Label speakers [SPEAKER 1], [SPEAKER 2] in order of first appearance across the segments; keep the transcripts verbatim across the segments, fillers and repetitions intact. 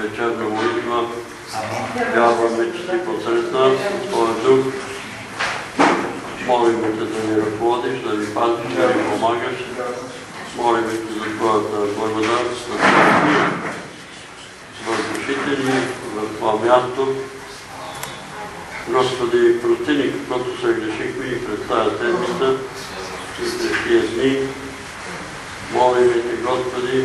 [SPEAKER 1] вечерна молитва. Вярваме, че си посред нас, Твоя дух. Молим те да ни ръководиш, да ни пазиш, да ни помагаш. Молим те за Твоята благодат, да се въздушите ни в това място. Господи, прости ни, каквото се грешихме и през тази седмица и през тия дни. Молим те, Господи,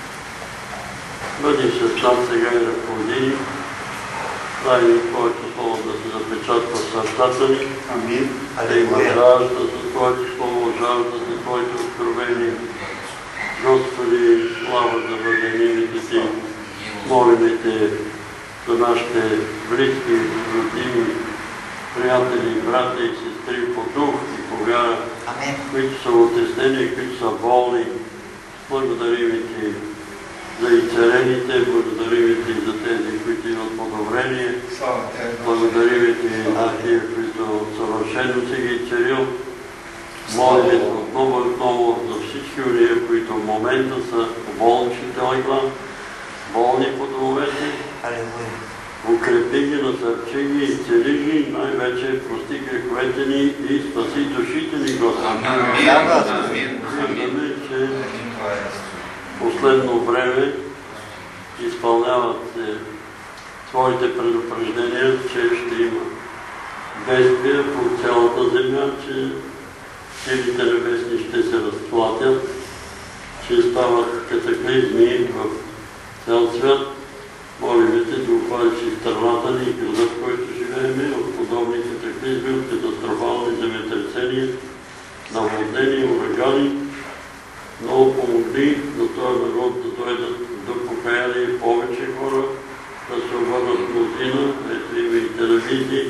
[SPEAKER 1] бъди с нас сега и ръководи ни. Дай ни Твоето Слово да се запечатва в сърцата ни.
[SPEAKER 2] Амин.
[SPEAKER 1] Да има жажда за Твоето Слово, жажда за Твоето откровение. Господи, слава да бъде името Ти. Молим те за нашите близки, роднини, приятели, брата и сестри по дух и по вяра, които са отеснени, които са болни. Благодарим Ти за изцелените, благодарим Ти за тези, които имат подобрение. Благодарим Ти за тия, които съвършено си ги изцелил. Молим Те отново и отново за всички уния, които в момента са в болничните легла, болни по домовете. Укрепи ги, насърчи ги, изцели ги, най-вече прости греховете ни и спаси душите ни, Господи. Виждаме, че в последно време изпълняват се Твоите предупреждения, че ще има бедствия по цялата земя, че силите небесни ще се разплатят, че стават катаклизми в цял свят. Молим Те да опазиш и страната ни и града, в който живеем, от подобни катаклизми, от катастрофални земетресения, наводнения, урагани. Много помогни за този народ да дойдат до покаяние повече хора, да се обърнат мнозина, ето има и телевизии,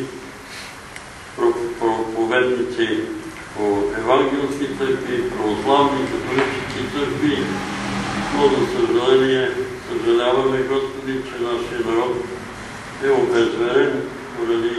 [SPEAKER 1] проповедници по евангелски църкви, православни, католически църкви. Но за съжаление, съжаляваме, Господи, че нашия народ е обезверен поради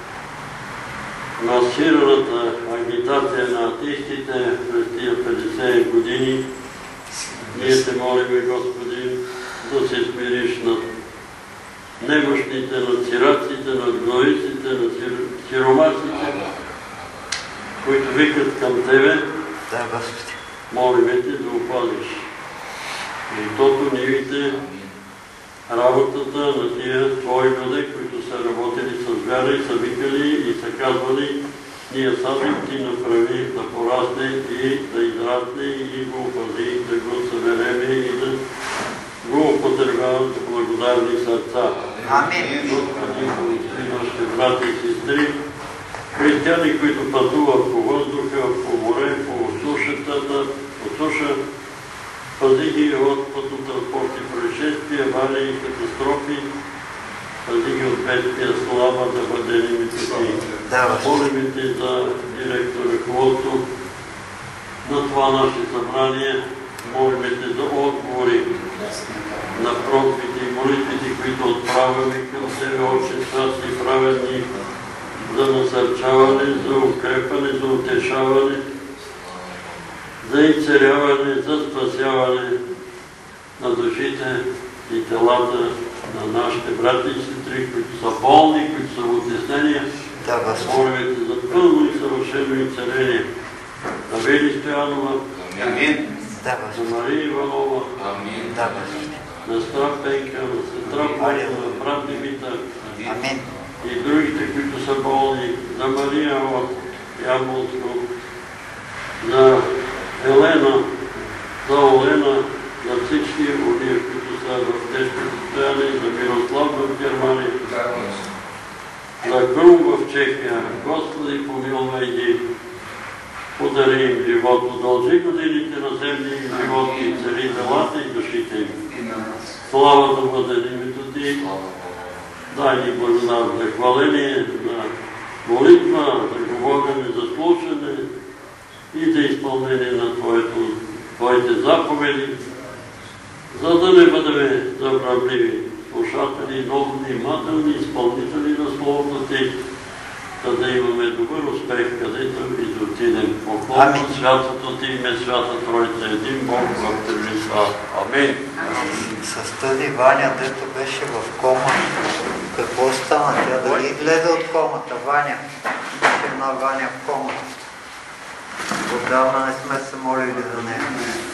[SPEAKER 1] масираната агитация на атеистите през тия петдесет години. Ние Те молиме, Господи, да се смириш над немощните, над сираците, над главиците, над сиромасите, които викат към Тебе. Молиме Те да опазиш животото, нивите, работата на тия Твои люди, които са работили с вяра и са викали и са казвали: ние садим, Ти направи да порасне и да израсне и го опази, да го събереме и да го употребяват с благодарни сърца.
[SPEAKER 2] Амин.
[SPEAKER 1] Господи, и нашите брати и сестри, християни, които пътуват по въздуха, по море, по сушата, по суша, пази ги от пътно-транспортни происшествия, аварии и катастрофи. Пази ги от бедствия, слава да бъде името Ти. Молим Те за директор ръководство на това наше събрание. Молим Те за отговори на просбите и молитвите, които отправяме към Тебе, Отче свят и праведни, за насърчаване, за укрепване, за утешаване, за изцеляване, за спасяване на душите и телата на нашите брати и сестри, които са болни, които са в отеснения. Молим Те за пълно и съвършено изцеление на Вели Стоянова, на Мария Иванова, на сестра Пенка, на сестра Поля, на брат Димитър и другите, които са болни, за Мария от Ямболско, за Елена, за Олена, за всички уния, които са в тежко състояние, за Мирослав в Германия, за Крум в Чехия. Господи, помилвай ги, подари им живот, удължи годините на земния им живот и цели делата и душите им. Слава да бъде името Ти. Дай ни благодат за хваление, за молитва, за говорене, за слушане и за изпълнение на Твоето, Твоите заповеди, за да не бъдем забравливи слушатели, много внимателни изпълнители на Словото Ти, за да имаме добър успех, където и да отидем. Поклонно святото ти име, Свята Троица, един Бог в Тройца. Амин.
[SPEAKER 2] С тази Ваня, дето беше в кома, какво стана? Тя дали гледа от комата? Ваня. Една Ваня в комата. Отдавна не сме се молили за нея.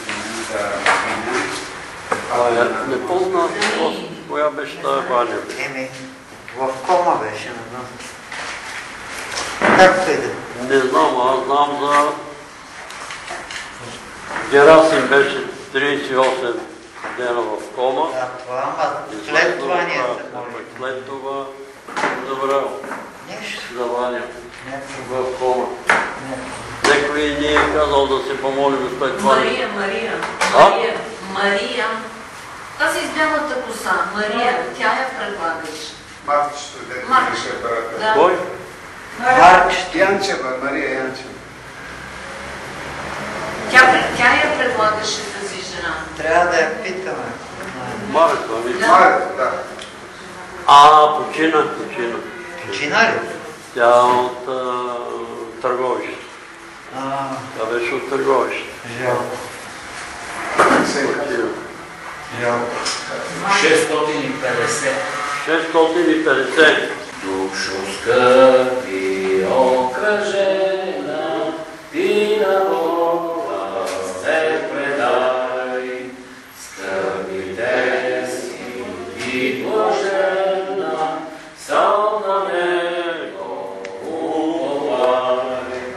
[SPEAKER 1] Не помня коя беше тази Ваня.
[SPEAKER 2] Еми, в кома беше, не знам. Както и да?
[SPEAKER 1] Не знам, аз знам за Герасим беше тридесет и осем дена в кома.
[SPEAKER 2] Да, това, ама след това ние се молим.
[SPEAKER 1] След това забравя.
[SPEAKER 2] Нищо.
[SPEAKER 1] За Ваня.
[SPEAKER 2] Не.
[SPEAKER 1] В кома. Некой ни е казал да се помолим след това.
[SPEAKER 3] Мария, Мария,
[SPEAKER 1] А?
[SPEAKER 3] Мария, Мария. Тази избялата коса, Мария, тя я предлагаш.
[SPEAKER 4] Марчето, дето
[SPEAKER 3] Марч.
[SPEAKER 4] беше апарата.
[SPEAKER 3] Да.
[SPEAKER 1] Кой?
[SPEAKER 2] Марчето.
[SPEAKER 4] Янчева, Мария Янчева.
[SPEAKER 3] Тя, тя я предлагаше тази жена.
[SPEAKER 2] Трябва да я питаме.
[SPEAKER 1] Марко, ами.
[SPEAKER 3] Да.
[SPEAKER 4] Марето, да.
[SPEAKER 1] А, почина, почина.
[SPEAKER 2] Почина ли?
[SPEAKER 1] Тя от а, Търговище.
[SPEAKER 2] А,
[SPEAKER 1] Тя беше от Търговище.
[SPEAKER 2] жалко.
[SPEAKER 1] Почина.
[SPEAKER 2] Жалко.
[SPEAKER 5] шестстотин и петдесет.
[SPEAKER 1] шестстотин и петдесет.
[SPEAKER 5] Душо скъпи, окръжена, ти на Бога се предай. Скъпите си и блажена, сам на Него уповай.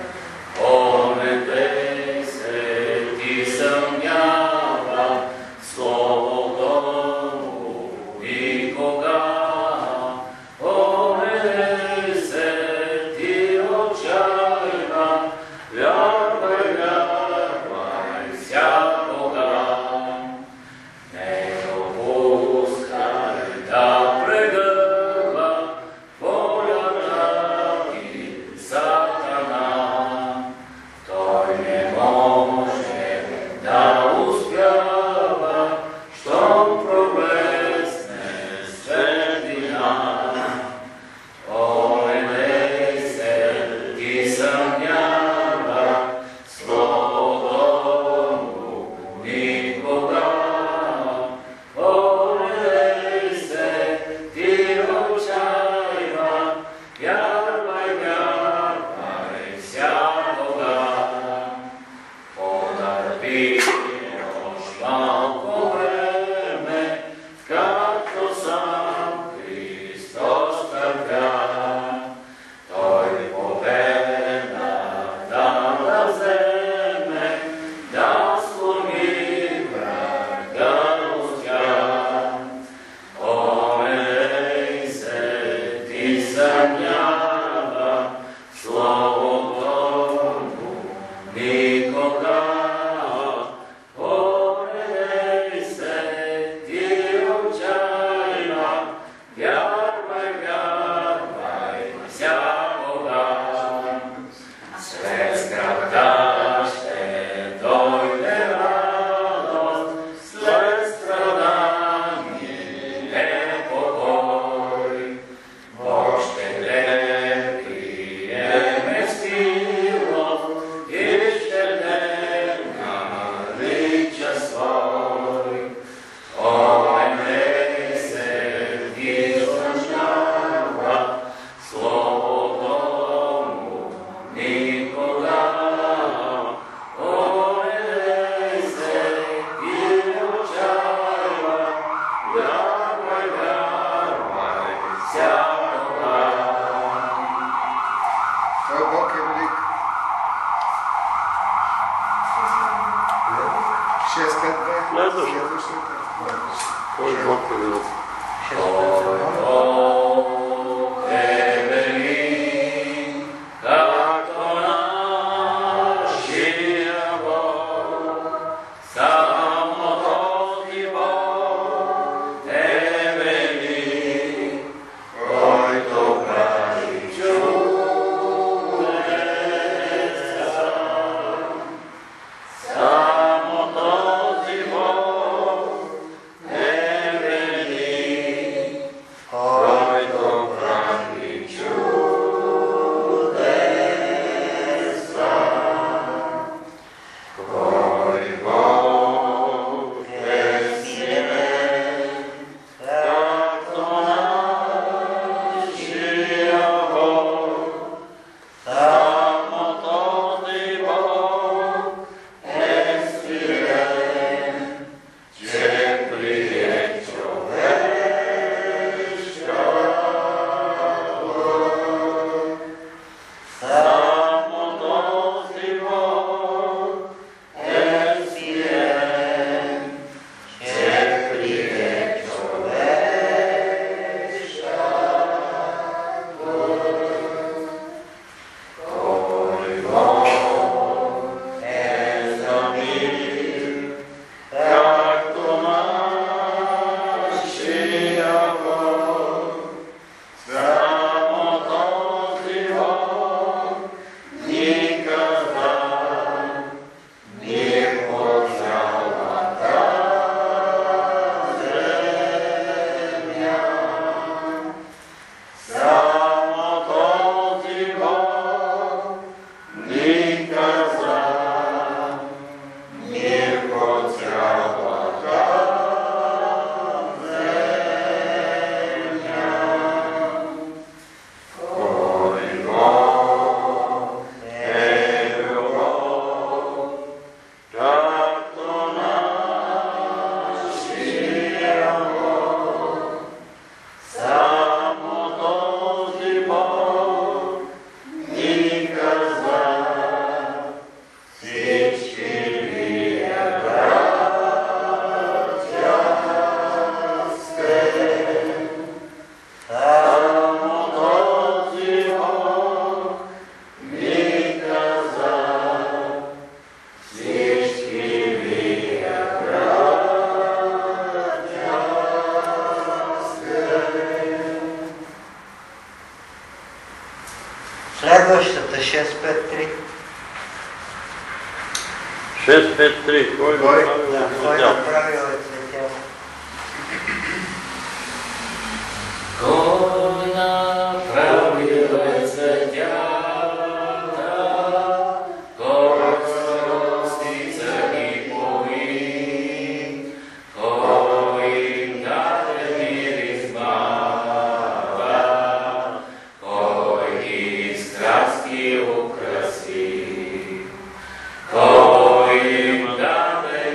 [SPEAKER 5] Онете се ти съмнява, Словото му никога. Онете се ти отчайва, вярвай, вярвай всякога. Не допускай да прегърва волята ти Сатана. Той не може да успява, щом проблесне светлина. Онете се ти съмнява, Словото му никога. Онете се ти отчайва, вярвай, вярвай всякога. Потърпи още малко време, както сам Христос търпя. Той победа да вземе, да сломи врага успя. Оней се ти съмнява, Словото му никога. Оней се ти отчайва, вярвай, вярвай всякога. След скръбта ще дойде радост, след страдание е покой. Бог ще те приеме с милост и ще те нарича свой. Оней се ти съмнява, Словото му никога. Оней се ти отчайва, вярвай, вярвай всякога.
[SPEAKER 4] Той Бог е велик. Шест след две.
[SPEAKER 1] Следващото.
[SPEAKER 4] Следващата.
[SPEAKER 1] Кой Бог е бил?
[SPEAKER 5] Бог е велик, както нашия Бог. Само този Бог е велик, който прави чудеса. Само този Бог е велик, който прави
[SPEAKER 1] шест пет три. Кой го
[SPEAKER 4] Кой?
[SPEAKER 1] прави?
[SPEAKER 2] Да, кой направил е цветя?
[SPEAKER 5] Кой направил е цветята, кой ростица ги пои, кой им даде миризмата, кой ги с краски украси, кой им даде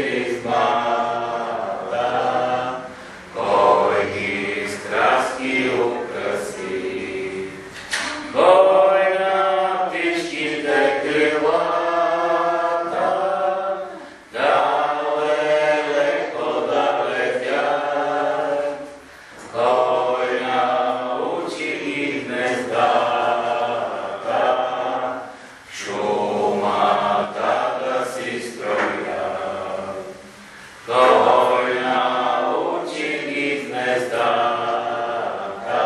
[SPEAKER 5] миризмата, кой ги с краски украси, кой на птичките крилата даде леко да летят, кой научи ги гнездата, шумата да си строят, кой научи ги гнездата,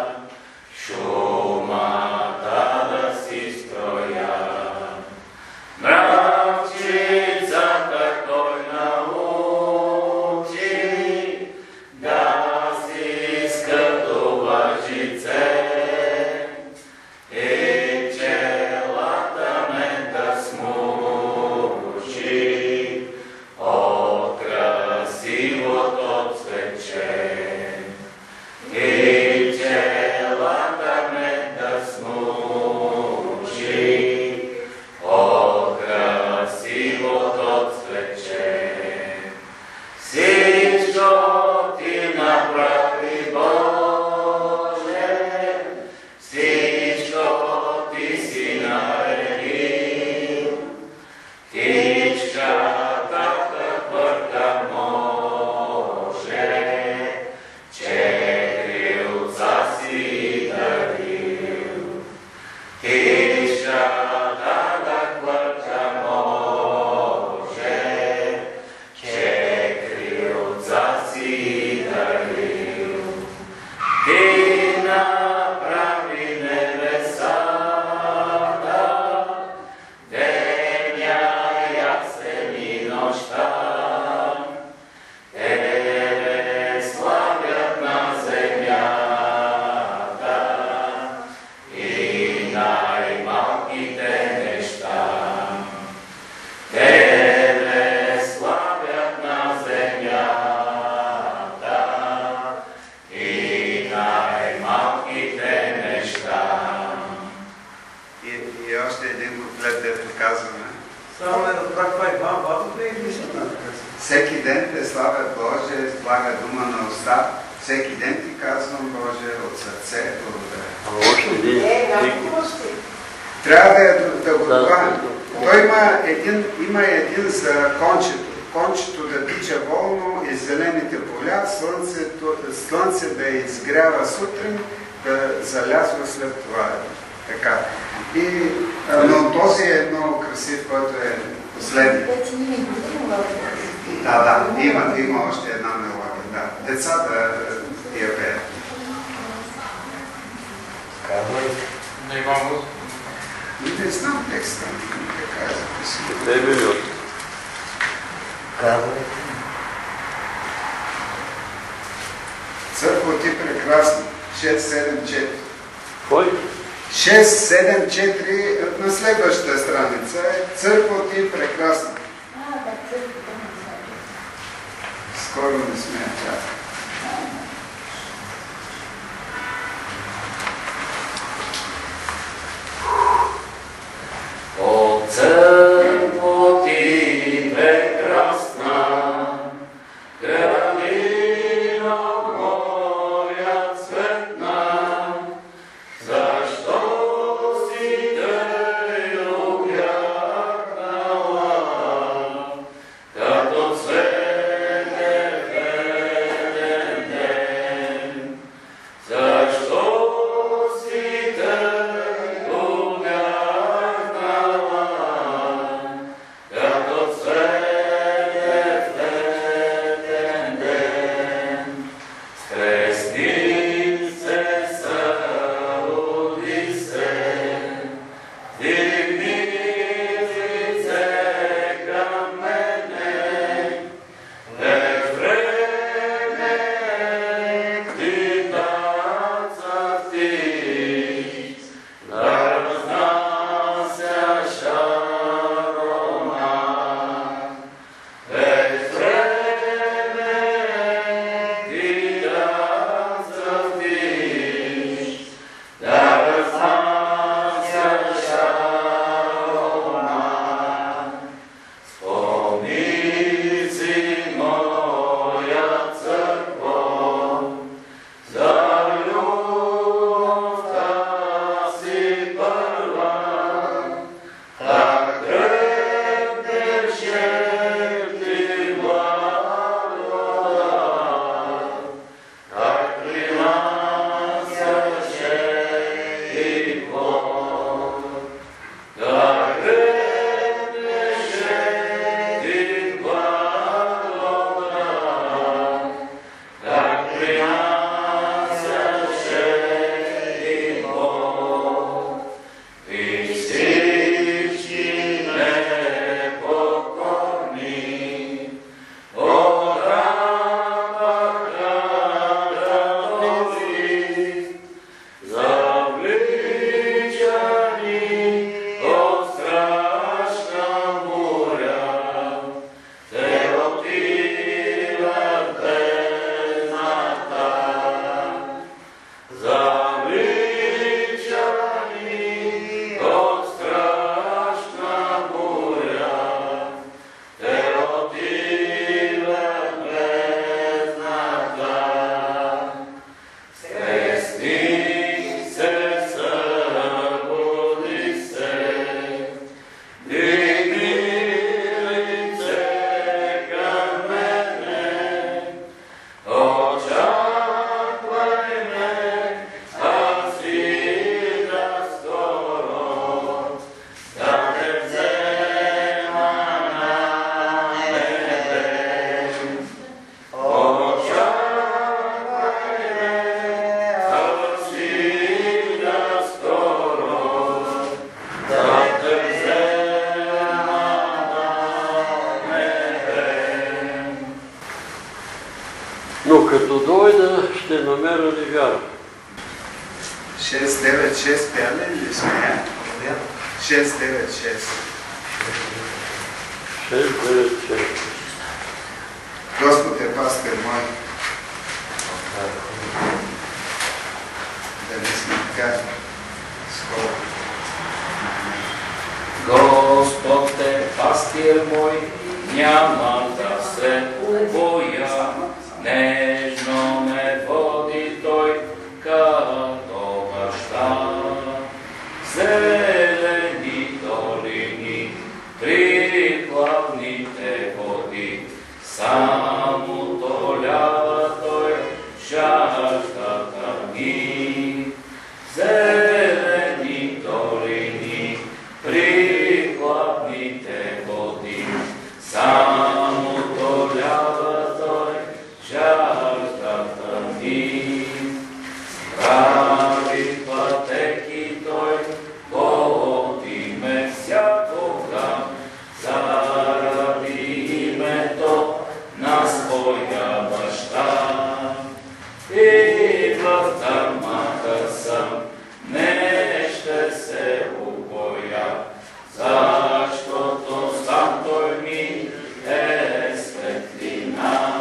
[SPEAKER 5] шумата да си строят. Мравчицата кой научи да си скътува жице, и пчелата мед да смучи от красивото цветче. И пчелата мед да смучи от красивото цветче. Всичко ти направи, Боже, всичко ти си наредил. Птичката хвърка може, че крилца си дарил. Птичката да хвърка може, че крилца си дарил. Ти направи небесата, деня ясен и нощта, тебе славят на земята и най-малките неща. Тебе славят на земята и най-малките неща.
[SPEAKER 4] И, и още един куплет, дето казваме.
[SPEAKER 6] Само не разбрах това и два базата и мисълта.
[SPEAKER 4] Всеки ден те славя Боже, с блага дума на уста. Всеки ден ти казвам, Боже, от сърце благодаря.
[SPEAKER 1] А още един стих.
[SPEAKER 4] Трябва да, я- да го
[SPEAKER 1] Да,
[SPEAKER 4] добавим.
[SPEAKER 1] да.
[SPEAKER 4] Той има един, има един за кончето. Кончето да тича волно из зелените поля, слънцето, слънце да изгрява сутрин, да залязва след това. Така. И, а, но този е много красив, който е последния. Да, да, има, има още една мелодия. Да. Децата е, я пеят.
[SPEAKER 2] Казвай.
[SPEAKER 5] Не мога.
[SPEAKER 4] Не знам текста, така е записано.
[SPEAKER 1] Тебе ли от?
[SPEAKER 2] Казвай.
[SPEAKER 4] Църква ти прекрасна. шест седем четири.
[SPEAKER 1] Кой?
[SPEAKER 4] шест седем четири на следващата страница е Църква ти прекрасна. Скоро не сме чак.
[SPEAKER 5] О, църкво ти прекрасна, кралино моя цветна, защо си те обягнала, като цвете в еден ден?
[SPEAKER 1] Докато дойда, ще намеря ли вяра?
[SPEAKER 4] шест девет шест пяли ли сме? шест девет шест.
[SPEAKER 1] шест девет шест.
[SPEAKER 4] Господ е пастир мой. Да не сме така скоро.
[SPEAKER 5] Господ е пастир мой, няма да се убоя, нежно ме води той като баща. Зелени долини, при плавните води, само толява той жаждата ми. Зелени долини, при плавните води, само толява той жаждата ми. Прави пътеки той води ме всякога, заради името на своя баща. И в тъмата съм, не ще се убоя, защото сам той ми е светлина.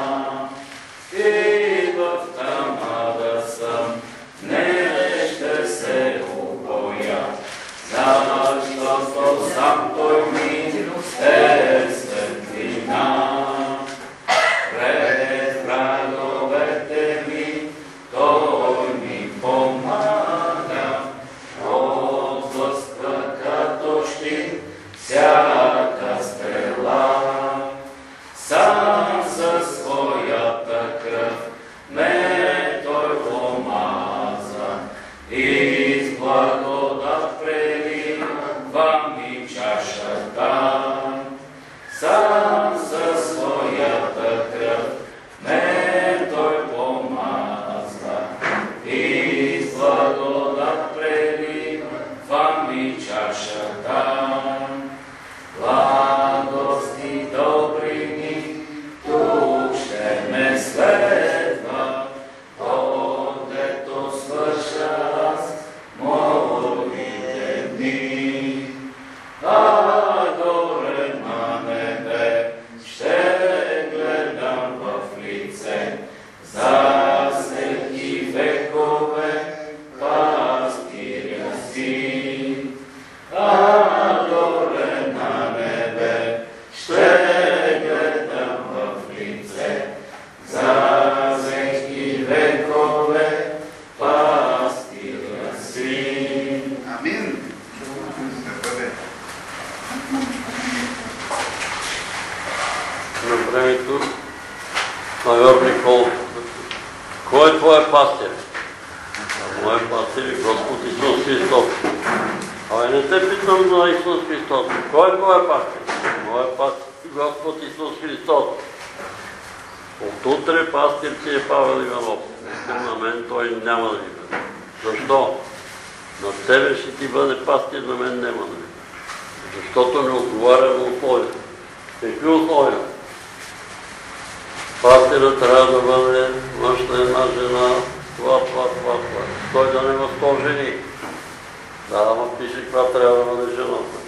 [SPEAKER 5] И в тъмата съм, не ще се убоя, защото сам той ми е светлина. Пред враговете ми той ми помага, отблъсква като щит всяка стрела. Сам със своята кръв ме той помаза и с благодат прелива ми чашата. Сам със своята кръв ме той помаза и с благодат прелива ми чашата. Благости добрини тук ще ме следва, откъдето свърша аз моите дни. А горе на небе ще гледам в лице за всеки векове пастиря си. А горе на небе ще гледам в лице за всеки векове пастиря си.
[SPEAKER 4] Амин. Да бъде.
[SPEAKER 1] На времето майор Никол, кой е твоя пастир? Моя пастир е Господ Исус Христос. Абе не те питам за Исус Христос. Кой е твоя пастир? Моя пастир е Господ Исус Христос. От утре пастир си е Павел Иванов. На мен той няма да ви бъде. Защо? На тебе ще ти бъде пастир, на мен няма да ви бъде. Защото не отговаря на условията. Какви условия? Пастирът трябва да бъде мъж на една жена, това, това, това, това. Той да няма сто жени. Да, ама пише каква трябва да бъде жената.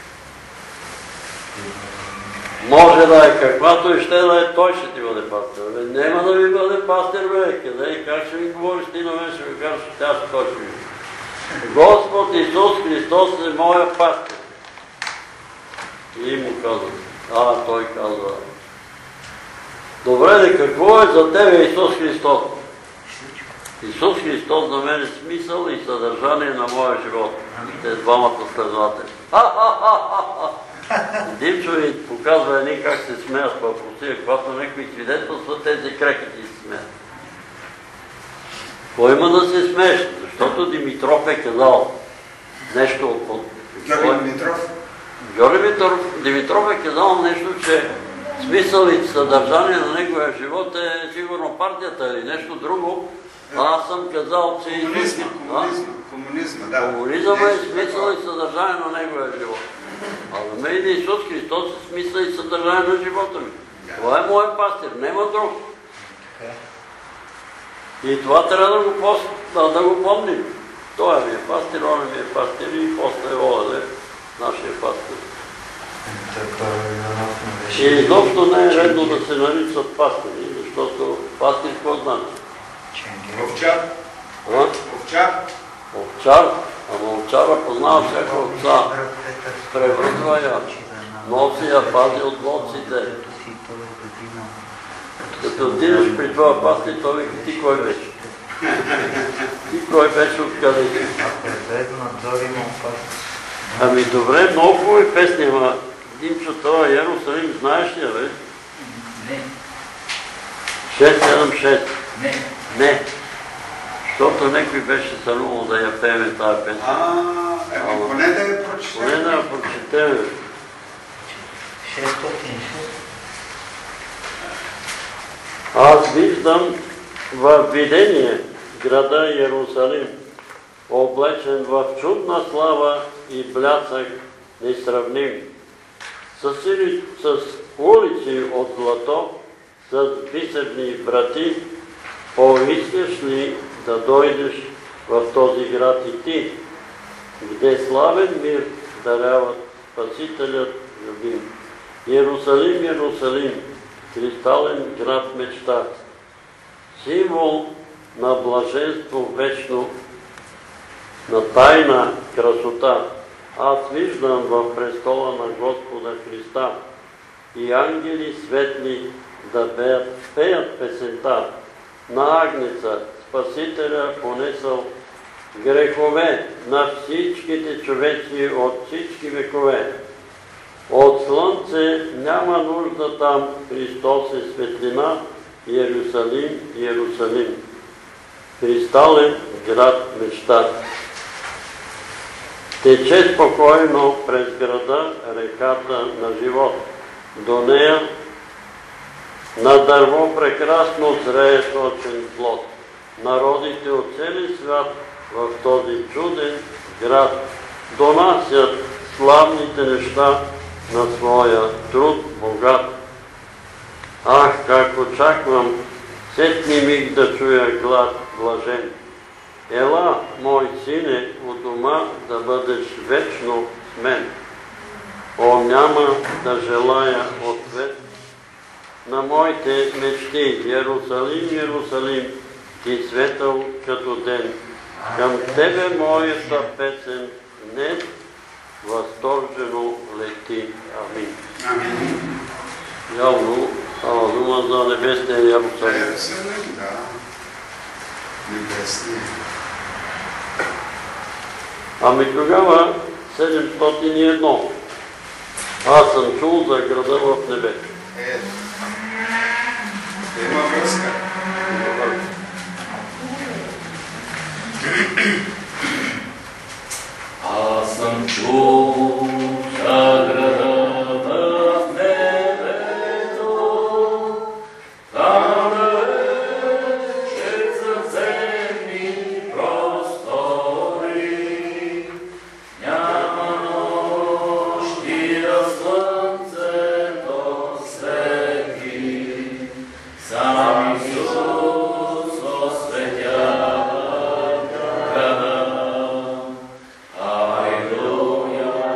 [SPEAKER 1] Може да е каквато и ще да е, той ще ти бъде пастир. Нема да ви бъде пастир, бе. Къде и как ще ми говориш ти на мен, ще ми кажеш, тя ще той ще ви. Господ Исус Христос е моя пастир. И му казва. А, той казва. Добре, де, какво е за тебе Исус Христос? Исус Христос за мен е смисъл и съдържание на моя живот. Те двамата следователи. Димчо ви показва едни как се смеят в Русия, когато някакви свидетелства, тези крекати се смеят. Кой има да се смееш? Защото Димитров е казал нещо от...
[SPEAKER 4] Георги Димитров?
[SPEAKER 1] Георги Димитров е казал нещо, че смисъл и съдържание на неговия живот е сигурно партията или нещо друго. Аз съм казал, че...
[SPEAKER 4] Комунизма, комунизма, комунизма, да.
[SPEAKER 1] Комунизъм е смисъл и съдържание на неговия живот. А за мен Исус Христос е смисъл и съдържание на живота ми. Това е моят пастир, няма друг. И това трябва да го, пост, да, да го помним. Той ми е пастир, он ми е пастир и после Олеле, нашия пастир. И изобщо не е редно да се наричат пастири, защото пастир какво значи?
[SPEAKER 4] Овчар.
[SPEAKER 1] А?
[SPEAKER 4] Овчар.
[SPEAKER 1] Овчар. Ама овчара познава всяка овца. Превръзва я. Носи я пази от лодците. Като отидеш при това пастир, той вика, ти кой беше? Ти кой беше, откъде си? Ами добре, много хубави песни, ама Димчо, това Иерусалим, знаеш ли, бе?
[SPEAKER 5] Не.
[SPEAKER 1] шест седем шест.
[SPEAKER 5] Не.
[SPEAKER 1] Не. Защото някой беше сънувал да я пееме тази песен.
[SPEAKER 4] А, еми поне да я прочетем.
[SPEAKER 1] Поне да я прочетем.
[SPEAKER 2] шестстотин.
[SPEAKER 1] Аз виждам във видение града Иерусалим, облечен в чудна слава и блясък несравним, с улици от злато, с бисерни врати. Поискаш ли да дойдеш в този град и ти, где славен мир даряват Спасителят любим? Иерусалим, Иерусалим, кристален град мечта, символ на блаженство вечно, на тайна красота. Аз виждам в престола на Господа Христа и ангели светли да пеят, пеят песента на Агнеца, Спасителя понесъл грехове на всичките човеци от всички векове. От слънце няма нужда там, Христос е светлина, Иерусалим, Иерусалим, кристален град мечта. Тече спокойно през града реката на живот. До нея на дърво прекрасно зрее сочен плод. Народите от целия свят в този чуден град донасят славните неща на своя труд богат. Ах, как очаквам сетни миг да чуя глас блажен. Ела, мой сине, у дома да бъдеш вечно с мен. О, няма да желая ответ на моите мечти. Иерусалим, Иерусалим, ти светъл като ден. Към тебе моята песен днес възторжено лети. Амин.
[SPEAKER 4] Амин.
[SPEAKER 1] Явно става дума за небесния Иерусалим.
[SPEAKER 4] Иерусалим, да. Небесния.
[SPEAKER 1] Ами тогава седемстотин и едно. Аз съм чул за града в небе.
[SPEAKER 4] Е, има връзка.
[SPEAKER 5] Аз съм чул за града в небето, там далече съвземни простори. Няма нощи, а слънцето свети, сам Исус осветява града. Алелуя.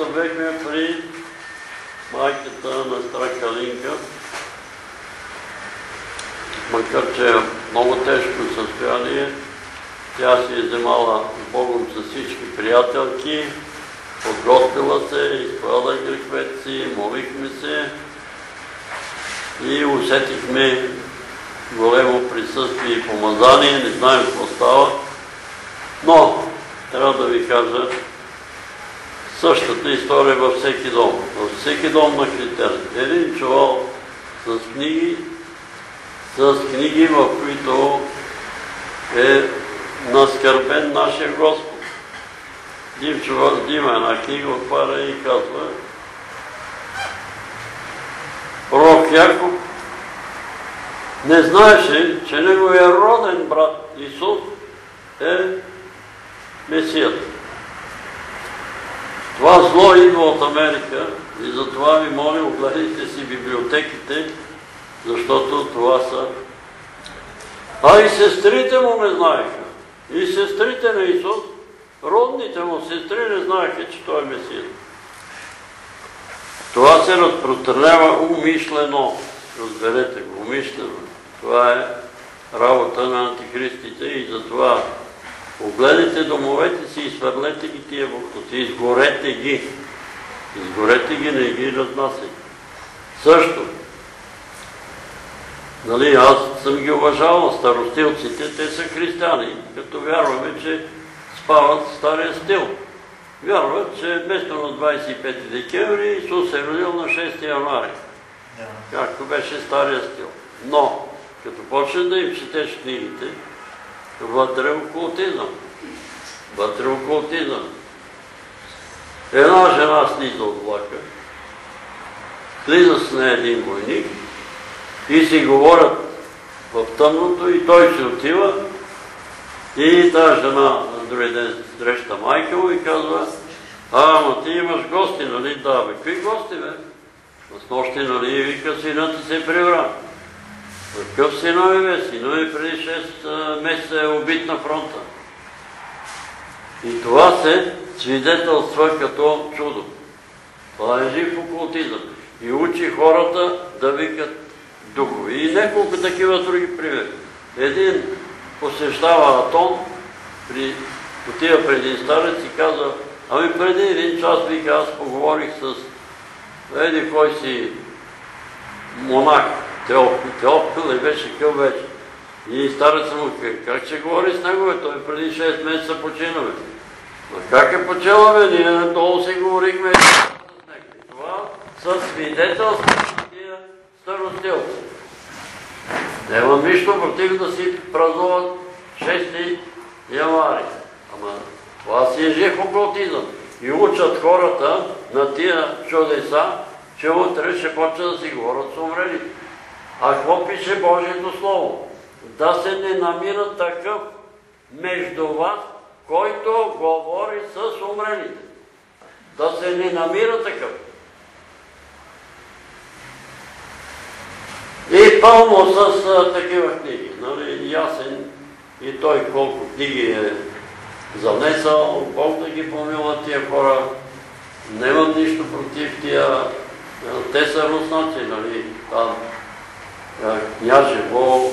[SPEAKER 1] бехме при майката на стара Калинка, макар че е много тежко състояние, тя си е вземала с Богом с всички приятелки, подготвила се, изправила греховете си, молихме се и усетихме големо присъствие и помазание, не знаем какво става, но трябва да ви кажа, същата история във всеки дом. Във всеки дом на християните. Един човек с книги, с книги, в които е наскърбен нашия Господ. Дим човек има една книга, отваря и казва: пророк Яков не знаеше, че неговия роден брат Исус е Месията. Това зло идва от Америка и затова ви моля, огледайте си библиотеките, защото това са... А и сестрите му не знаеха. И сестрите на Исус, родните му сестри не знаеха, че той е Месията. Това се разпространява умишлено. Разберете го, умишлено. Това е работа на антихристите и затова огледайте домовете си и свърлете ги тия буклуци. Изгорете ги. Изгорете ги, не ги разнасяйте. Също. Нали, аз съм ги уважавал, старостилците, те са християни, като вярваме, че спават стария стил. Вярват, че вместо на двадесет и пети декември Исус е родил на шести януари. Както беше стария стил. Но, като почне да им четеш книгите, вътре окултизъм. Вътре окултизъм. Една жена слиза от влака, слиза с нея един войник и си говорят в тъмното и той се отива и тази жена на другия ден среща майка му и казва: а, ама ти имаш гости, нали? Да, бе, какви гости, бе? С нощи, нали, вика, синът ти се прибра. Какъв синове, бе? Синове преди шест месеца е убит на фронта. И това се свидетелства като чудо. Това е жив окултизъм. И учи хората да викат духове. И няколко такива други примери. Един посещава Атон, отива преди старец и казва: ами преди един час, вика, аз поговорих с еди кой си монах, Теофил. Теофил ли беше, къв беше? И старец му казва: как ще говори с него, бе? Той преди шест месеца почина, бе. Но как е почела, бе? Ние надолу си говорихме. Това са свидетелства на тия старостилци. Нямам нищо против да си празнуват шести януари. Ама това си е жив окултизъм. И учат хората на тия чудеса, че утре ще почва да си говорят с умрелите. А какво пише Божието Слово? Да се не намира такъв между вас, който говори с умрелите. Да се не намира такъв. И пълно с а, такива книги. Нали, ясен и той колко книги е занесъл, Бог да ги помила тия хора. Нямам нищо против тия. Те са руснаци, нали, там. Княжево,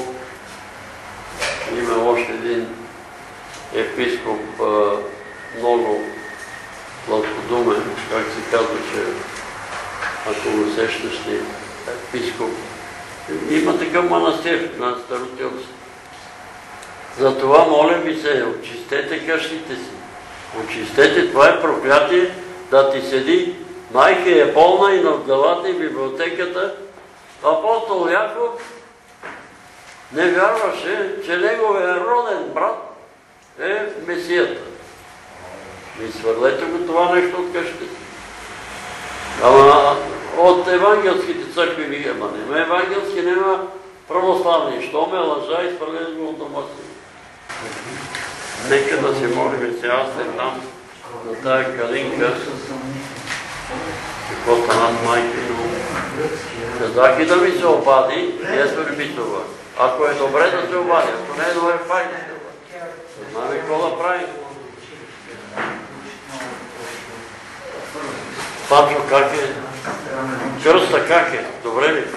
[SPEAKER 1] има още един епископ, много сладкодумен, как се казваше, ако го сещаш ти, епископ. Има такъв манастир на старостилци. Затова, моля ви се, очистете къщите си. Очистете, това е проклятие да ти седи. Майка е пълна и над главата и библиотеката. Апостол Яков не вярваше, че неговия роден брат е Месията. И свърлете го това нещо от къщите. Ама от евангелските църкви ви ама нема евангелски, нема православни. Що ме лъжа и свърлете го от дома си. Нека да се молим сега, аз се там на тая Калинка. Какво стана с майка му? Казах и да ми се обади, ето ли ми това. Ако е добре да се обади, ако не е добре, пай да се обади. Знаме какво да прави. Патру, как е? Кръста как е? Добре ли?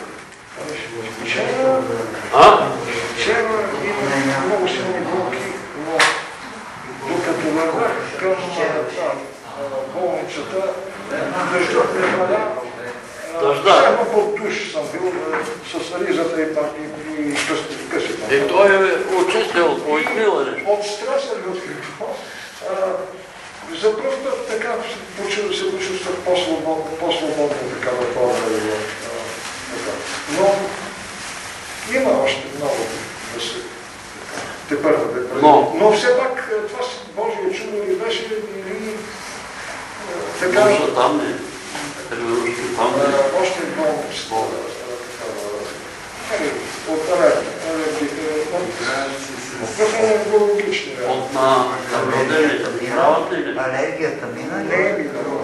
[SPEAKER 1] А?
[SPEAKER 6] Вчера има много силни болки, но докато вървах към болницата, дъждът ме валя. Само под душ съм бил с ризата и късите.
[SPEAKER 1] И той е очистил, поизмил ли?
[SPEAKER 6] От стреса ли открито? За пръв път така се почувствах по-свободно така да ходя. Но има още много да се те първа да прави. Но, Но все пак това си Божие чудо ли беше или така...
[SPEAKER 1] Може там не. Там не.
[SPEAKER 6] Още много от алергията. От биологични.
[SPEAKER 1] От наблюдението. Правата ли?
[SPEAKER 2] Алергията мина ли?
[SPEAKER 6] Не е мина.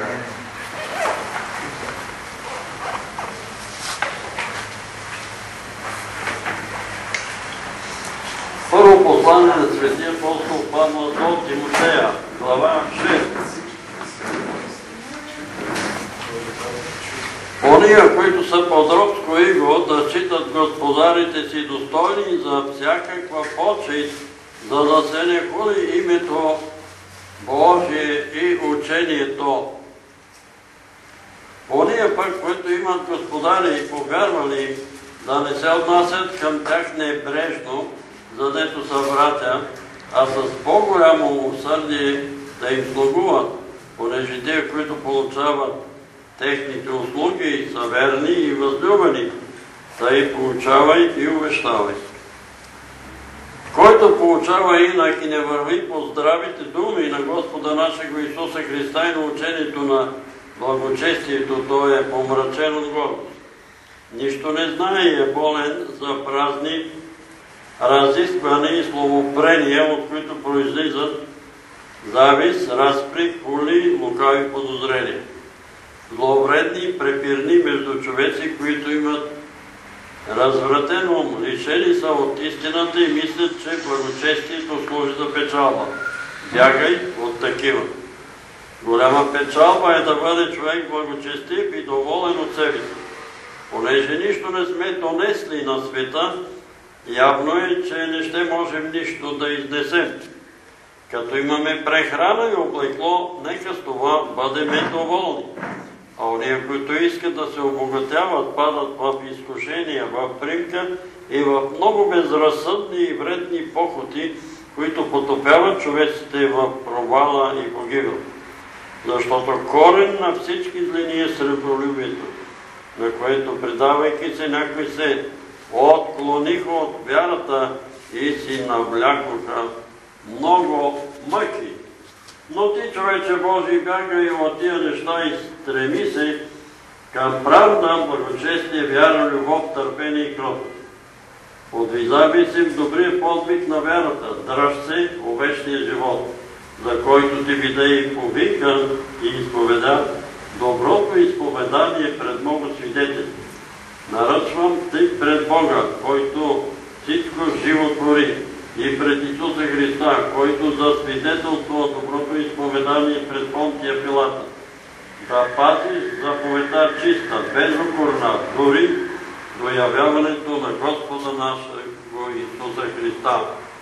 [SPEAKER 1] Първо послание на Светия апостол Павел до Тимотея, глава шеста. Ония, които са под робско иго, да считат господарите си достойни за всякаква почит, за да се не хули името Божие и учението. Ония пък, които имат господари и повярвали, да не се отнасят към тях небрежно, задето са братя, а с по-голямо усърдие да им слугуват, понеже те, които получават техните услуги, са верни и възлюбени, да и получавай и увещавай. Който получава инак и не върви по здравите думи на Господа нашего Исуса Христа и на учението на благочестието, той е помрачен от гордост. Нищо не знае и е болен за празни разискване и словопрения, от които произлизат завист, разпри, хули, лукави подозрения. Зловредни, препирни между човеци, които имат развратен ум, лишени са от истината и мислят, че благочестието служи за печалба. Бягай от такива. Голяма печалба е да бъде човек благочестив и доволен от себе си. Понеже нищо не сме донесли на света, явно е, че не ще можем нищо да изнесем. Като имаме прехрана и облекло, нека с това бъдеме доволни. А ония, които искат да се обогатяват, падат в изкушения, в примка и в много безразсъдни и вредни похоти, които потопяват човеците в провала и погибел. Защото корен на всички злини е сребролюбието, на което, предавайки се, някои се отклониха от вярата и си навлякоха много мъки. Но ти, човече Божий, бягай от тия неща и стреми се към правда, благочестие, вяра, любов, търпение и кротост. Подвизавай се в добрия подвиг на вярата, дръж се о вечния живот, за който ти биде и повикан и изповеда доброто изповедание пред много свидетели. Наръчвам ти пред Бога, който всичко живо твори, и пред Исуса Христа, който засвидетелства доброто изповедание пред Понтия Пилата, да пазиш заповедта чиста, безукорна, дори до явяването на Господа нашего Исуса Христа,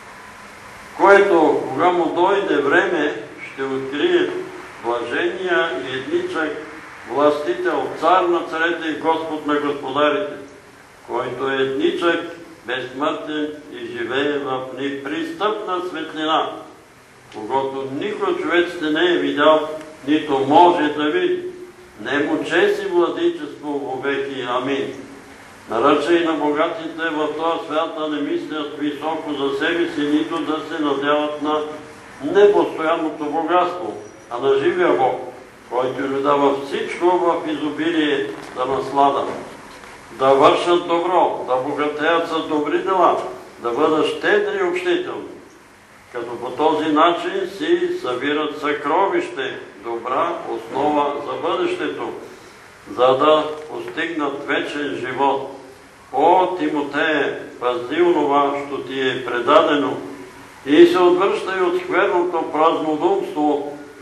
[SPEAKER 1] което, кога му дойде време, ще открие блажения и едничък властител, цар на царете и Господ на господарите, който е едничък, безсмъртен и живее в непристъпна светлина, когато никой човеците не е видял, нито може да види. Не му чест и владичество вовеки. Амин. Наръчай на богатите в този свят да не мислят високо за себе си, нито да се надяват на непостоянното богатство, а на живия Бог, който ни дава всичко в изобилие да наслада. Да вършат добро, да богатеят с добри дела, да бъдат щедри и общителни, като по този начин си събират съкровище, добра основа за бъдещето, за да постигнат вечен живот. О, Тимотее, пази онова, що ти е предадено, и се отвръщай от скверното празнодумство,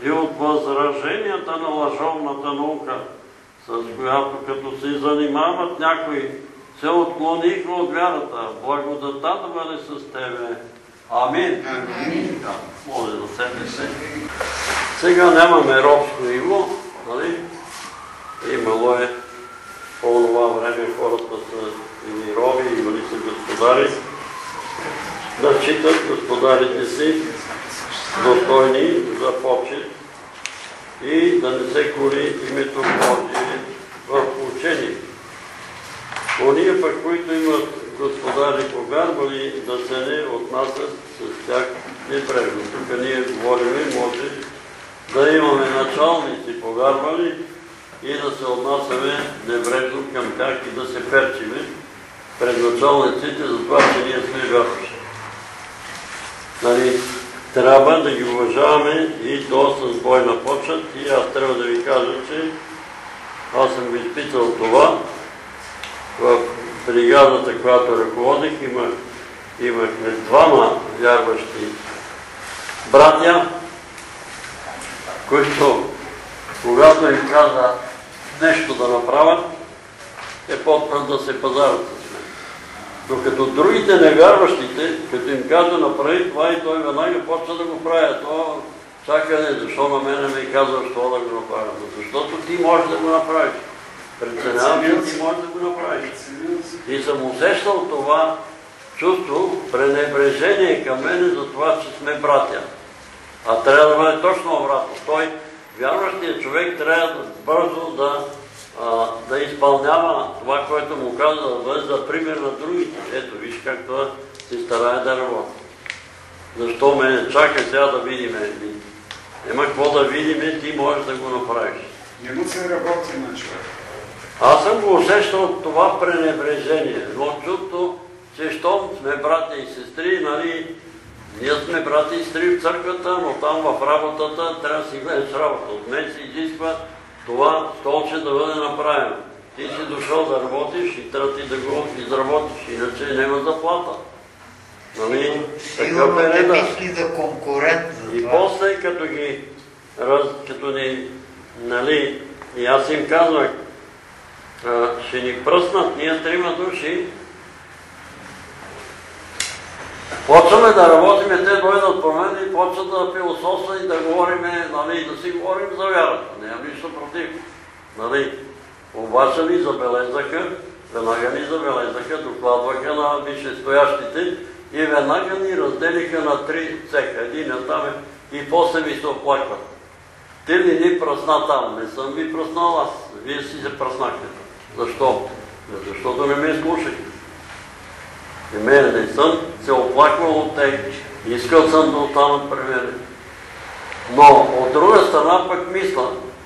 [SPEAKER 1] и от възраженията на лъжовната наука, с която като се занимават някои, се отклониха от вярата. Благодата да бъде с тебе. Амин.
[SPEAKER 4] Амин.
[SPEAKER 1] Да, моля да седнете. Сега нямаме робско иго, нали? Имало е по това време хората са или роби, или са господари. Да читат господарите си достойни за почет и да не се коли името Божие в учение. Оние пък, които имат господари повярвали, да се не отнасят с тях непрежно. Тук ние говорим, може да имаме началници повярвали и да се отнасяме небрежно към тях и да се перчиме пред началниците за това, че ние сме вярващи. Нали, трябва да ги уважаваме и то с бойна почет. И аз трябва да ви кажа, че аз съм го изпитал това. В бригадата, която ръководих, имах, имахме двама вярващи братя, които, когато им каза нещо да направят, е почват да се пазарат с мен. Докато другите невярващите, като им каза направи това и той веднага почва да го прави. То чакане, защо на мене ми казва, що да го направя? Защото ти можеш да го направиш. Преценявам, че ти можеш да го направиш. И съм усещал това чувство, пренебрежение към мене за това, че сме братя. А трябва да бъде точно обратно. Той, вярващият човек, трябва бързо да, а, да изпълнява това, което му казва, да бъде за пример на другите. Ето, виж как това се старае да работи. Защо ме чака сега да видим? Нема какво да видим, ти можеш да го направиш.
[SPEAKER 4] Не му се работи на човек.
[SPEAKER 1] Аз съм го усещал това пренебрежение, но чувство, че щом сме братя и сестри, нали, ние сме братя и сестри в църквата, но там в работата трябва да си гледаш работа. От мен се изисква това столче да бъде направено. Ти си дошъл да работиш и трябва ти да го изработиш, иначе няма заплата. Нали,
[SPEAKER 2] Сигурно не мисли за конкурент за
[SPEAKER 1] и
[SPEAKER 2] това.
[SPEAKER 1] после, като ги, раз, като ни, нали, и аз им казвах, ще ни пръснат ние трима души, почваме да работиме, те дойдат по мен и почват да философства и да говориме, нали, да си говорим за вярата. Нямам нищо против. Нали. Обаче ни забелезаха, веднага ни забелезаха, докладваха на висшестоящите и веднага ни разделиха на три цеха. Един е там и после ми се оплакват. Ти ли ни пръсна там? Не съм ви пръснал аз. Вие си се пръснахте. Защо? Защото не ме слушахте. И мене не съм се оплаквал от тях. Искал съм да останат при мене. Но от друга страна пък мисля,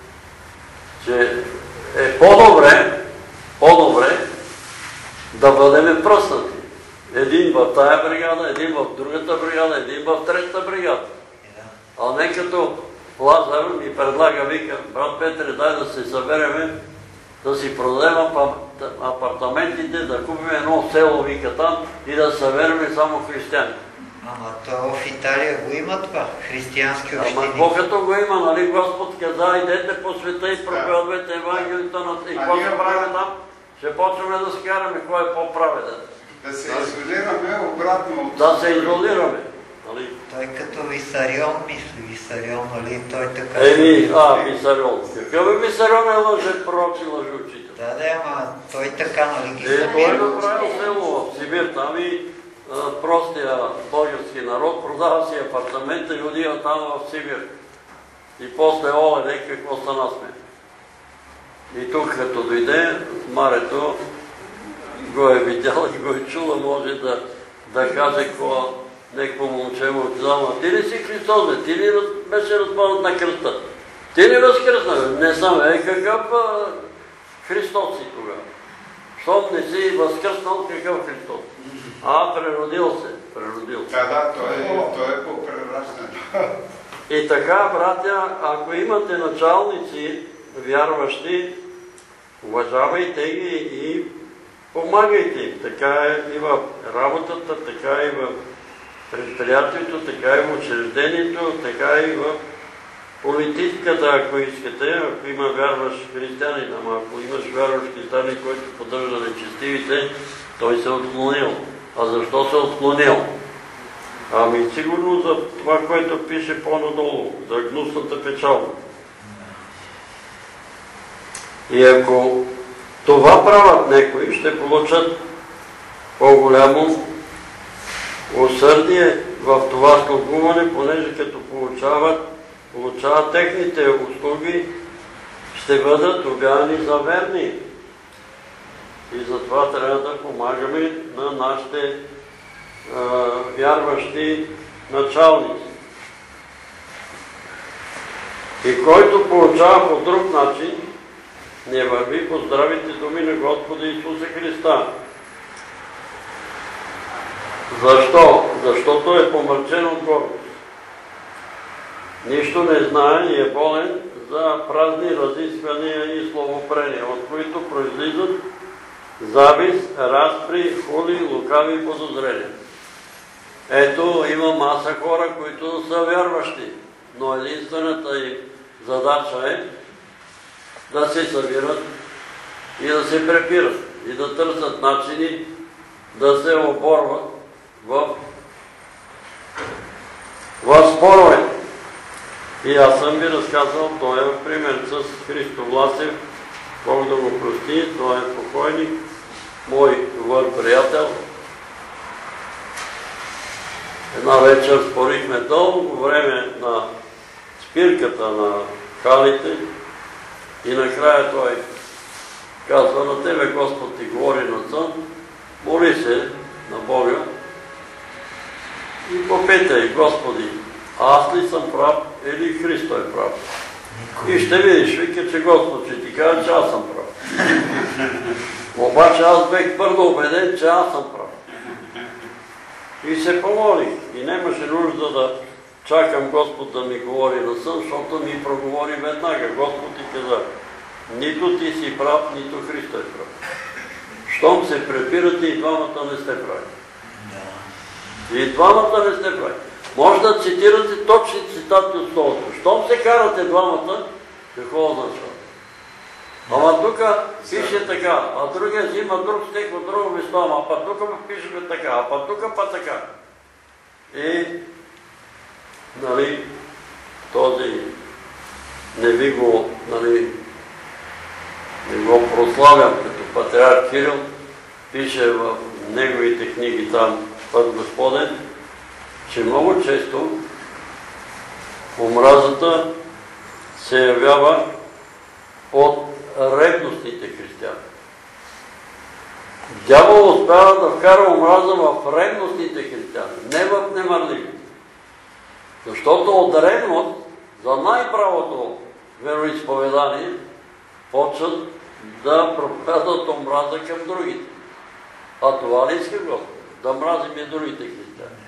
[SPEAKER 1] че е по-добре, по-добре да бъдем пръснати. Един в тая бригада, един в другата бригада, един в третата бригада. А не като Лазар ми предлага, вика, брат Петре, дай да се събереме, да си продадем апартаментите, да купим едно село, вика там, и да събереме само християни.
[SPEAKER 2] Ама то в Италия го има това, християнски общини.
[SPEAKER 1] Ама какво като го има, нали Господ каза, идете по света и проповядвайте Евангелието на... И какво ще правим там? Ще почваме да се караме, кой е по-праведен.
[SPEAKER 4] Да се изолираме обратно от...
[SPEAKER 1] Да се изолираме. Нали?
[SPEAKER 2] Той като Висарион мисли, Висарион, нали? Той така...
[SPEAKER 1] Еми, а, Висарион. Какъв е Висарион е лъже пророк и лъжеучител?
[SPEAKER 2] Да, да, ама той така, нали ги
[SPEAKER 1] Е, той е
[SPEAKER 2] събира.
[SPEAKER 1] направил село в Сибир, там и а, простия български народ продава си апартамента и отива там в Сибир. И после оле, нека какво стана сме. И тук като дойде, Марето го е видял и го е чула, може да, да каже какво някакво момче му казал, ти ли си Христос, бе? Ти ли беше разпълнат на кръста? Ти ли възкръсна? Не съм, е какъв а, Христос си тогава. Щом не си възкръснал, какъв Христос? А, преродил се, преродил се.
[SPEAKER 4] Да, да, той е, той е по прераждане.
[SPEAKER 1] И така, братя, ако имате началници, вярващи, уважавайте ги и помагайте им. Така е и в работата, така и в предприятието, така и в учреждението, така и в политиката, ако искате, ако има вярващ християнин, ама ако имаш вярващ християнин, който поддържа нечестивите, той се е отклонил. А защо се е отклонил? Ами сигурно за това, което пише по-надолу, за гнусната печалба. И ако това правят някои, ще получат по-голямо усърдие в това стълкуване, понеже като получават, получават техните услуги, ще бъдат обявени за верни. И затова трябва да помагаме на нашите а, вярващи началници. И който получава по друг начин, не върви по здравите думи на Господа Исуса Христа. Защо? Защото е помърчен от гордост. Нищо не знае и е болен за празни разисквания и словопрения, от които произлизат завист, разпри, хули, лукави подозрения. Ето, има маса хора, които са вярващи, но единствената им задача е да се събират и да се препират и да търсят начини да се оборват в, в спорове. И аз съм ви разказал, той е пример с Христо Власев, Бог да го прости, той е покойник, мой добър приятел. Една вечер спорихме дълго време на спирката на халите и накрая той казва: на тебе Господ ти говори на сън, моли се на Бога и попитай: Господи, аз ли съм прав или Христо е прав? И ще видиш, вика, че Господ ще ти каже, че аз съм прав. Обаче аз бех твърдо убеден, че аз съм прав. И се помолих. И нямаше нужда да чакам Господ да ми говори на сън, защото ми проговори веднага. Господ ти каза: нито ти си прав, нито Христо е прав. Щом се препирате, и двамата не сте прави. И двамата не сте прави. Може да цитирате точни цитати от Словото. Щом се карате двамата, какво означава? Ама тук пише така, а другия взима друг стих от друго место, ама па тук пише така, а па тук па така. И, нали, този не ви го, нали, не го прославям като патриарх Кирил, пише в неговите книги там Път Господен, че много често омразата се явява от ревностните християни. Дявол успява да вкара омраза в ревностните християни, не в немърливите. Защото от ревност за най-правото вероизповедание почват да проповядват омраза към другите. А това ли иска Господ? Да мразим и другите християни.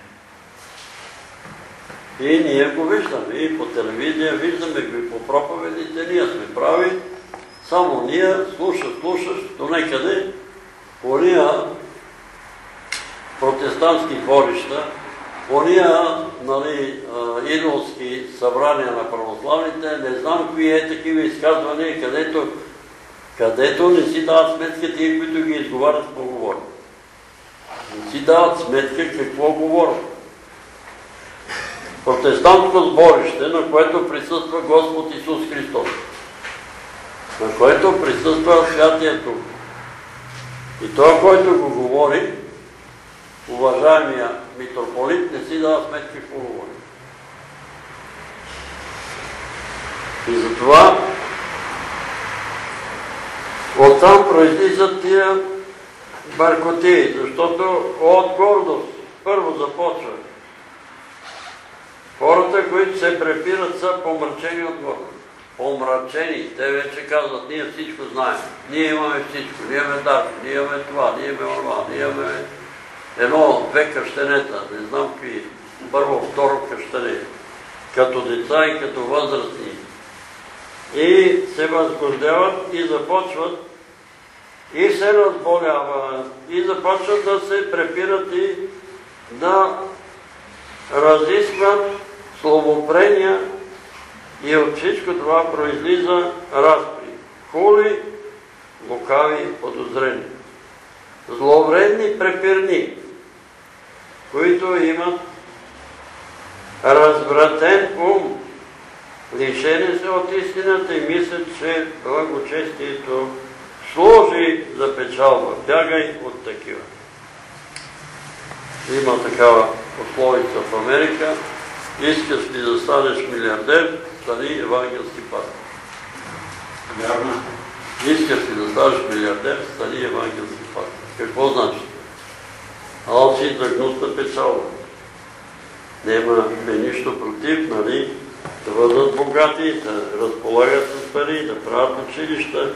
[SPEAKER 1] И ние го виждаме, и по телевизия виждаме ги по проповедите, ние сме прави, само ние слушаш, слушаш, до некъде по ния протестантски дворища, по ния, нали, идолски събрания на православните, не знам кои е такива изказвания, където, където не си дават сметка тия, които ги изговарят, какво говорят. Не си дават сметка какво говорят. Протестантско сборище, на което присъства Господ Исус Христос, на което присъства Святия Дух. И той, който го говори, уважаемия митрополит, не си дава сметка какво говори. И затова оттам произлизат тия бъркотии, защото от гордост първо започва. Хората, които се препират, са помрачени от гордост. Помрачени. Те вече казват: ние всичко знаем. Ние имаме всичко. Ние имаме дарби. Ние имаме това. Ние имаме това. Ние имаме едно, две къщенета. Не знам какви. Първо, второ къщене. Като деца и като възрастни. И се възгордяват и започват и се разболяват. И започват да се препират и да разискват словопрения И от всичко това произлиза разпри, хули, лукави подозрени, зловредни препирни, които имат развратен ум, лишени се от истината и мислят, че благочестието служи за печалба. Бягай от такива. Има такава пословица в Америка: искаш ли да станеш милиардер, стани евангелски пастир.
[SPEAKER 4] Вярно.
[SPEAKER 1] Искаш ли да станеш милиардер, стани евангелски пастир. Какво значи? Ало си за гнусна печалба. Нямаме нищо против, нали, да бъдат богати, да разполагат с пари, да правят училища.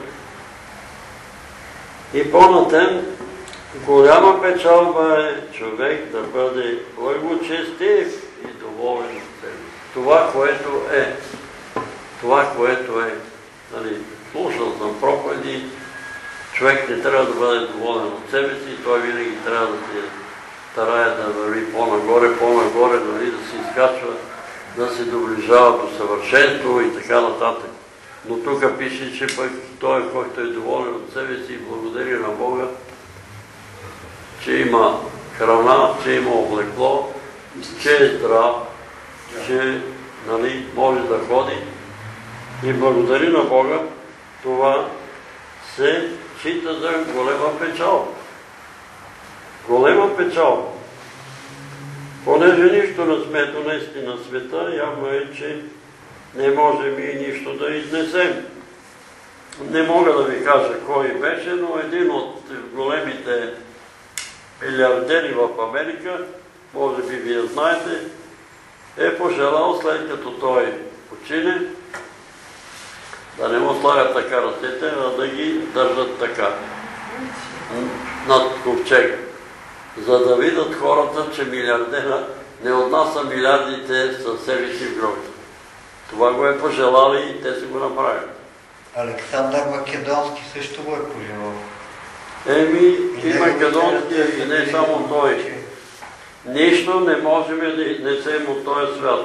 [SPEAKER 1] И по-натем, голяма печалба е човек да бъде благочестив и доволен от себе. Това, което е. Това, което е. Нали, слушал съм проповеди, човек не трябва да бъде доволен от себе си, той винаги трябва да се старае да върви по-нагоре, по-нагоре, нали, да се изкачва, да се доближава до съвършенство и така нататък. Но тук пише, че пък той, който е доволен от себе си, благодари на Бога, че има храна, че има облекло, че е здрав, че, нали, може да ходи и благодари на Бога, това се счита за голема печалба. Голема печалба. Понеже нищо не сме донесли на света, явно е, че не можем и нищо да изнесем. Не мога да ви кажа кой беше, но един от големите милиардери в Америка, може би вие знаете, е пожелал, след като той почине, да не му слагат така ръцете, а да ги държат така над ковчега, за да видят хората, че милиардера не отнася милиардите със себе си в гробите. Това го е пожелали и те си го направили.
[SPEAKER 2] Александър Македонски също го е пожелал.
[SPEAKER 1] Еми, и Македонски, и не само той. Нищо не можем да изнесем от този свят.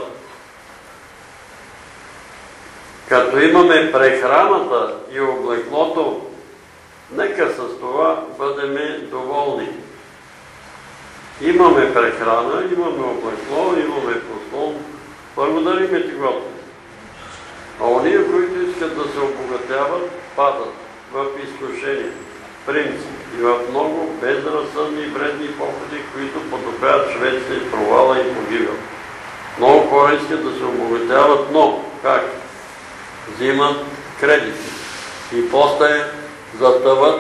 [SPEAKER 1] Като имаме прехраната и облеклото, нека с това бъдем доволни. Имаме прехрана, имаме облекло, имаме послон. Благодариме ти, Господи. А ония, които искат да се обогатяват, падат в изкушение, принцип и в много безразсъдни и вредни походи, които потопяват човеците в провала и погибел. Много хора искат да се обогатяват, но как? Взимат кредити и после затъват.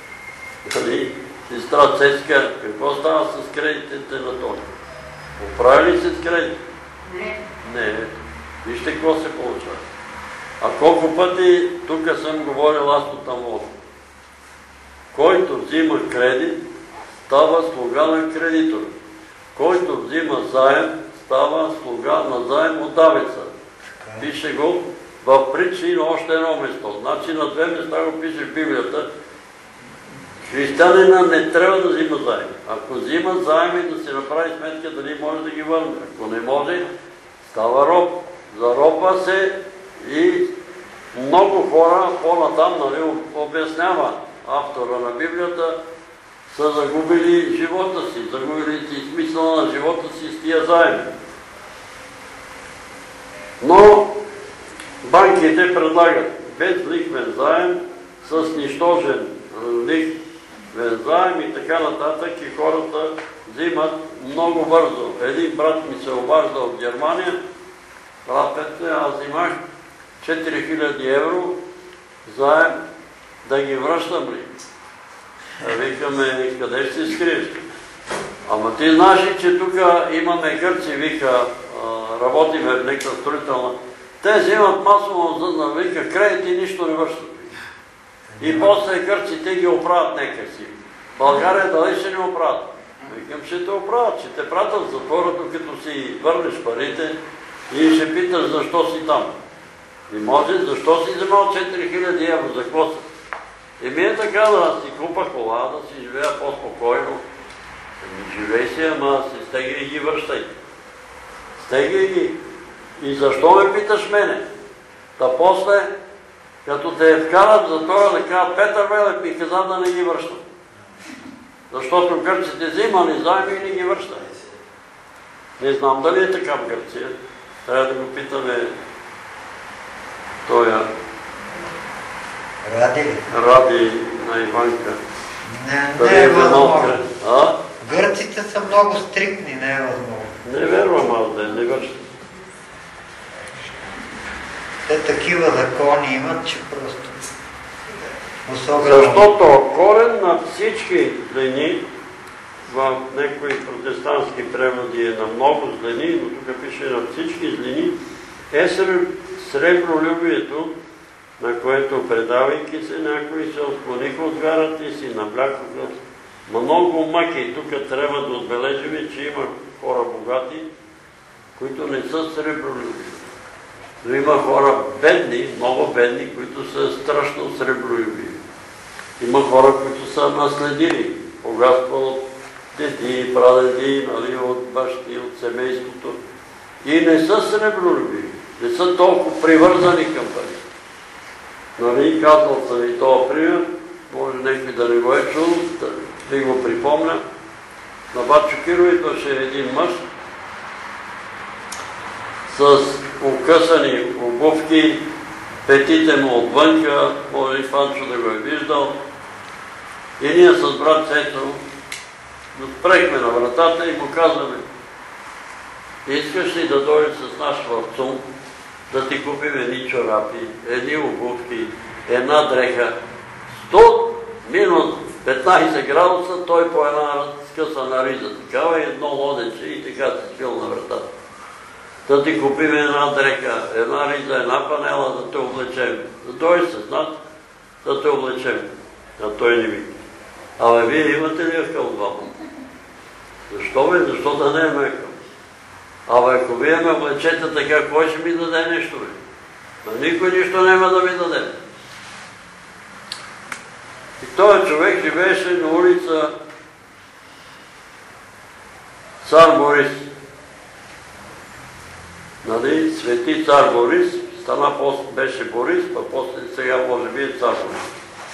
[SPEAKER 1] Сестра Цецка, какво става с кредитите на Тони? Оправи ли се с кредит?
[SPEAKER 3] Не.
[SPEAKER 1] Не. Вижте какво се получава. А колко пъти тук съм говорил аз от там. Който взима кредит, става слуга на кредитора. Който взима заем, става слуга на заем от Давица. Пише го в притчи на още едно место. Значи на две места го пише в Библията. Християнина не трябва да взима заем. Ако взима заем и да си направи сметка дали може да ги върне. Ако не може, става роб. Заробва се и много хора по-натам, нали, обяснява автора на Библията, са загубили живота си, загубили си смисъла на живота си с тия заеми. Но банките предлагат безлихвен заем с нищожен лихвен заем и така нататък и хората взимат много бързо. Един брат ми се обажда от Германия, брат, аз взимах четири хиляди евро заем, да ги връщам ли? Викаме, къде ще се скриеш? Ама ти знаеш ли, че тук имаме гърци, вика, работиме в някаква строителна. Те взимат масово, вика, кредити и нищо не връщат. И после гърците ги оправят нека си. България дали ще не оправят? Викам, ще те оправят, ще те пратят в затвора, докато си върнеш парите и ще питаш защо си там. И може, защо си вземал четири хиляди евро, за какво са? И ми е така да си купа кола, да си живея по-спокойно. Ами живей си, ама си стегай и ги връщай. Стегай ги. И защо ме питаш мене? Та после, като те вкарат за това да кажат Петър Велев ми каза да не ги връщам. Защото гърците взимали заеми и не ги връщали. Не знам дали е така в Гърция. Трябва да го питаме тоя
[SPEAKER 2] Ради ли?
[SPEAKER 1] Ради на Иванка.
[SPEAKER 2] Не, не е възможно.
[SPEAKER 1] А?
[SPEAKER 2] Гърците са много стриктни, не е възможно.
[SPEAKER 1] Не вервам аз да не връщам.
[SPEAKER 2] Те такива закони имат, че просто... Особено...
[SPEAKER 1] Защото корен на всички злини, в някои протестантски преводи е на много злини, но тук пише на всички злини, е сребролюбието, на което предавайки се, някои се отклониха от вярата и си навлякоха много мъки. Тук трябва да отбележим, че има хора богати, които не са сребролюби. Но има хора бедни, много бедни, които са страшно сребролюби. Има хора, които са наследили богатство от деди, прадеди, нали, от бащи, от семейството. И не са сребролюби, не са толкова привързани към пари. Нали, казал съм и този пример, може някой да не го е чул, да ви го припомня. На Бачо Кирови беше един мъж с укъсани обувки, петите му отвънка, може и Фанчо да го е виждал. И ние с брат Цето спрехме на вратата и му казваме: искаш ли да дойдеш с наш върцун, да ти купим едни чорапи, едни обувки, една дреха. сто минус петнайсет градуса, той по една скъсана риза, такава и едно лодече и така се спил на вратата. Да ти купим една дреха, една риза, една панела, да те облечем. Да дойдеш с нас, да те облечем. А той не вика: абе, вие имате ли акъл двама? Защо бе? Защо да не имаме акъл? Абе, ако вие ме облечете така, кой ще ми даде нещо, бе? Но никой нищо няма да ми даде. И този човек живееше на улица Цар Борис. Нали, Свети цар Борис, стана беше Борис, а после сега може би е цар Борис.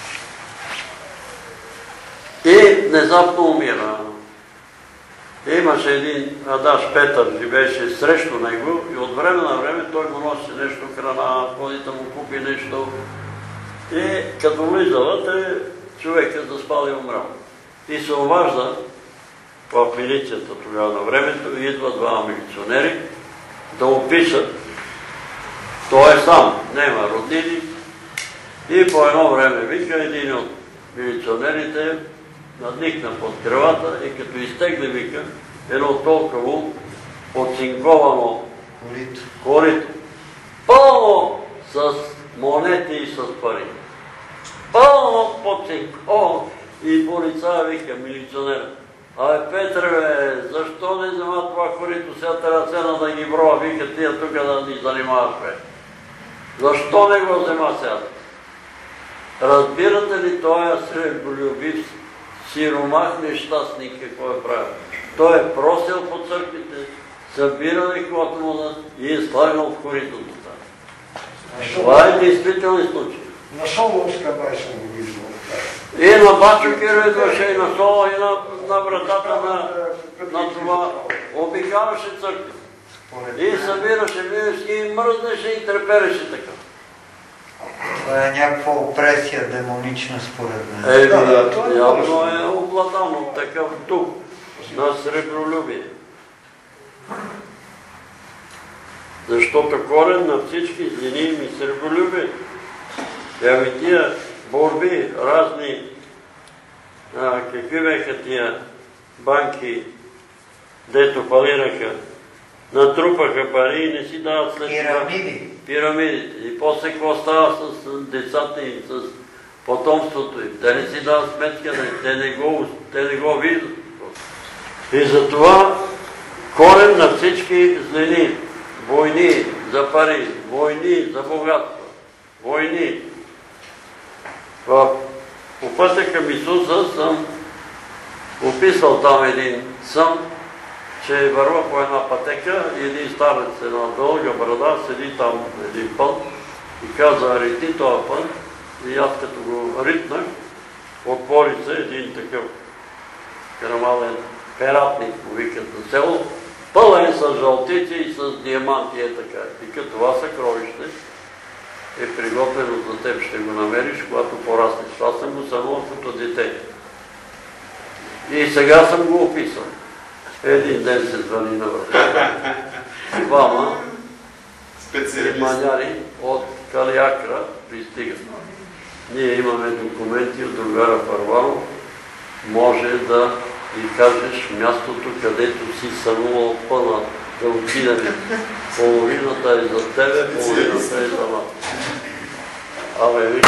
[SPEAKER 1] И внезапно умира. Имаше един адаш Петър, живееше срещу него и от време на време той му носи нещо, храна, ходи да му купи нещо. И като влизала, те човекът заспал и умрал. И се обажда в милицията тогава на времето и идва два милиционери да опишат. Той е сам, няма роднини. И по едно време вика един от милиционерите, надникна под крилата и като изтегне, вика, едно толкова оцинковано корито, пълно с монети и с пари. Пълно подцинковано. И полицая вика, милиционер: абе, Петре, бе, защо не взема това корито, сега трябва цена да ги броя, вика, тия тук да ни занимаваш, бе. Защо не го взема сега? Разбирате ли този сребролюбив сиромах нещастник какво е правил? Той е просил по църквите, събирал и каквото му да и е слагал в коритото. Това е действителен случай.
[SPEAKER 6] На Солонска байса го виждал.
[SPEAKER 1] И на Бачо Кирови идваше, и на Соло, и на вратата на това. Обикаваше църква. И събираше милски, и мръзнеше, и трепереше така.
[SPEAKER 2] Това е някаква опресия демонична според мен.
[SPEAKER 1] Еми, явно е обладан от такъв дух на сребролюбие. Защото корен на всички злини ми сребролюбие. Еми тия борби, разни, какви беха тия банки, дето фалираха, натрупаха пари и не си дават след това.
[SPEAKER 2] Пирамиди.
[SPEAKER 1] Пирамидите. И после какво става с децата им, с потомството им. Те не си дават сметка, те не го, те не го виждат. И затова корен на всички злини, войни за пари, войни за богатство, войни. По пътя към Исуса съм описал там един сън, че върва по една пътека и един старец, една дълга брада, седи там един път И каза, рити този път. И аз като го ритнах, отвори се един такъв карамален ператник, го викат на село, пълен с жълтици и с диаманти, е така. Вика, това съкровище е приготвено за теб, ще го намериш, когато пораснеш. Това съм го сънувал като дете. И сега съм го описал. Един ден се звъни на врата. Двама маняри от Калиакра пристигат. Ние имаме документи от другара Първанов. Може да и кажеш мястото, където си сънувал пъна да отидем. Половината е за тебе, половината е за нас. Абе, вижте,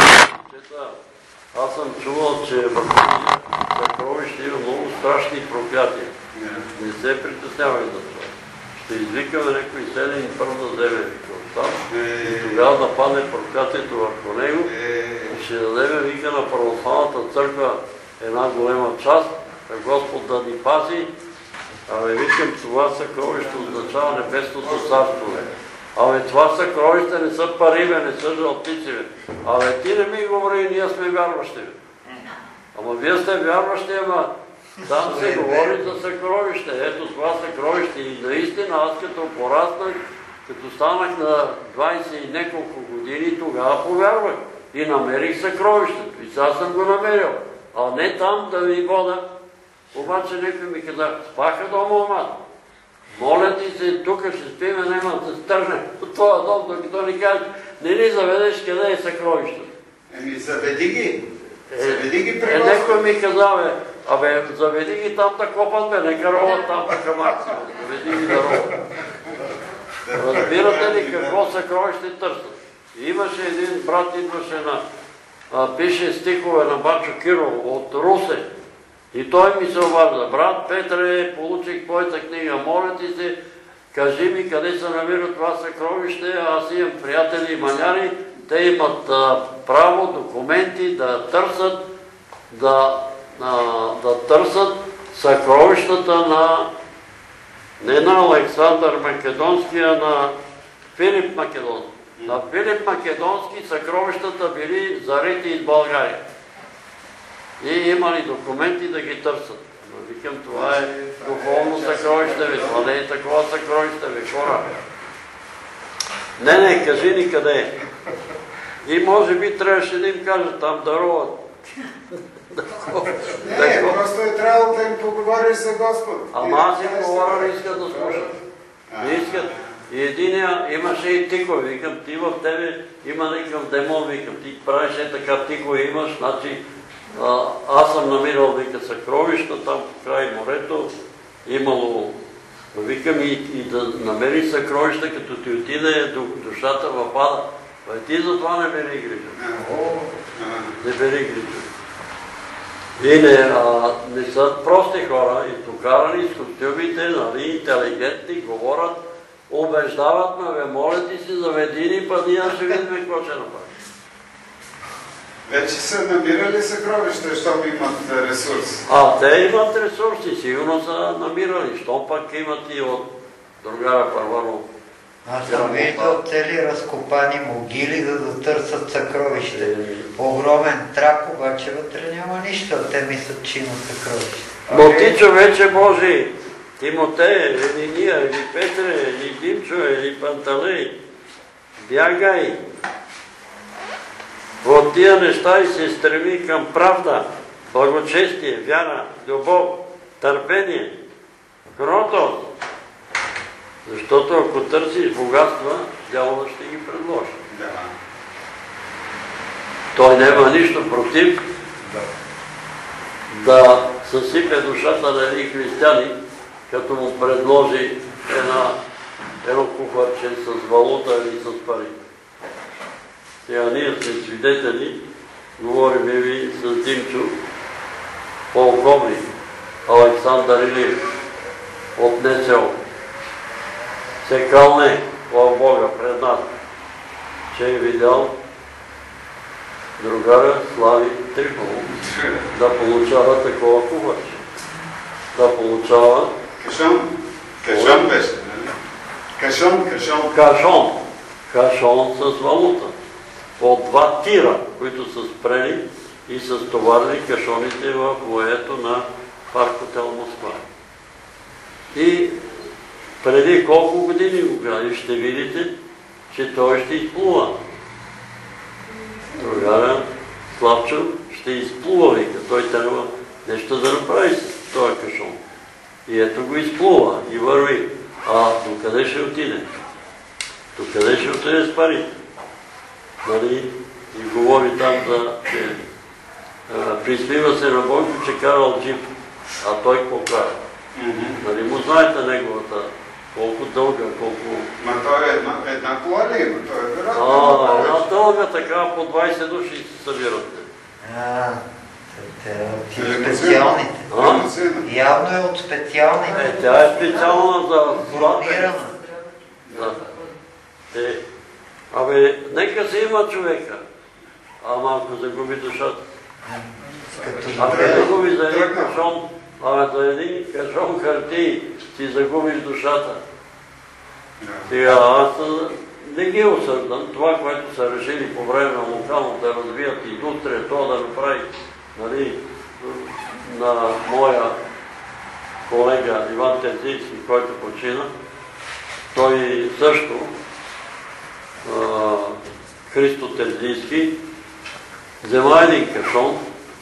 [SPEAKER 1] аз съм чувал, че в съкровище има много страшни проклятия. Не се притеснявай за това. Ще извикаме някой седен и първо да вземе викал и тогава да падне проклятието върху него и ще дадеме вика на православната църква една голема част, а Господ да ни пази. Абе, викам, това съкровище означава небесното царство. Абе, това съкровище не са пари, бе, не са жълтици, бе. Абе, ти не ми говори, ние сме вярващи, бе. Ама вие сте вярващи, ама там се говори за съкровище. Ето това съкровище. И наистина, аз като пораснах, като станах на двайсет и неколко години, тогава повярвах. И намерих съкровището. И сега съм го намерил. А не там да ви вода. Обаче някой ми каза, спаха дома, омат. Моля ти се, тук ще спиме, няма да се стърне от това дом, докато ни кажеш, не ни заведеш къде е съкровището.
[SPEAKER 4] Еми, заведи ги. Заведи ги при
[SPEAKER 1] Е,
[SPEAKER 4] Господа.
[SPEAKER 1] некой ми каза, бе, абе, заведи ги там да копат, бе, нека роват там да камакси, бе, заведи ги да роват. Разбирате ли какво съкровище търсят? Имаше един брат, идваше на, а, пише стихове на Бачо Киров от Русе. И той ми се обажда, брат Петре, получих твоята книга, моля ти се, кажи ми къде се намира това съкровище, аз имам приятели и маняри, те имат а, право, документи да търсят, да, а, да търсят съкровищата на, не на Александър Македонски, а на Филип Македонски. На Филип Македонски съкровищата били зарити из България. И имали документи да ги търсят. Но викам, това е духовно съкровище, бе. Това не е такова съкровище, бе, хора. Не, не, кажи ни къде е. И може би трябваше да им кажа, там даруват.
[SPEAKER 4] Не, просто е трябвало да им поговориш за Господ.
[SPEAKER 1] Ама аз им говоря, не искат да слушат. Не искат. И единия имаше и тикове. Викам, ти в тебе има някакъв демон, викам, ти правиш е така тикове имаш, значи аз съм намирал, вика, съкровища там по край морето, имало, викам и, и да намери съкровища, като ти отиде душата в ада. А ти за това не бери грижа. Не бери грижа. И не, а, не са прости хора, и докарани с костюмите, нали, интелигентни, говорят, убеждават ме, бе, моля ти си, заведи ни, па ние ще видим какво ще направим.
[SPEAKER 4] Вече са намирали съкровища, защото имат ресурс.
[SPEAKER 1] А, те имат ресурси, сигурно са намирали, що пък имат и от другара Първанов.
[SPEAKER 2] Аз съм виждал цели разкопани могили, за да търсят съкровище. Огромен трак, обаче вътре няма нищо, те мислят, че има съкровище.
[SPEAKER 1] Но ти, човече Божий, Тимотей, или Ния, или Петре, или Димчо, или Панталей, бягай от тия неща и се стреми към правда, благочестие, вяра, любов, търпение, кротост. Защото ако търсиш богатства, дяволът ще ги предложи.
[SPEAKER 4] Да.
[SPEAKER 1] Той няма нищо против да съсипе душата на един християнин, като му предложи една, едно кухарче с валута или с пари. Сега ние сме свидетели, говорим ви с Димчо, полковник Александър Илиев от НСО. Се кълне в Бога пред нас, че е видял другара Слави Трифонов да получава такова кухарче. Да получава...
[SPEAKER 4] Кашон? Кашон беше, нали? Кашон, кашон.
[SPEAKER 1] Кашон. Кашон с валута. по два тира, които са спрели и са стоварили кашоните в моето на парк хотел Москва. И преди колко години го казали, ще видите, че той ще изплува. Тогава Славчо ще изплува, вика, той трябва нещо да направи с този кашон. И ето го изплува и върви. А докъде ще отиде? Докъде ще отиде с парите? Нали? И говори там, да, че а, присмива се на Бойко, че карал джип, а той какво кара? Mm-hmm. Нали му знаете неговата, колко дълга, колко...
[SPEAKER 4] Ма той е една, една кола ли има? Той е вероятно.
[SPEAKER 1] А, една дълга, така по двайсет души се събират.
[SPEAKER 2] А, те от специалните. Явно е от специалните.
[SPEAKER 1] Е, тя е специална за
[SPEAKER 2] Бронирана.
[SPEAKER 1] Да. Е, абе, нека се има човека, а малко загуби душата. Ако загуби за един кашон, абе за един кашон хартии си загубиш душата. Сега аз не ги осъждам. Това, което са решили по време на локално да развият индустрия, това да направи, нали, на моя колега Иван Терзийски, който почина, той също, а, Христо Терзийски, взема един кашон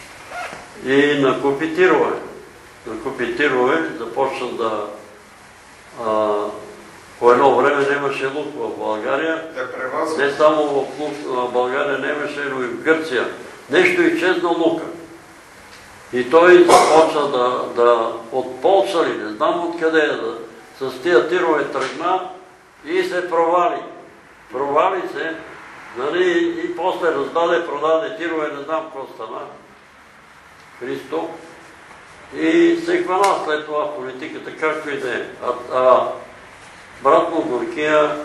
[SPEAKER 1] и накупи тирове. Накупи тирове, започна да... А, по едно време нямаше лук в България. Не само в лук, в България нямаше, но и в Гърция. Нещо изчезна лука. И той започна да, да от Полша ли, не знам откъде, да, с тия тирове тръгна и се провали. Провали се, нали, и после раздаде, продаде тирове, не знам какво стана. Христо. И се хвана след това в политиката, както и да е. А, а брат му Горкия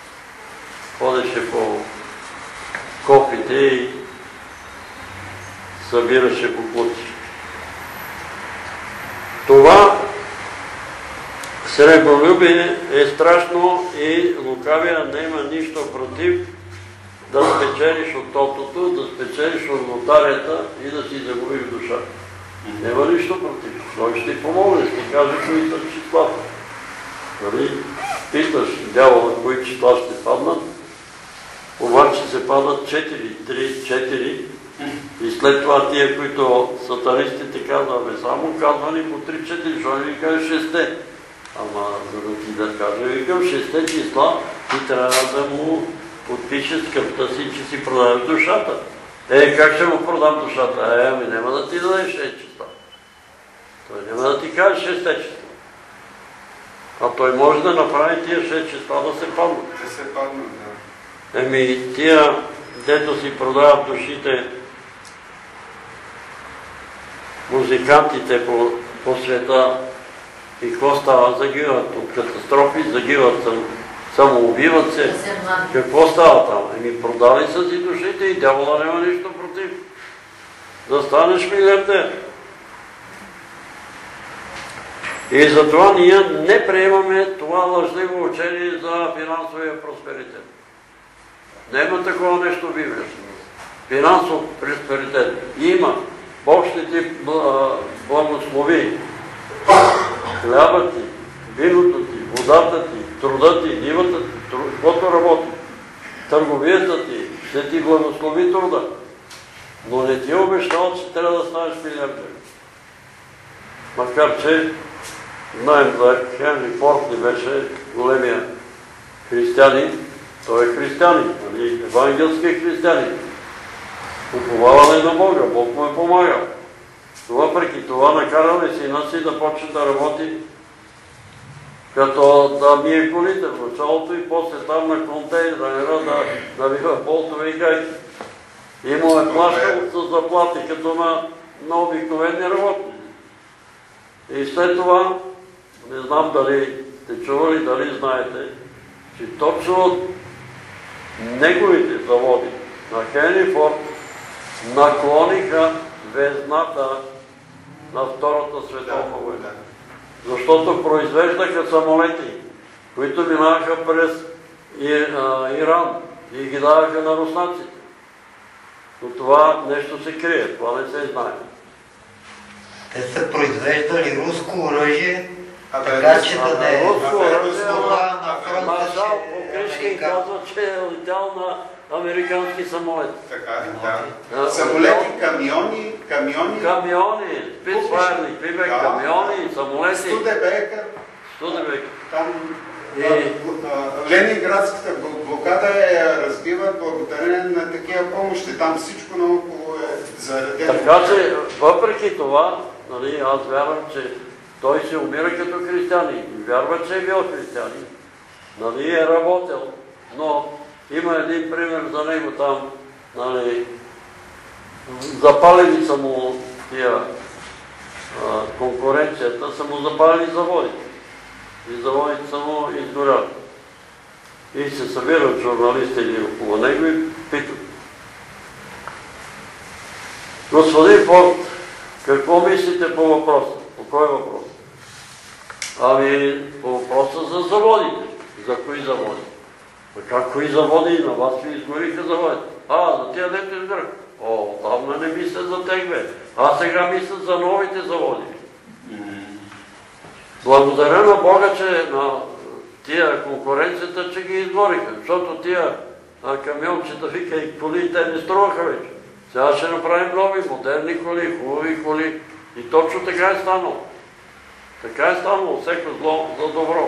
[SPEAKER 1] ходеше по копите и събираше буклуци. Това сребролюбие е страшно и лукавия няма нищо против да спечелиш от тотото, да спечелиш от лотарията и да си загубиш душа. Няма нищо против. Той ще ти помогне, ще каже кои са числата. Нали? Питаш дявола кои числа ще паднат, обаче се падат четири, три, четири и след това тия, които сатанистите казват, бе, само казвани по три-четири, защото ви каже шесте. Ама за да ти да кажа, викам, шесте числа ти трябва да му подпишеш скъпта си, че си продаваш душата. Е, как ще му продам душата? Е, ами няма да ти дадеш шест числа. Той няма да ти каже шесте числа. А той може да направи тия шест числа да се паднат.
[SPEAKER 4] Да се паднат, да.
[SPEAKER 1] Еми, тия, дето си продават душите, музикантите по, по света, и какво става? Загиват от катастрофи, загиват, самоубиват се. Какво става там? Еми, продали са си душите и дявола няма нищо против. Да станеш милиардер. И затова ние не приемаме това лъжливо учение за финансовия просперитет. Няма такова нещо в Библията. Финансов просперитет има. Бог ще ти благослови. Хлябът ти, виното ти, водата ти, труда ти, нивата ти, каквото работи. Търговията ти, ще ти благослови труда. Но не ти е обещал, че трябва да станеш милиардер. Макар че знаем за Хенри Форд ли беше големия християнин, той е християнин, нали, евангелски християнин. Уповавал е на Бога, Бог му е помагал. Въпреки това накарал и сина си да почне да работи като да мие колите в началото и после там на контейнера да навива болтове и гайки. И му е плащал с заплати като на, на обикновени работници. И след това, не знам дали сте чували, дали знаете, че точно от неговите заводи на Хенри Форд наклониха везната на Втората световна война. Защото произвеждаха самолети, които минаха през Иран и ги даваха на руснаците. Но това нещо се крие, това не се знае.
[SPEAKER 2] Те са произвеждали руско оръжие,
[SPEAKER 4] Абе,
[SPEAKER 2] така че да не е
[SPEAKER 1] Руско оръжие,
[SPEAKER 2] слова на фронта,
[SPEAKER 1] Маршал
[SPEAKER 2] че
[SPEAKER 1] Покришки
[SPEAKER 2] Америка.
[SPEAKER 1] казва, че е летял на американски самолет.
[SPEAKER 4] Така е, да.
[SPEAKER 1] А,
[SPEAKER 4] Самолети, камиони, камиони,
[SPEAKER 1] Камиони, спицфайрни, бе,
[SPEAKER 4] Да.
[SPEAKER 1] камиони, самолети,
[SPEAKER 4] Студебека,
[SPEAKER 1] Студебек.
[SPEAKER 4] там
[SPEAKER 1] И-
[SPEAKER 4] а, а, Ленинградската бл- блокада я разбиват благодарение на такива помощи. Там всичко наоколо е заредено.
[SPEAKER 1] Така че, въпреки това, нали, аз вярвам, че той се умира като християнин. Вярва, че е бил християнин. Нали, е работил. Но има един пример за него там, нали, запалени са му тия а, конкуренцията, са му запалени заводите. И заводите са му изгорят. И се събират журналисти или около него и питат: господин Форд, какво мислите по въпроса? По кой въпрос? Ами, по въпроса за заводите. За кои заводи? А как кои заводи? На вас ви изгориха заводите. А, за тия дето изгорят. О, отдавна не мисля за тех, бе. А сега мисля за новите заводи. Благодаря на Бога, че на тия конкуренцията, че ги изгориха. Защото тия а, камиончета, вика, и коли, те не струваха вече. Сега ще направим нови, модерни коли, хубави коли. И точно така е станало. Така е станало всеко зло за добро.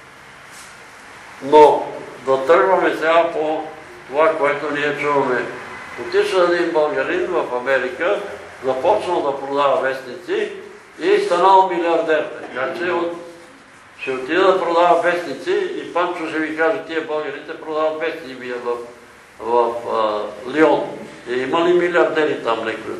[SPEAKER 1] Но да тръгваме сега по това, което ние чуваме. Отишъл един българин в Америка, започнал да продава вестници и станал милиардер. Така че от... ще отида да продава вестници и Панчо ще ви каже, тия българите продават вестници вие в, в а, Лион. И има ли милиардери там някой?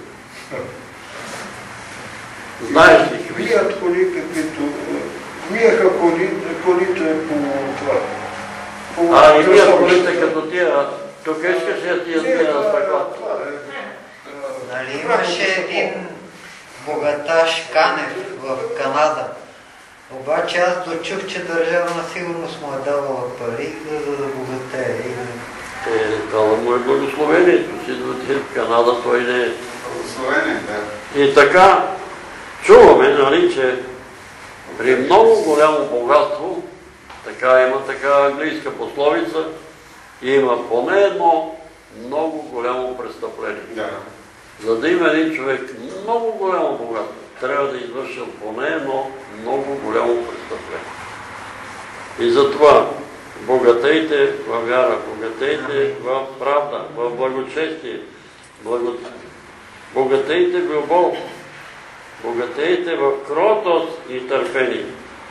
[SPEAKER 1] Знаеш ли какви?
[SPEAKER 6] Вият коли, каквито... Виеха коли, колите по това. по
[SPEAKER 1] А, и тия
[SPEAKER 6] кръстовищата.
[SPEAKER 1] колите като тия, тук искаш ли тия
[SPEAKER 6] Не,
[SPEAKER 1] тия
[SPEAKER 6] това е-
[SPEAKER 1] стъкла?
[SPEAKER 6] това е, а,
[SPEAKER 2] Нали имаше един богаташ Канев в Канада. Обаче аз дочух, че държавна сигурност му е давала пари, за да забогатее.
[SPEAKER 1] Е, дала му е благословението си да отиде в Канада, той не е.
[SPEAKER 4] Благословение, да.
[SPEAKER 1] И така, чуваме, нали, че при много голямо богатство, така има така английска пословица, има поне едно много голямо престъпление.
[SPEAKER 4] Да.
[SPEAKER 1] За да има един човек много голямо богатство, трябва да извършил поне едно много голямо престъпление. И затова богатейте във вяра, богатейте в правда, в благочестие, благо... богатейте в любов, богатейте в кротост и търпение.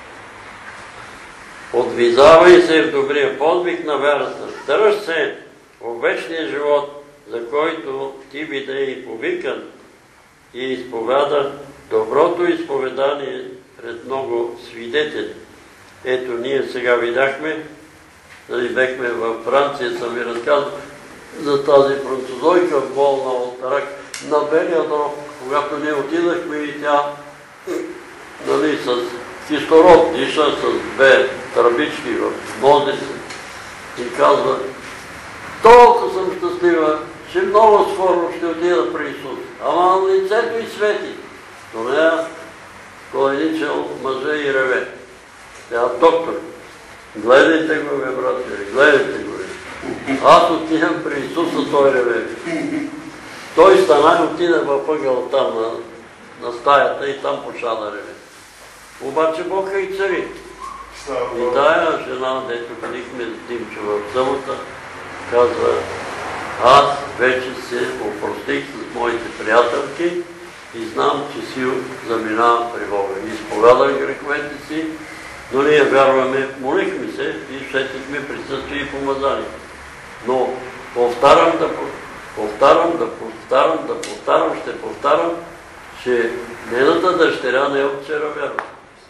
[SPEAKER 1] Подвизавай се в добрия подвиг на вярата, търж се в вечния живот, за който ти биде и повикан и изповяда доброто изповедание пред много свидетели. Ето, ние сега видяхме, нали бехме във Франция, съм ви разказал за тази французойка, болна от рак на белия дроб, когато ние отидахме и тя, нали, с кислород диша, с две тръбички в мозъка и казва: толкова съм щастлива, че много скоро ще отида при Исус. Ама на лицето и свети. Но нея коленичел мъже и реве. Тя доктор. Гледайте го, бе, братя, гледайте го. Аз отивам при Исуса, той реве. Той стана и отиде във ъгъл там на, на стаята и там почна да реве. Обаче Бог е и цари. И тая жена, дето ходихме с Димчо в събота, казва: аз вече се опростих с моите приятелки и знам, че си заминавам при Бога. Изповядах греховете си, но ние вярваме, молихме се и усетихме присъствие и помазание. Но повтарям да повтарям, да повтарям, да повтарям, ще повтарям, че нейната дъщеря не е от вчера вярва.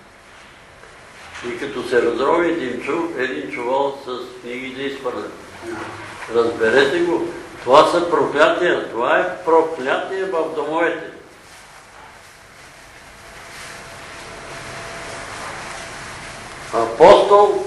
[SPEAKER 1] И като се разрови Димчо, един чувал с книгите изпърден. Разберете го. Това са проклятия. Това е проклятие в домовете. Апостол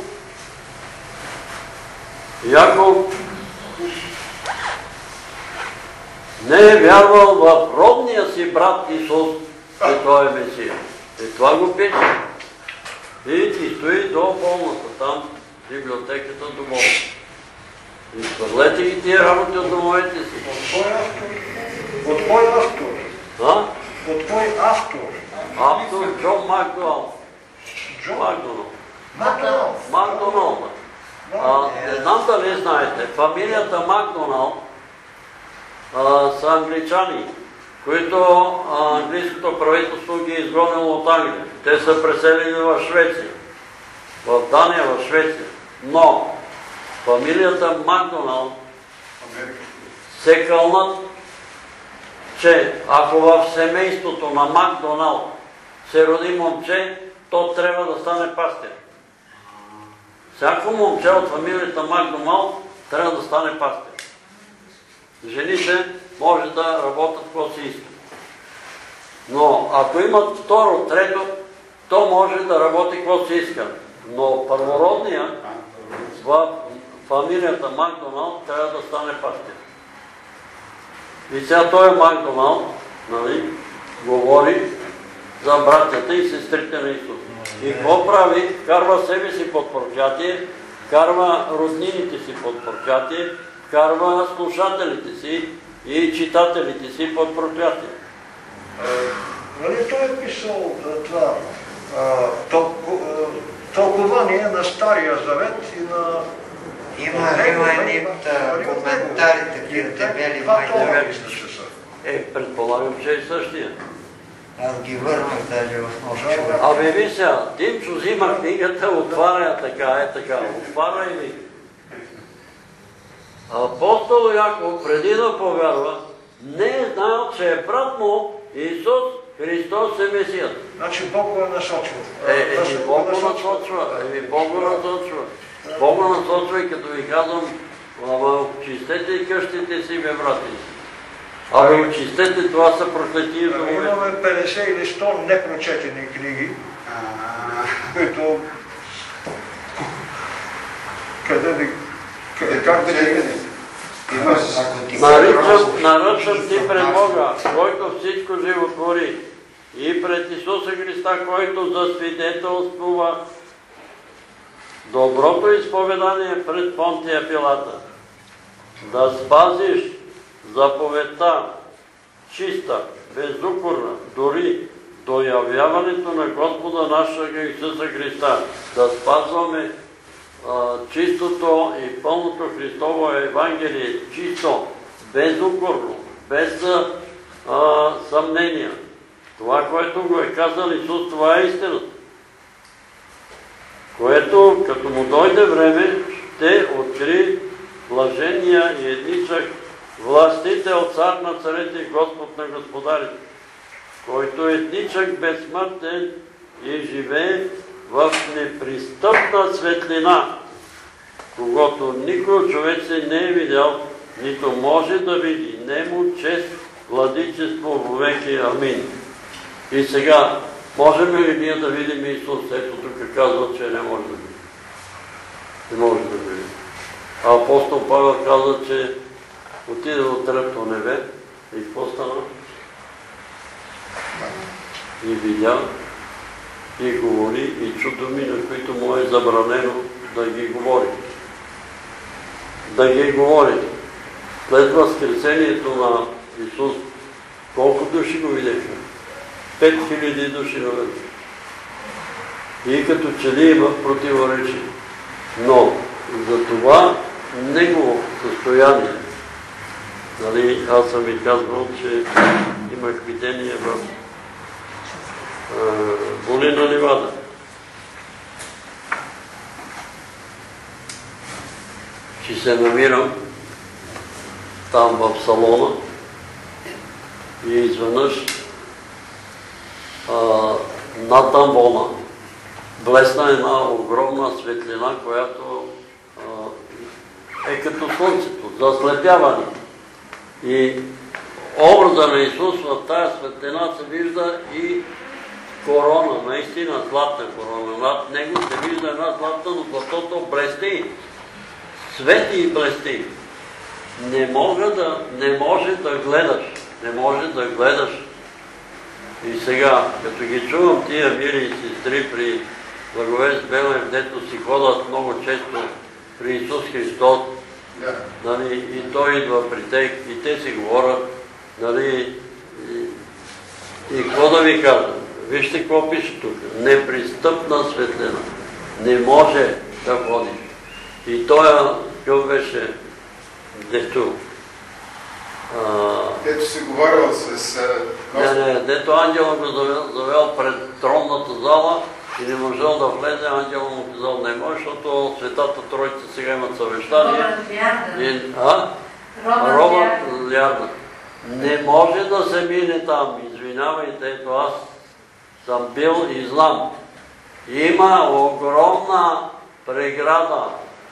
[SPEAKER 1] Яков не е вярвал в родния си брат Исус, че Той е Месия. И това го пише. И стои до болната там, библиотеката до болната. И хвърлете ги тия работи от домовете си.
[SPEAKER 6] От кой автор?
[SPEAKER 1] А?
[SPEAKER 6] От кой автор?
[SPEAKER 1] Автор Джон Макдоналд.
[SPEAKER 6] Джон?
[SPEAKER 1] Макдоналд.
[SPEAKER 6] Макдоналд.
[SPEAKER 1] Макдоналд. Не знам дали знаете, фамилията Макдоналд са англичани, които английското правителство ги е изгонило от Англия. Те са преселени в Швеция, в Дания, в Швеция. Но фамилията Макдоналд се кълнат, че ако в семейството на Макдоналд се роди момче, то трябва да стане пастир. Всяко момче от фамилията Макдоналд трябва да стане пастир. Жените може да работят какво си искат. Но ако имат второ, трето, то може да работи какво си иска. Но първородния в фамилията Макдоналд трябва да стане пастир. И сега той Макдоналд, нали, говори за братята и сестрите на Исус. И какво прави? Карва себе си под проклятие, карва роднините си под проклятие, карва слушателите си и читателите си под проклятие.
[SPEAKER 6] Нали той е писал това тълкование на Стария Завет и на...
[SPEAKER 2] Има, има едни коментари, такива дебели майдавели.
[SPEAKER 1] Е, предполагам, че е същия.
[SPEAKER 2] Аз ги върнах даже в нощ.
[SPEAKER 1] Абе, ви сега, Димчо взима книгата, отваря така, е така, отваря и вика. Апостол Яков, преди да повярва, не е знал, че е брат му Исус Христос е Месият.
[SPEAKER 6] Значи Бог го е насочил.
[SPEAKER 1] Е, е, Бог го насочва, е, Бог го насочва. Бог го насочва и като ви казвам, очистете и къщите си, бе, брати. Абе, очистете, това са проклетии домове.
[SPEAKER 6] Имаме петдесет или сто непрочетени книги, които... Къде да... Как да ги...
[SPEAKER 1] Наръчвам ти пред Бога, който всичко животвори, и пред Исуса Христа, който засвидетелствува доброто изповедание пред Понтия Пилата, да спазиш заповедта чиста, безукорна, дори до явяването на Господа нашего Исуса Христа, да спазваме чистото и пълното Христово Евангелие, чисто, безукорно, без а, съмнения. Това, което го е казал Исус, това е истината. Което, като му дойде време, ще откри блажения и едничък властител, цар на царете и Господ на господарите, който е едничък, безсмъртен и живее в непристъпна светлина, когато никой от човеци не е видял, нито може да види. Не му чест, владичество вовеки. Амин. И сега, можем ли ние да видим Исус? Ето тук казва, че не може да видим. Не може да видим. А апостол Павел каза, че отиде до трето небе и какво стана? И видя, и говори, и чу думи, на които му е забранено да ги говори. Да ги говори. След възкресението на Исус, колко души го видяха? Пет хиляди души го видяха. И като че ли има противоречие. Но за това негово състояние, нали, аз съм ви казвал, че имах видение в Долина Ливада. Че се намирам там в салона и изведнъж над амвона блесна една огромна светлина, която е като слънцето, заслепяване. И образа на Исус в тая светлина се вижда и корона, наистина златна корона. Над него се вижда една златна, но златото блести. Свети и блести. не, мога да, не може да гледаш. Не може да гледаш. И сега, като ги чувам тия мили и сестри при Благовест Белев, дето си ходят много често при Исус Христос,
[SPEAKER 4] Да.
[SPEAKER 1] нали, и Той идва при тях, и те си говорят, нали, и, и какво да ви казвам? Вижте какво пише тук. Непристъпна светлина. Не може да ходиш. И той, какъв беше, дето...
[SPEAKER 4] Дето си говорил с...
[SPEAKER 1] Не, не, дето ангела го завел, завел пред тронната зала и не можел да влезе, ангела му казал не може, защото Светата Троица сега имат съвещание.
[SPEAKER 3] Робърт Лярдън.
[SPEAKER 1] А?
[SPEAKER 3] Робърт
[SPEAKER 1] Робърт Лярдън. Не може да се мине там. Извинявайте, ето аз съм бил и знам. Има огромна преграда,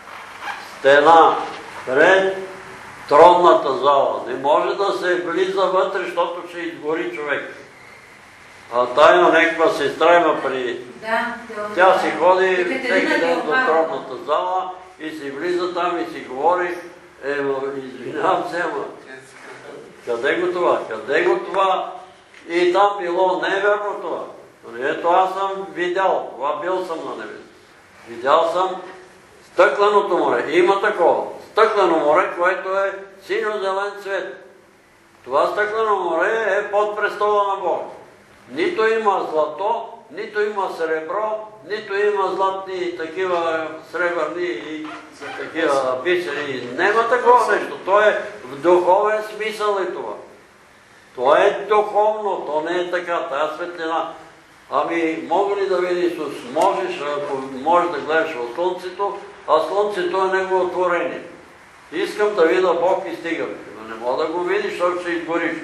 [SPEAKER 1] стена пред тронната зала. Не може да се влиза вътре, защото ще изгори човек. А тая някаква сестра има при...
[SPEAKER 3] Да,
[SPEAKER 1] Тя си ходи всеки ден до тронната зала и си влиза там и си говори. Ема, извинявам се, ама... Къде го това? Къде го това? И там било неверно това. Ето аз съм видял, това бил съм на небето. Видял съм стъкленото море. Има такова. Стъклено море, което е синьо-зелен цвет. Това стъклено море е под престола на Бога. Нито има злато, нито има сребро, нито има златни такива сребърни и такива бисери. Нема такова нещо. То е в духовен смисъл и това. То е духовно, то не е така. Тая светлина. Ами, мога ли да види Исус? Можеш, ако можеш да гледаш от слънцето, а слънцето е негово творение. Искам да видя Бог и стигам. Но не мога да го видиш, защото ще изгориш.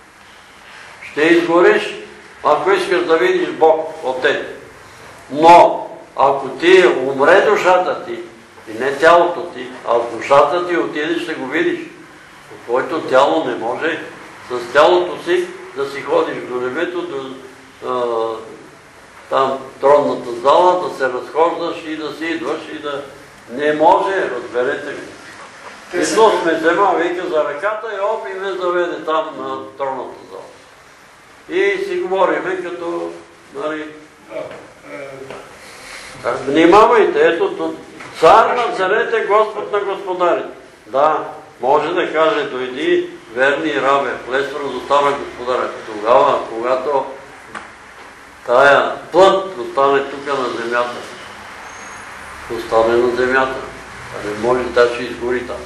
[SPEAKER 1] Ще изгориш, ако искаш да видиш Бог, Отец. Но, ако ти умре душата ти, и не тялото ти, а душата ти отидеш, ще го видиш. Твоето тяло не може с тялото си да си ходиш до небето, до а, там тронната зала, да се разхождаш и да си идваш и да... Не може, разберете ми. Исус ме взема, вика за ръката и оп и ме заведе там на тронната зала. И си говориме като, нали... Внимавайте, ето, цар на царете, Господ на господарите. Да, може да каже, дойди, верни рабе, влез в разостава господаря. Тогава, когато тая плът остане тук на земята, остане на земята, а не може да ще изгори там.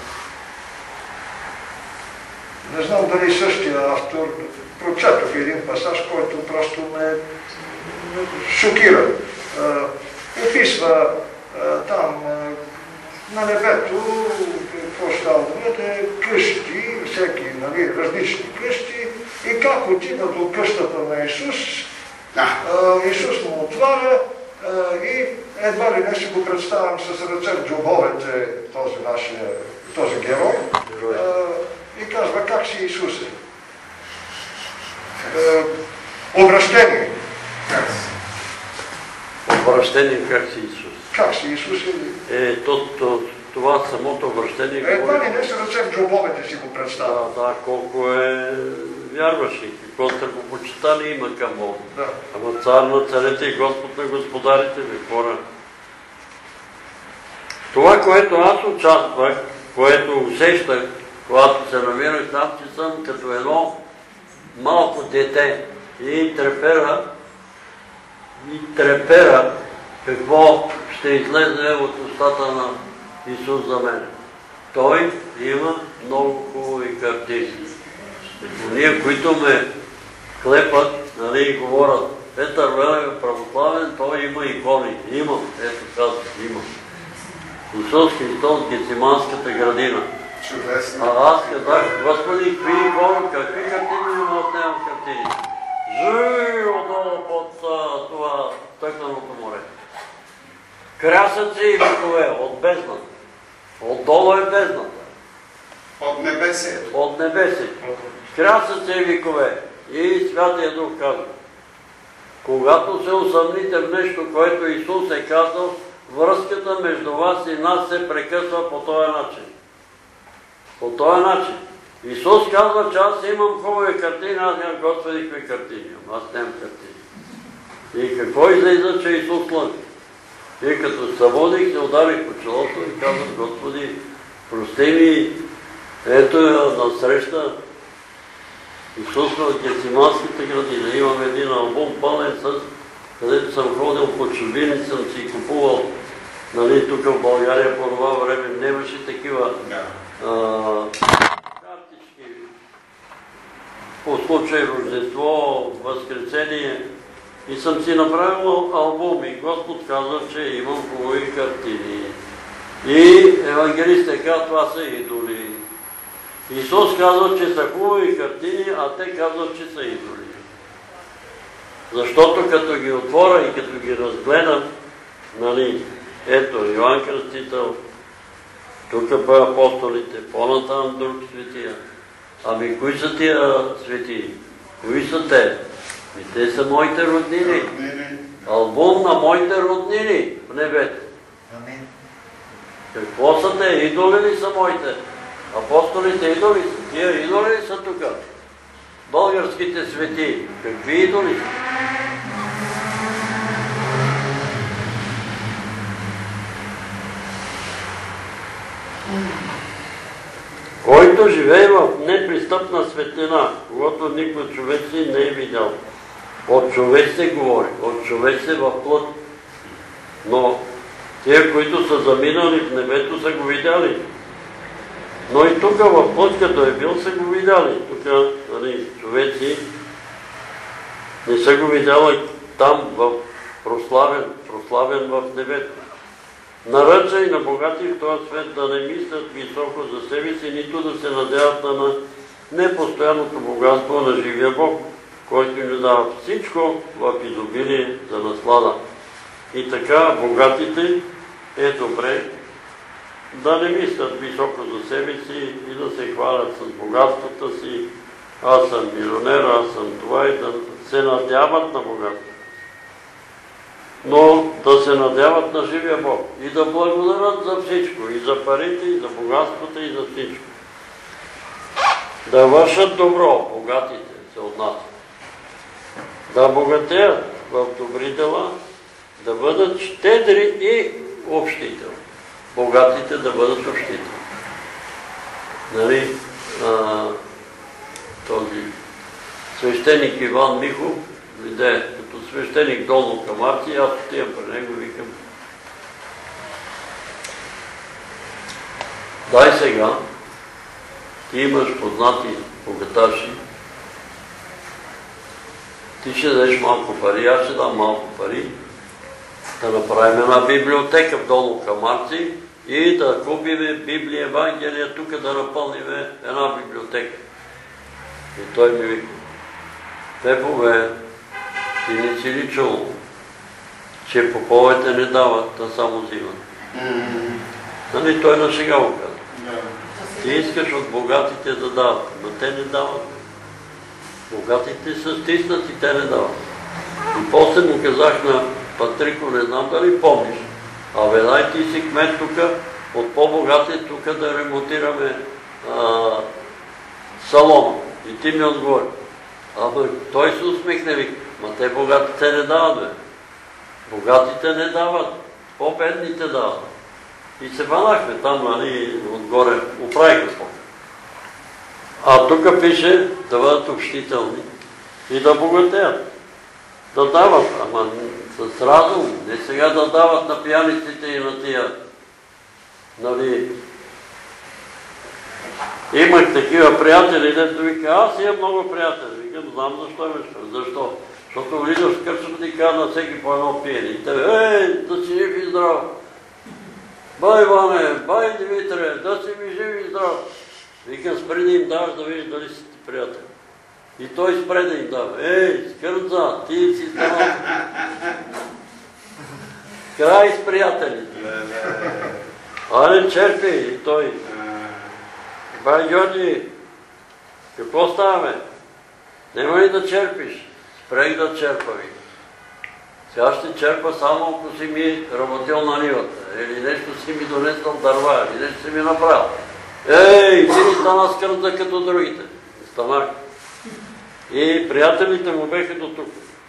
[SPEAKER 6] Не знам дали същия автор, прочетох един пасаж, който просто ме, ме шокира. Описва там на небето, какво става да къщи, всеки, нали, различни къщи, и как отида до къщата на Исус, Исус му отваря и едва ли не си го представям с ръце в джобовете този нашия, този герой, и казва, как си Исусе? Обращение.
[SPEAKER 4] Как си?
[SPEAKER 1] Обращение как си Исус?
[SPEAKER 6] Как си Исусе?
[SPEAKER 1] Е, то, то, това самото обращение...
[SPEAKER 6] Едва ли не с ръце в джобовете си го представя.
[SPEAKER 1] Да, да, колко е вярващи, какво търпопочитание има към Бога.
[SPEAKER 6] Да.
[SPEAKER 1] Ама цар на царете и Господ на господарите ви, хора. Това, което аз участвах, което усещах, когато се намирах там, че съм като едно малко дете и трепера, и трепера какво ще излезе от устата на Исус за мен. Той има много хубави картини. Ние, които ме клепат, нали, и говорят, Петър Велев е православен, той има икони. Имам, ето казвам, имам. Исус Христос, Гециманската градина.
[SPEAKER 4] Чудесно.
[SPEAKER 1] А аз казах, Господи, какви икони, какви картини има, отнемам картини. Жуй отдолу под това стъкленото море. Крясъци и викове от бездната. Отдолу е бездната.
[SPEAKER 4] От небесието.
[SPEAKER 1] От небесието. Крясъци и викове. И Святия Дух казва, когато се усъмните в нещо, което Исус е казал, връзката между вас и нас се прекъсва по този начин. По този начин. Исус казва, че аз имам хубави картини, аз нямам Господи какви картини имам. Аз нямам картини. И какво излиза, че Исус лъжи? И като се събудих, се ударих по челото и казах, Господи, прости ми, ето я насреща Исус в Гециманските градини. Имам един албум пълен с, където съм ходил по чужбини, съм си купувал, нали, тук в България по това време нямаше такива картички по случай Рождество, Възкресение. И съм си направил албум и Господ каза, че имам хубави картини. И евангелистите казват, това са идоли. Исус казва, че са хубави картини, а те казват, че са идоли. Защото като ги отворя и като ги разгледам, нали, ето Йоан Кръстител, тук па апостолите, по-натам друг светия. Ами кои са тия светии? Кои са те? И те са моите роднини. Албум на моите роднини в небето.
[SPEAKER 2] Амин.
[SPEAKER 1] Какво са те? Идоли ли са моите? Апостолите идоли са. Тия идоли ли са тук? Българските свети. Какви идоли са? Който живее в непристъпна светлина, когато никой човек си не е видял. От човек се говори, от човек се в плът. Но тия, които са заминали в небето, са го видяли. Но и тук в плът, като е бил, са го видяли. Тук, нали, човеци не са го видяли там, в прославен, прославен в небето. Наръча и на богати в този свет да не мислят високо за себе си, нито да се надяват на непостоянното богатство на живия Бог, който ни дава всичко в изобилие за наслада. И така богатите е добре да не мислят високо за себе си и да се хвалят с богатствата си. Аз съм милионер, аз съм това, и да се надяват на богатството. Но да се надяват на живия Бог и да благодарят за всичко, и за парите, и за богатството, и за всичко. Да вършат добро, богатите се отнасят. Да богатеят в добри дела, да бъдат щедри и общители. Богатите да бъдат общители. Нали, а, този свещеник Иван Михов дойде като свещеник долно към Арци, аз отивам при него и викам: дай сега, ти имаш познати богаташи, ти ще дадеш малко пари, аз ще дам малко пари, да направим една библиотека в долно към Арци и да купиме Библия, Евангелия, тук да напълниме една библиотека. И той ми вика: Пепове, ти не си ли чул, че поповете не дават, да само взимат. Нали, той на шега го казва. Ти искаш от богатите да дават, но те не дават. Богатите са стиснати, те не дават. И после му казах на Патрико, не знам дали помниш, абе дай ти си кмет тук, от по-богатите тук да ремонтираме а, салона. И ти ми отговори. Абе, той се усмихне, вика: ма те богатите не дават, бе. Богатите не дават, по-бедните дават. И се банахме там, нали, отгоре, оправиха спок. А тук пише да бъдат общителни и да богатеят. Да дават, ама с разум, не сега да дават на пияниците и на тия. Нали, имах такива приятели, дето вика: аз имам много приятели. Викам: знам защо имаш. Защо? Защото влизаш в къщата и казва на всеки по едно пиене. И тебе: ей, да си жив и здрав. Бай, Иване, бай, Димитре, да си ми жив и здрав. Викам: спри да им даваш да видиш дали си ти приятел. И той спре да им дава: ей, скърца, ти си станал. Край с приятелите. Ане, черпи. И той: бай, Георги, какво ставаме? Нема ли да черпиш? Спрех да черпа, ви. Сега ще черпа само ако си ми работил на нивата, или нещо си ми донесъл дърва, или нещо си ми направил. Ей, ти не стана скърда като другите. Станах. И приятелите му беха до тук.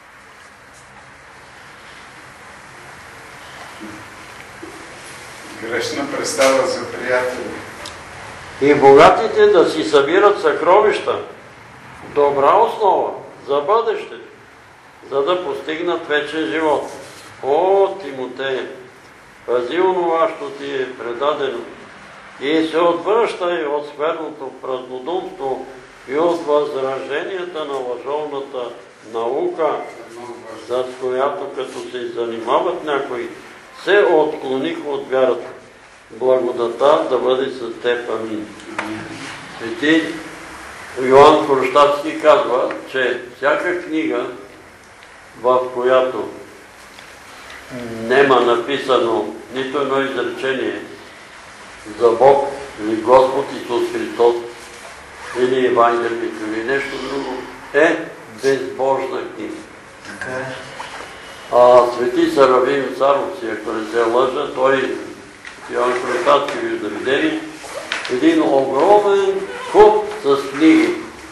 [SPEAKER 4] Грешна представа за приятели.
[SPEAKER 1] И богатите да си събират съкровища. Добра основа за бъдещето, за да постигнат вечен живот. О, Тимотей, пази онова, що ти е предадено и се отвръщай от скверното празнодумство и от възраженията на лъжовната наука, за която като се занимават някои, се отклониха от вярата. Благодата да бъде с теб. Амин. Свети Йоан Кронштадтски казва, че всяка книга, в която нема написано нито едно изречение за Бог или Господ Исус Христос или Евангелието или нещо друго, е безбожна книга. А Свети Серафим Саровци, ако не се лъжа, той Йоан Кронштадтски виждали един огромен куп с книги,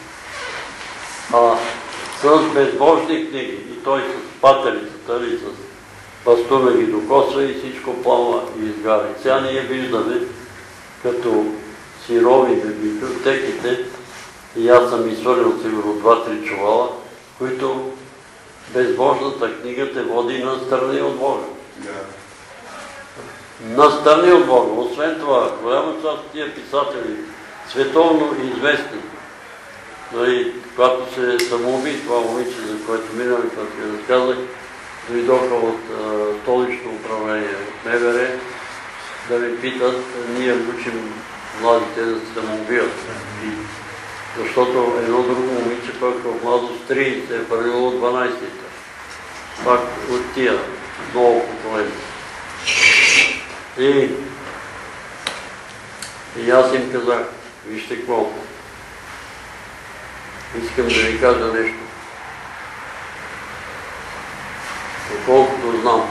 [SPEAKER 1] а с безбожни книги. И той с пателицата или с пастуна ги докосва и всичко плава и изгаря. Сега ние виждаме като сирови в библиотеките, и аз съм изхвърлил сигурно два-три чувала, които безбожната книга те води настрани от Бога. Настрани от Бога. Освен това, голяма част от тия писатели, световно известни, когато се самоуби това момиче, за което минали, когато ви разказах, дойдоха от столично управление от МВР да ви питат, ние учим младите да се самоубият. Защото едно друго момиче пък в младост три се е първило от дванайсета. Пак от тия много поколения. И, и аз им казах, вижте какво. Искам да ви кажа нещо. Колкото знам.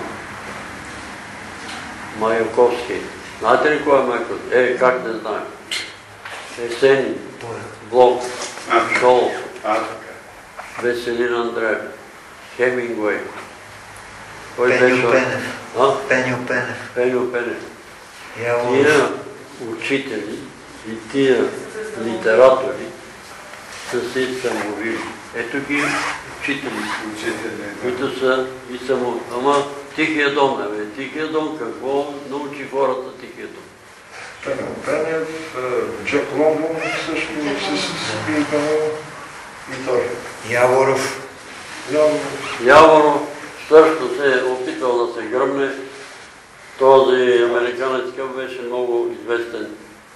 [SPEAKER 1] Маяковски. Знаете ли кой е Маяковски? Е, как не знаем? Есенин, Блок, Шолов, Веселин Андреев, Хемингуей.
[SPEAKER 2] Пеню Пенев. Пеню Пенев.
[SPEAKER 1] Пеню Пенев. Тия учители и тия литератори са се самовили. Ето ги учители, които са и само... Ама Тихия дом, бе. Тихия дом, какво научи хората Тихия дом?
[SPEAKER 6] Пеню Пенев, Джек Лондон също се спинкава и той.
[SPEAKER 2] Яворов.
[SPEAKER 1] Яворов също се е опитал да се гръмне. Този американец къв беше много известен.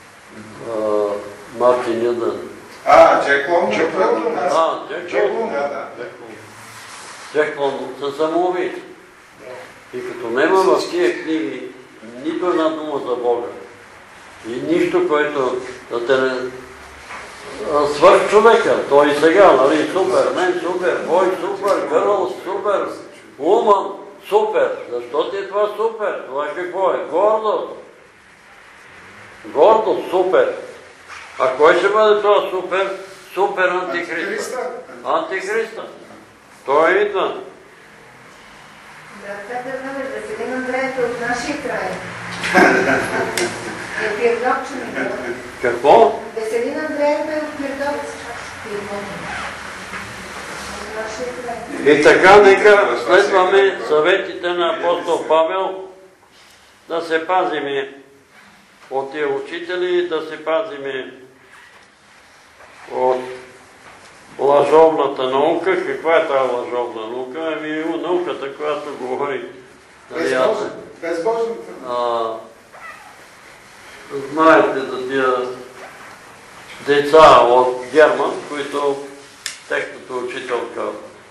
[SPEAKER 1] Мартин Ядън.
[SPEAKER 4] А, Джек Лондон.
[SPEAKER 1] Джек Лондон. А, Джек Лондон. Джек Лондон са самоубийци. И като нема в тия книги нито една дума за Бога и нищо, което да те не свърх човека, той и сега, нали, супер, мен супер, бой супер, гърл супер, уман супер. Защо ти е това супер? Това какво е? Гордост. Гордост, супер. А кой ще бъде това супер? Супер антихриста. Антихриста. Той идва.
[SPEAKER 7] Да, така да знаме, Веселин Андреев е от нашия край. Е пирдокчен, да?
[SPEAKER 1] Какво?
[SPEAKER 7] Веселин Андреев е от Пирдокчен. От нашия край.
[SPEAKER 1] И така, нека следваме съветите на апостол Павел да се пазиме от тия учители, да се пазиме от лъжовната наука. Каква е тази лъжовна наука? Ами науката, която говори.
[SPEAKER 4] Безбожната.
[SPEAKER 1] Знаете за тия деца от Герман, които техната учителка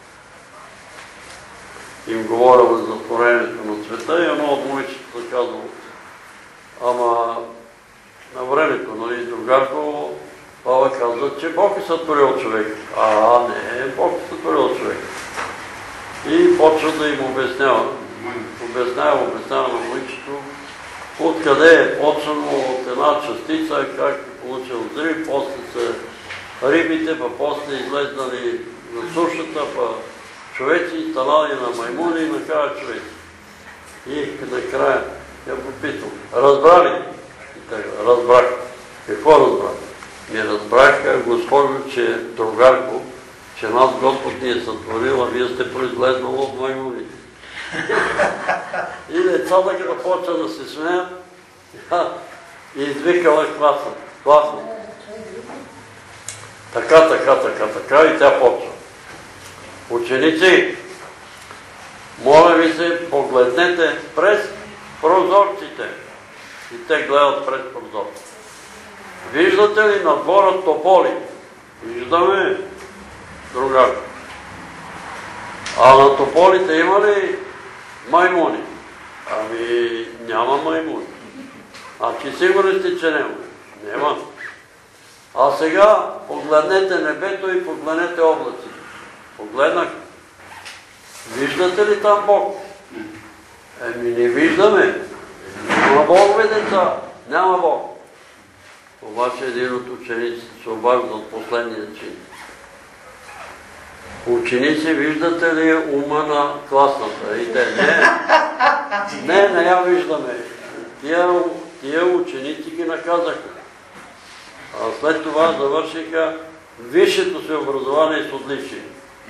[SPEAKER 1] им говорила за творението на света и едно от момичетата казало, ама на времето, нали, другарко, Павел каза, че Бог е сътворил човек. А, не, Бог е сътворил човек. И почва да им обяснява. Обяснява, обяснява на момичето, откъде е почнало от една частица, как получил взрив, после са рибите, па после излезнали на сушата, па човеци, станали на маймуни и накрая човеци. И накрая я попитал, разбрали? И така, разбрах. Какво разбрах? Ми разбраха, госпожо, че другарко, че нас Господ ни е сътворил, а вие сте произлезнало от маймуните. И децата като почва да се смеят, и извикала класа, класа. Така, така, така, така и тя почва. Ученици, моля ви се, погледнете през прозорците. И те гледат през прозорците. Виждате ли на двора тополи? Виждаме, другар. А на тополите има ли маймуни? Ами няма маймуни. А ти сигурни сте, че няма? Няма. А сега погледнете небето и погледнете облаците. Погледнах. Виждате ли там Бог? Еми не виждаме. Няма Бог, бе, деца. Няма Бог. Обаче един от учениците се обажда от последния чин. Ученици, виждате ли ума на класната? И те, не, не, не я виждаме. Тия, тия ученици ги наказаха. А след това завършиха висшето си образование с отличие.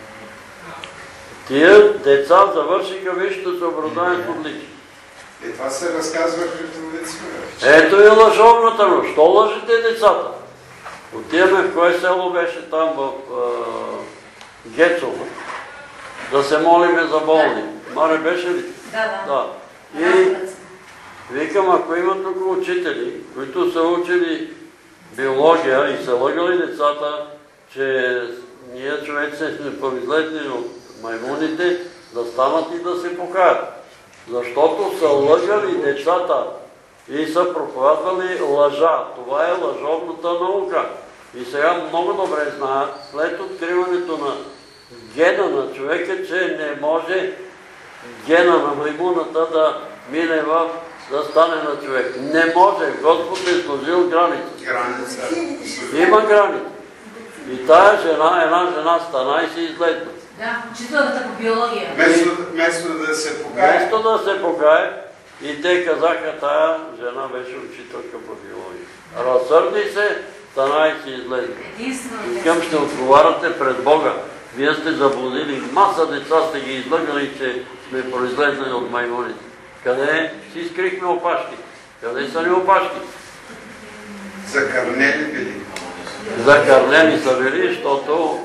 [SPEAKER 1] Тия деца завършиха висшето си образование с отличие.
[SPEAKER 4] И това се разказва христовици.
[SPEAKER 1] Ето и лъжовната, но що лъжите децата? Отиваме в кое село беше там в Гецово, да се молиме за болни. Маре беше ли?
[SPEAKER 3] Да, да.
[SPEAKER 1] И викам, ако има тук учители, които са учили биология и са лъгали децата, че ние човеци сме произлезли от маймуните, да станат и да се покаят. Защото са лъгали децата и са проповядвали лъжа. Това е лъжовната наука. И сега много добре знаят, след откриването на гена на човека, че не може гена на маймуната да мине в, да стане на човек. Не може. Господ е сложил граница.
[SPEAKER 4] Граница.
[SPEAKER 1] Има граница. И тая жена, една жена стана и се излезна.
[SPEAKER 3] Да, учителката по биология.
[SPEAKER 4] Вместо да се покае.
[SPEAKER 1] Вместо да се покае, и те казаха, тая жена беше учителка по биология. Разсърди се, стана и се излезна. И към ще отговаряте пред Бога. Вие сте заблудили. Маса деца сте ги излъгали, че сме произлезли от маймуните. Къде си скрихме опашки? Къде са ни опашки?
[SPEAKER 4] Закърнели били.
[SPEAKER 1] Закърнени са били, защото...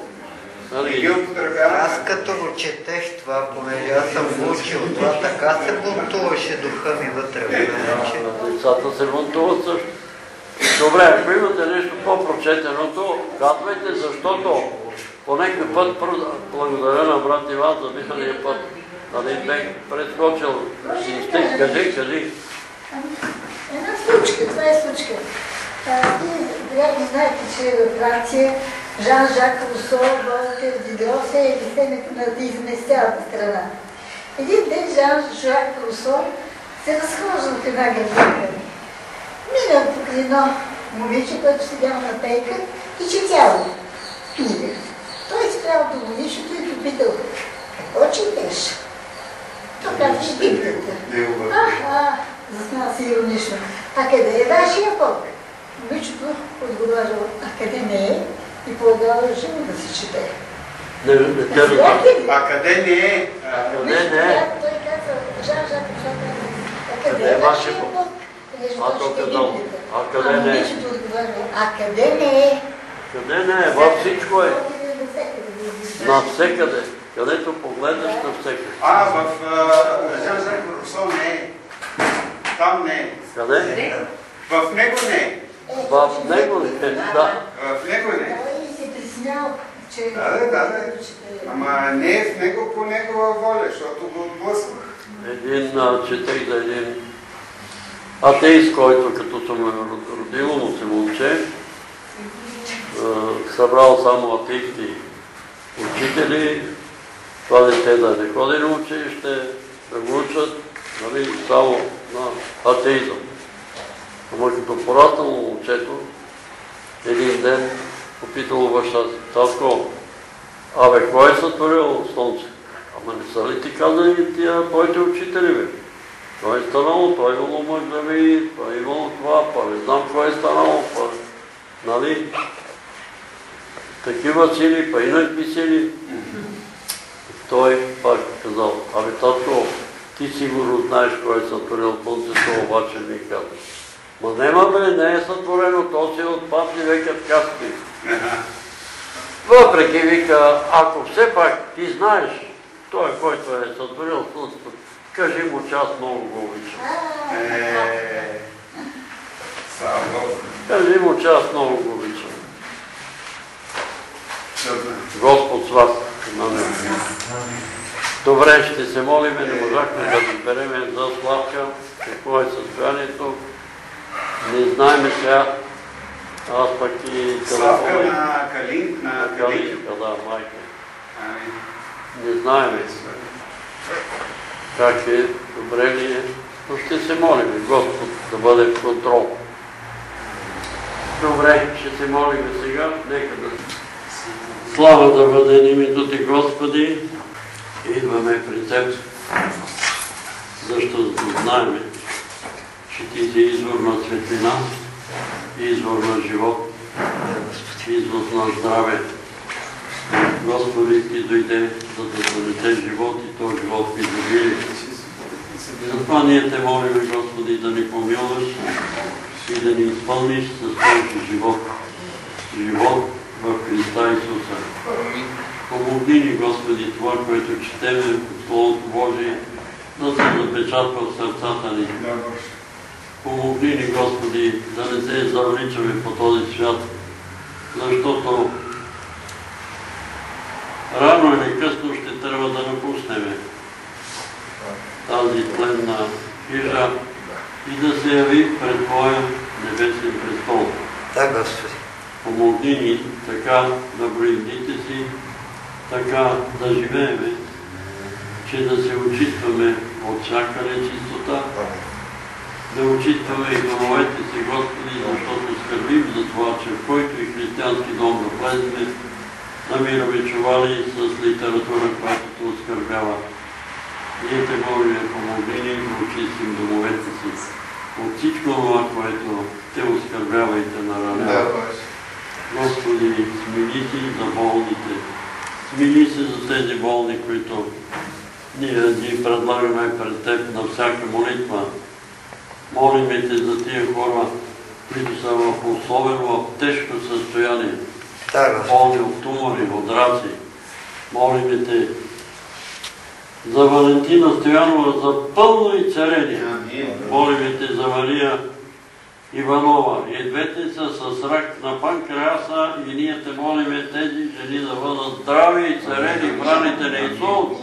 [SPEAKER 2] Аз като го четех това, понеже аз съм учил това, така се бунтуваше духа ми вътре в мен.
[SPEAKER 1] Децата се бунтуват също. Добре, ако имате нещо по-прочетеното, казвайте, защото по някой път, благодаря на брат Иван за миналия път, нали бех прескочил си стих. Кажи, кажи.
[SPEAKER 7] Една случка, това е случка. Вие вероятно знаете, че във Франция Жан-Жак Русо, Волтер, Дидро се е семето на атеизма из цялата страна. Един ден Жан-Жак Русо се разхожда от една градинка. Мина покрай едно момиче, което седял на пейка и четяло книга. Той спрял до момичето и попитал: какво четеш? Той казваше Библията. Аха, засмял се иронично. А къде е вашия Бог? Момичето отговаряло: а къде не е? И полагало живо да се чете.
[SPEAKER 4] А къде не е?
[SPEAKER 1] А къде не е?
[SPEAKER 7] Той казва, Жан-Жак Русо казва: а къде
[SPEAKER 1] Къде
[SPEAKER 7] е
[SPEAKER 1] е
[SPEAKER 7] вашия
[SPEAKER 1] вашия
[SPEAKER 7] Бог?
[SPEAKER 1] А то казал, а къде не е?
[SPEAKER 7] Момичето отговаряло: а къде не е?
[SPEAKER 1] Къде не е? Във всичко е. Навсекъде. Където погледнеш, навсекъде.
[SPEAKER 4] А, в Жан-Жак Русо не е. Там не е.
[SPEAKER 1] Къде?
[SPEAKER 4] В него не е.
[SPEAKER 1] В него не е, да.
[SPEAKER 4] В него не е.
[SPEAKER 7] Той се присмял, че...
[SPEAKER 4] Да, да, да, да. Ама не е в него по негова воля, защото го отблъснах.
[SPEAKER 1] Един, четех за един атеист, който като съм родило му се момче, събрал само атеисти учители, това дете да не ходи на училище, да го учат, нали, само на атеизъм. Ама като пораснало момчето, един ден попитало баща си: татко, абе, кой е сътворил слънце? Ама не са ли ти казали тия твоите учители, бе? Той е станало, той е имало мъж да ви, той е имало това, па не знам кой е станало, па, нали? Такива сили, па инакви сили. Той пак казал: абе, татко, ти сигурно знаеш кой е сътворил слънцето, обаче ми казва: ма нема, бе, не е сътворено, то си е от папни векът каски. Въпреки, вика, ако все пак ти знаеш той, който е сътворил слънцето, кажи му, че аз много го обичам.
[SPEAKER 4] Е, слава Богу.
[SPEAKER 1] Кажи му, че аз много го обичам. Господ с вас. Добре, ще се молим, не можахме да разбереме за Славка, какво е състоянието. Не знаеме сега. Аз пък и
[SPEAKER 4] Славка на Калин, на Калин.
[SPEAKER 1] Да, майка. Не знаеме как е, добре ли е, но ще се молим Господ да бъде в контрол. Добре, ще се молим сега, нека да... Слава да бъде името ти, Господи, идваме при Теб, защото знаем, че Ти си извор на светлина, извор на живот, извор на здраве. Господи, Ти дойде, за да донесе живот и този живот в изобилие. Затова ние Те молим, Господи, да ни помилваш и да ни изпълниш с този живот. Живот в Христа Исуса. Помогни ни, Господи, това, което четеме от Словото Божие, да се запечатва в сърцата ни. Помогни ни, Господи, да не се завличаме по този свят, защото рано или късно ще трябва да напуснем тази тленна хижа и да се яви пред Твоя небесен престол.
[SPEAKER 2] Да, Господи.
[SPEAKER 1] Помогни ни така да броим дните си, така да живееме, че да се очистваме от всяка нечистота, да очистваме и домовете си, Господи, защото скърбим за това, че в който и християнски дом да влеземе, намираме чували с литература, която те оскърбява. Ние Те молим, помогни ни да очистим домовете си от всичко това, което Те оскърбява и Те наранява. Господи, смили си за болните. Смили се за тези болни, които ние ги предлагаме пред Теб на всяка молитва. Молиме Те за тия хора, които са в особено в тежко състояние. Болни от тумори, от раци. Молиме Те за Валентина Стоянова, за пълно изцеление. Молиме Те за Мария Иванова. И двете са с рак на панкреаса и ние Те молиме тези жени да бъдат здрави и царени в раните на Исус.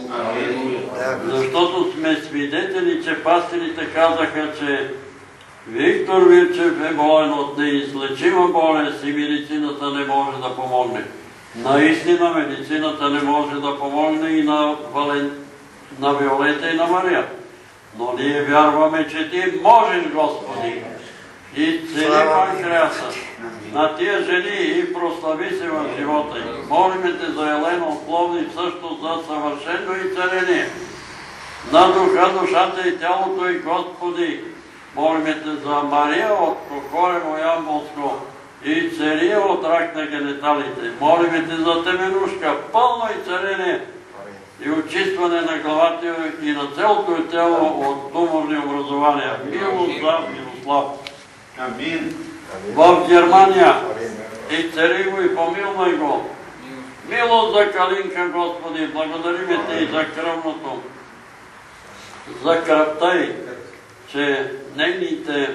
[SPEAKER 1] Защото сме свидетели, че пастирите казаха, че Виктор Вирчев е болен от неизлечима болест и медицината не може да помогне. Наистина медицината не може да помогне и на, Вален... на Виолета и на Мария. Но ние вярваме, че Ти можеш, Господи, и цели панкреаса на тия жени и прослави се в живота им. Молиме Те за Елена от Пловдив също за съвършено изцеление на духа, душата и тялото и Господи. Молиме Те за Мария от Кокорево Ямболско и целия от рак на гениталите. Молиме Те за Теменушка, пълно изцеление и очистване на главата и на цялото тяло от туморни образования. Милослав, Милослав.
[SPEAKER 4] Амин.
[SPEAKER 1] В Германия изцели го и помилвай го. Милост за Калинка, Господи, благодариме Те и за кръвното, за кръвта й, че нейните,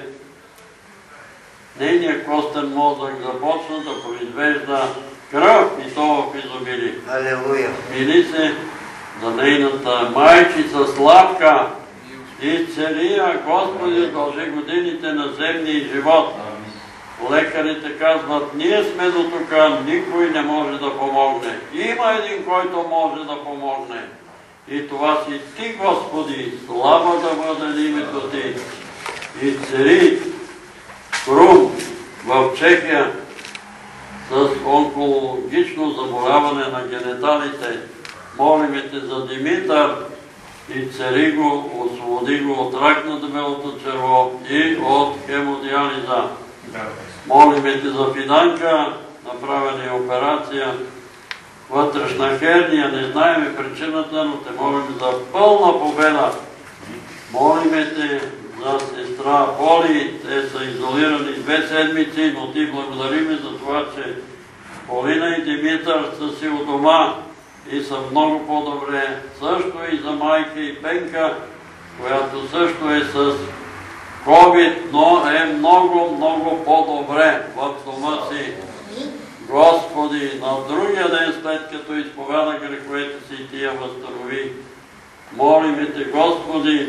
[SPEAKER 1] нейният костен мозък започна да произвежда кръв и то в изобилие.
[SPEAKER 2] Алелуя.
[SPEAKER 1] Мили се за нейната майчица Славка и целия, Господи, дължи годините на земния живот. Лекарите казват, ние сме до тук, никой не може да помогне. Има един, който може да помогне. И това си Ти, Господи, слава да бъде името Ти. И цари Крум в Чехия с онкологично заболяване на гениталите. Молиме те за Димитър и цари го, освободи го от рак на дебелото черво и от хемодиализа. Молиме те за Фиданка, направена е операция, вътрешна херния, не знаеме причината, но те молим за пълна победа. Молиме те за сестра Поли, те са изолирани две седмици, но ти благодариме за това, че Полина и Димитър са си у дома и са много по-добре. Също и за майка и Пенка, която също е с ковид, но е много, много по-добре в дома си. Господи, на другия ден, след като изповяда греховете си и тия възстанови, молиме те, Господи,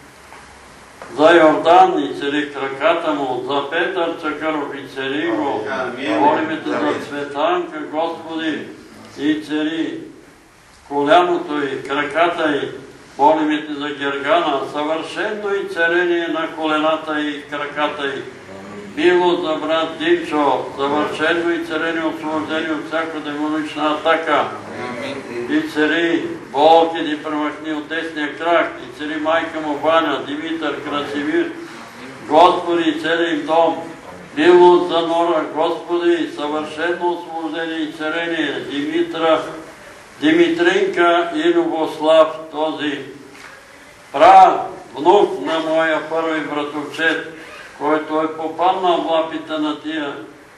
[SPEAKER 1] за Йордан и цари краката му, за Петър Чакъров и цари го, молиме те за Цветанка, Господи, и цари коляното и краката й, молиме те за Гергана, съвършено и царение на колената и краката й. Милост за брат Димчо, съвършено и царение освобождение от всяка демонична атака. И цари болки ни премахни от десния крак, и цари майка му Ваня, Димитър, Красимир, Господи и целия им дом. Милост за Нора, Господи, съвършено освобождение и царение, Димитра, Димитринка и Любослав, този пра, внук на моя първи братовчет, който е попаднал в лапите на тия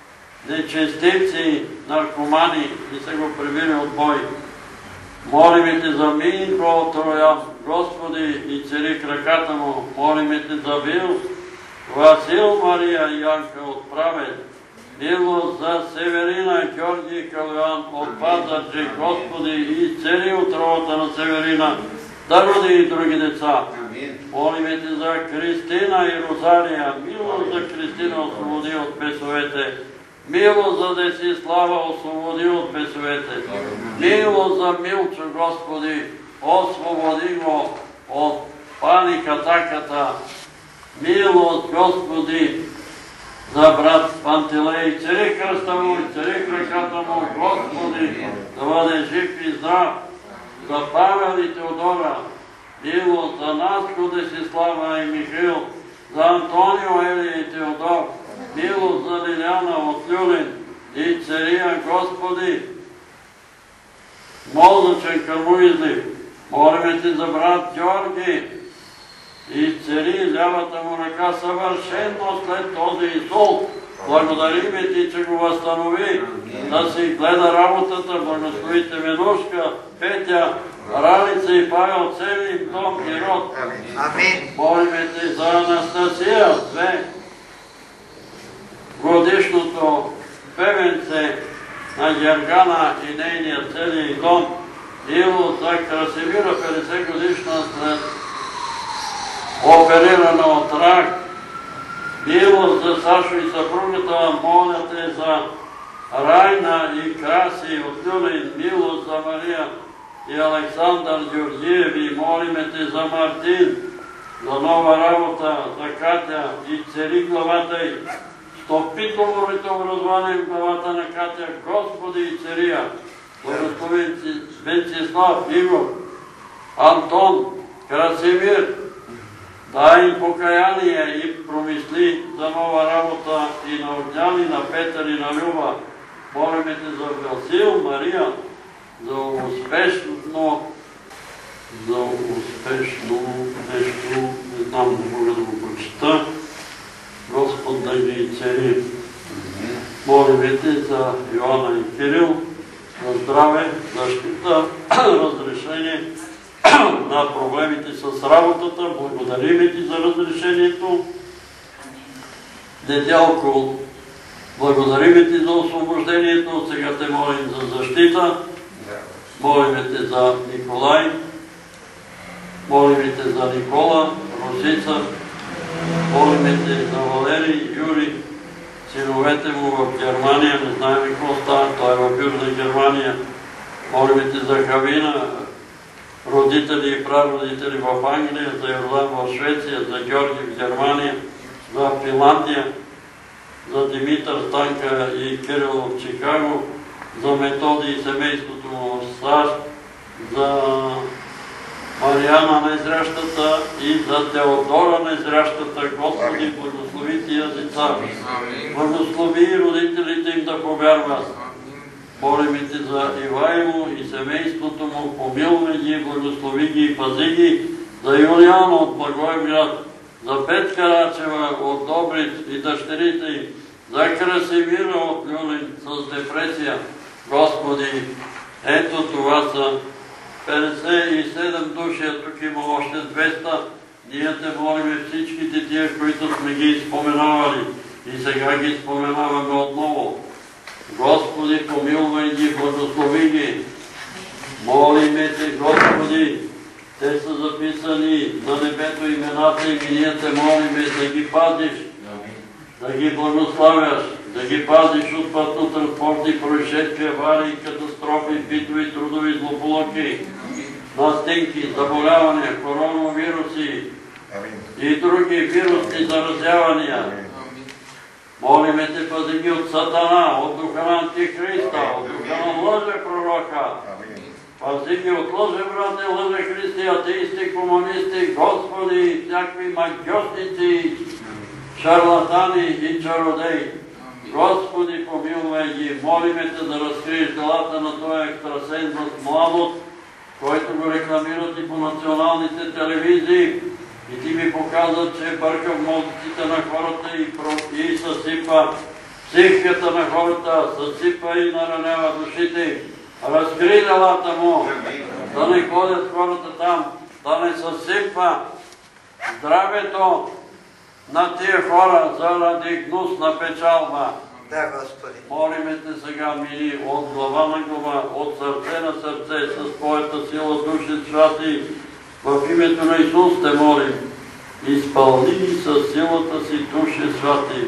[SPEAKER 1] нечестивци, наркомани и се го прибили от бой. Молиме те за Минко Троян, Господи, и цари краката му, молиме те за Вил, Васил, Мария и Янка от Правец, милост за Северина, Георги и Калуян от Пазарджи, Господи, и цари от ровата на Северина, да роди и други деца. Молиме те за Кристина и Розалия, милост за Кристина освободи от бесовете, милост за Десислава освободи от бесовете, милост за Милчо, Господи, освободи го от паникатаката, милост, Господи, за брат Пантелей, цари кръста му и цари краката му, Господи, да бъде жив и здрав, за Павел и Теодора, милост за Наско, Десислава и Михаил, за Антонио, Елия и Теодор, милост за Лиляна от Люлин и цария, Господи, мозъчен кърмоизлив. Молиме ти за брат Георги и цари лявата му ръка съвършено след този инсулт. Благодариме ти, че го възстанови, да си гледа работата, благословите Менушка, Петя, Ралица и Павел, целият дом и род.
[SPEAKER 2] Амин.
[SPEAKER 1] Молиме ти за Анастасия, две годишното бебенце на Гергана и нейния целият дом. Ило за Красимира, петдесет годишна след оперирана от рак. Милост за Сашо и съпругата, моля те за Райна и Краси от Люлин, милост за Мария и Александър Георгиеви, молиме те за Мартин, за нова работа, за Катя и цели главата й. Стопителното образование в главата на Катя, Господи и цария, благослови Венцислав, Игор, Антон, Красимир, дай им покаяние и промисли за нова работа и на Огняни, на Петър и на Люба. Молиме те за Васил, Мария, за успешно, за успешно нещо, не знам да мога да го прочита. Господ да ги цари. Молиме те за Йоанна и Кирил, за здраве, защита, разрешение на проблемите с работата. Благодариме ти за разрешението. Детялко, благодариме ти за освобождението. Сега те молим за защита. Молиме те за Николай. Молиме те за Никола, Росица. Молиме те за Валерий, Юрий, синовете му в Германия. Не знаем какво става. Той е в Южна Германия. Молиме те за Хавина, родители и прародители в Англия, за Йордан в Швеция, за Георги в Германия, за Финландия. за Димитър, Станка и Кирил в Чикаго, за Методи и семейството му в САЩ, за Мариана Незрящата и за Теодора Незрящата. Господи, благослови тия деца. Благослови родителите им да повярват. Молим Те за Ивайло и семейството му, помилвай ги, благослови ги и пази ги. За Юлиана от Благоевград, за Петка Рачева от Добрич и дъщерите им, за Красимира от Люлин с депресия. Господи, ето това са петдесет и седем души, а тук има още двеста. Ние Те молим всичките тия, които сме ги споменавали и сега ги споменаваме отново. Господи, помилвай ги, благослови ги. Молиме Те, Господи, те са записани на небето имената им и ние Те молиме да ги пазиш, да ги благославяш, да ги пазиш от пътно-транспортни происшествия, аварии, катастрофи, битови, трудови злополуки, настинки, заболявания, коронавируси и други вирусни заразявания. Молиме Те, пази ги от Сатана, от духа на Антихриста, от духа на лъжа пророка. Пази ги от лъже брати, лъже христи, атеисти, комунисти, Господи, всякакви магиосници, шарлатани и чародеи. Господи, помилвай ги, молиме Те да разкриеш делата на този екстрасенс с младост, който го рекламират и по националните телевизии. И Ти ми показа, че бърка в мозъците на хората и, и съсипа психиката на хората, съсипа и наранява душите. Разкри делата му, да не ходят хората там, да не съсипва здравето на тия хора заради гнусна печалба.
[SPEAKER 2] Да, Господи.
[SPEAKER 1] Молиме Те сега, мини, от глава на глава, от сърце на сърце, с Твоята сила, души святи, в името на Исус Те молим. Изпълни със силата си, души святи.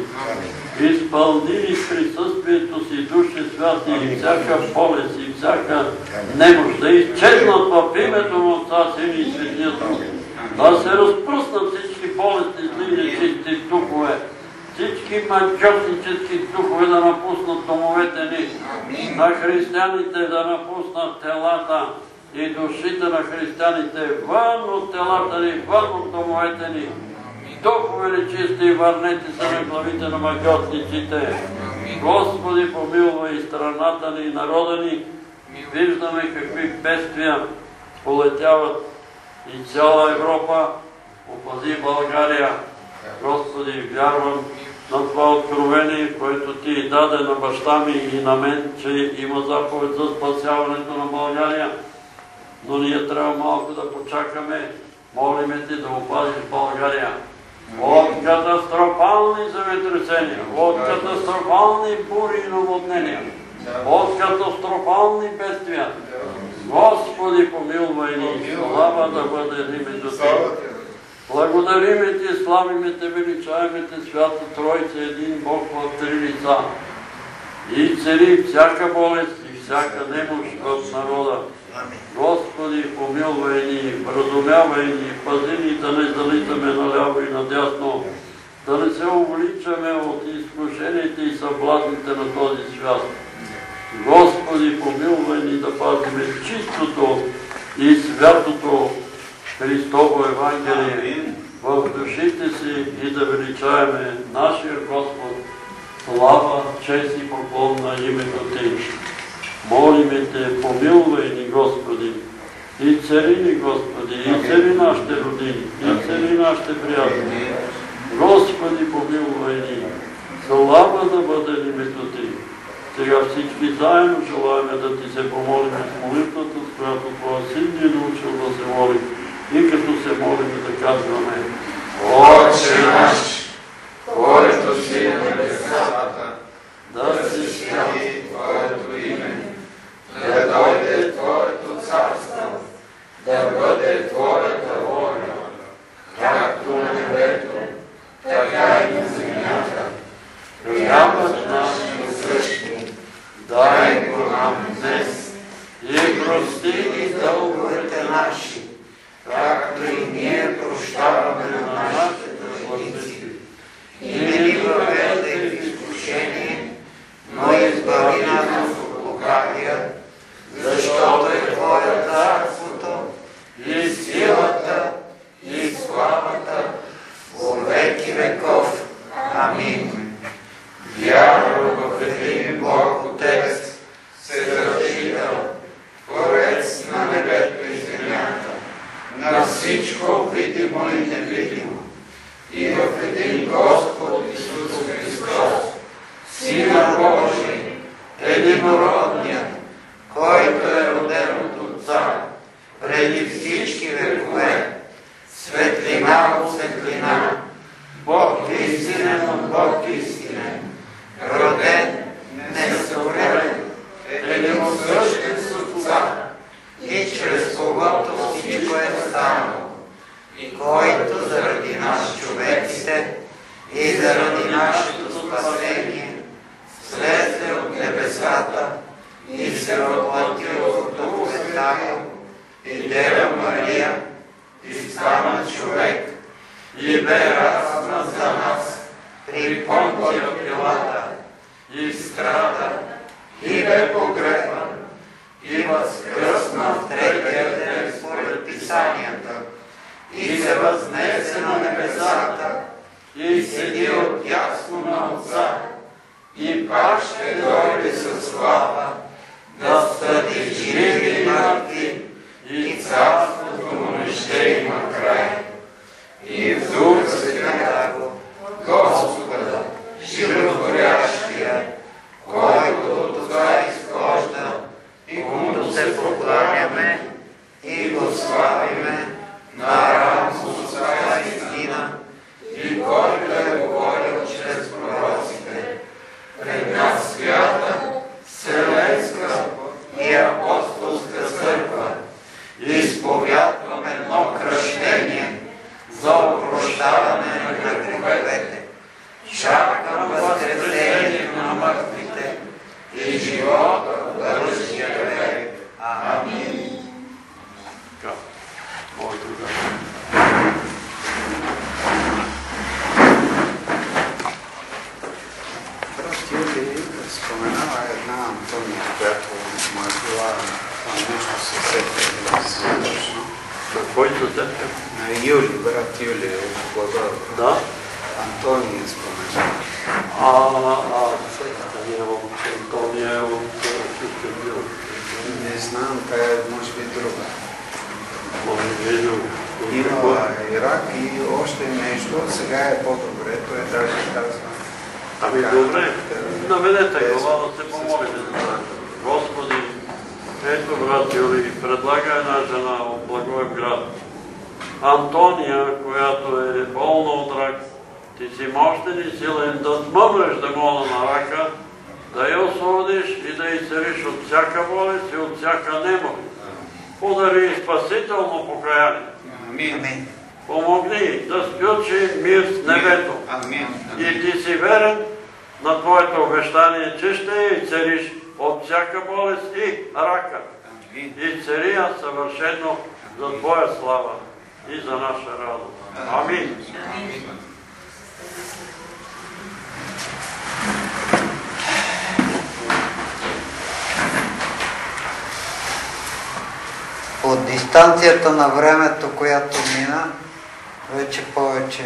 [SPEAKER 1] Изпълни присъствието си, души святи, и всяка болест, и всяка немощ да изчезнат в името на Отца, Сина и Светия Дух. Да се разпръснат всички болести, зли, нечисти духове, всички магиоснически духове да напуснат домовете ни, на християните да напуснат телата и душите на християните вън от телата ни, вън от домовете ни. Духове нечисти, върнете се на главите на магиосниците. Господи, помилвай страната ни и народа ни. Виждаме какви бедствия полетяват и цяла Европа. Опази България. Господи, вярвам на това откровение, което Ти даде на баща ми и на мен, че има заповед за спасяването на България. Но ние трябва малко да почакаме. Молиме Те да опазиш България от катастрофални земетресения, от катастрофални бури и наводнения, от катастрофални бедствия. Господи, помилвай ни, слава да бъде името Ти. Благодариме Ти, славиме Те, величаеме Те, Свята Тройца, един Бог в три лица. И цели всяка болест и всяка немощ в народа. Господи, помилвай ни, вразумявай ни, пази ни да не залитаме наляво и надясно, да не се увличаме от изкушените и съблазните на този свят. Господи, помилвай ни да пазиме чистото и святото Христово Евангелие в душите си и да величаеме нашия Господ. Слава, чест и поклон на името Ти. Молиме Те, помилвай ни, Господи, и цари ни, Господи, и цари нашите родини, и цари нашите приятели. Господи, помилвай ни, слава да бъде името Ти. Сега всички заедно желаем да Ти се помолим с молитвата, с която Твоя Син ни е научил да се молим. И като се молим да казваме:
[SPEAKER 5] Отче наш, който си на небесата,
[SPEAKER 1] да се свети
[SPEAKER 5] Твоето име, да дойде Твоето царство, да бъде Твоята воля, както на небето, така и на земята.
[SPEAKER 1] Хлябът наш
[SPEAKER 5] насъщни,
[SPEAKER 1] дай го нам днес и прости ни
[SPEAKER 2] Дълговете наши, както и ние прощаваме на нашите длъжници.
[SPEAKER 5] на всичко видимо и невидимо, и в един Господ Исус Христос, Сина Божий, единородният, който е роден от Отца, преди всички векове, светлина от светлина, Бог истинен от Бог истинен, роден, несътворен, единосъщен с Отца, и чрез когото всичко е станало, и който заради нас човеците и заради нашето спасение слезе от небесата и се въплатил от Дух Святаго и Дева Мария и стана човек и бе разнат за нас при Понтия Пилата и страда и бе погребан и възкръсна в третия ден според Писанията и се възнесе на небесата и седи отдясно на Отца и пак ще дойде със слава да съди живи и мъртви и царството му не ще има край. И в Духа Святаго Господа, животворящия, който от Отца изхожда, и комуто се покланяме и го славиме наравно с Отца и Сина, и който е говорил чрез пророците, пред нас свята, вселенска и апостолска църква, изповядваме едно кръщение за опрощаване на греховете. Чакам възкресение на мъртвите и живота в бъдещия век. Амин.
[SPEAKER 4] Брат Юли споменава една Антония, която му е била нещо съседка точно.
[SPEAKER 1] На който съседка?
[SPEAKER 4] На Юли, брат Юли от Благоевград.
[SPEAKER 1] Да.
[SPEAKER 4] Антония споменава.
[SPEAKER 1] А, а, Антония от Антония от Кюстендил.
[SPEAKER 4] Не знам, тя е може би друга.
[SPEAKER 1] Може би друга.
[SPEAKER 4] Имала Ирак и още нещо, сега е по-добре, той даже казва.
[SPEAKER 1] Ами добре, наведете глава да се помолите за това. Господи, ето брат Юли, предлага една жена от Благоевград. Антония, която е болна от рак, ти си мощен и силен да смъмреш демона на рака, да я освободиш и да изцелиш от всяка болест и от всяка немощ. Подари спасително покаяние.
[SPEAKER 4] Амин.
[SPEAKER 1] Помогни да сключи мир с небето.
[SPEAKER 4] Амин.
[SPEAKER 1] И ти си верен на твоето обещание, че ще я изцелиш от всяка болест и рака. Изцели я съвършено за твоя слава и за наша радост. Амин.
[SPEAKER 2] От дистанцията на времето, която мина, вече повече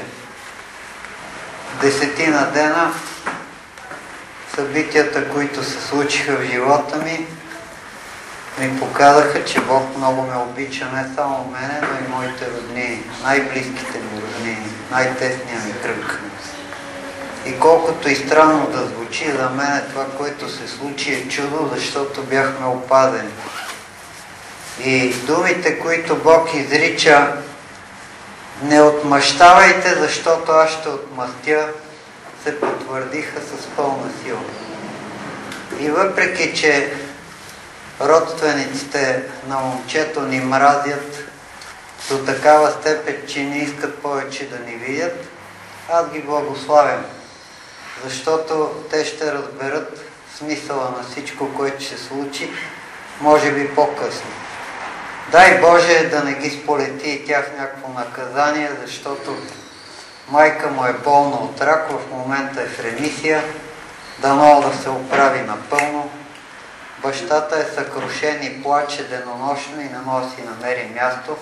[SPEAKER 2] десетина дена, събитията, които се случиха в живота ми, ми показаха, че Бог много ме обича, не само мене, но и моите роднини, най-близките ми роднини, най-тесния ми кръг. И колкото и странно да звучи за мен, това, което се случи, е чудо, защото бяхме опазени. И думите, които Бог изрича, не отмъщавайте, защото аз ще отмъстя, се потвърдиха с пълна сила. И въпреки, че родствениците на момчето ни мразят до такава степен, че не искат повече да ни видят, аз ги благославям, защото те ще разберат смисъла на всичко, което се случи, може би по-късно. Дай Боже да не ги сполети и тях някакво наказание, защото майка му е болна от рак, в момента е в ремисия, дано да се оправи напълно. Бащата е съкрушен и плаче денонощно и не може да си намери място.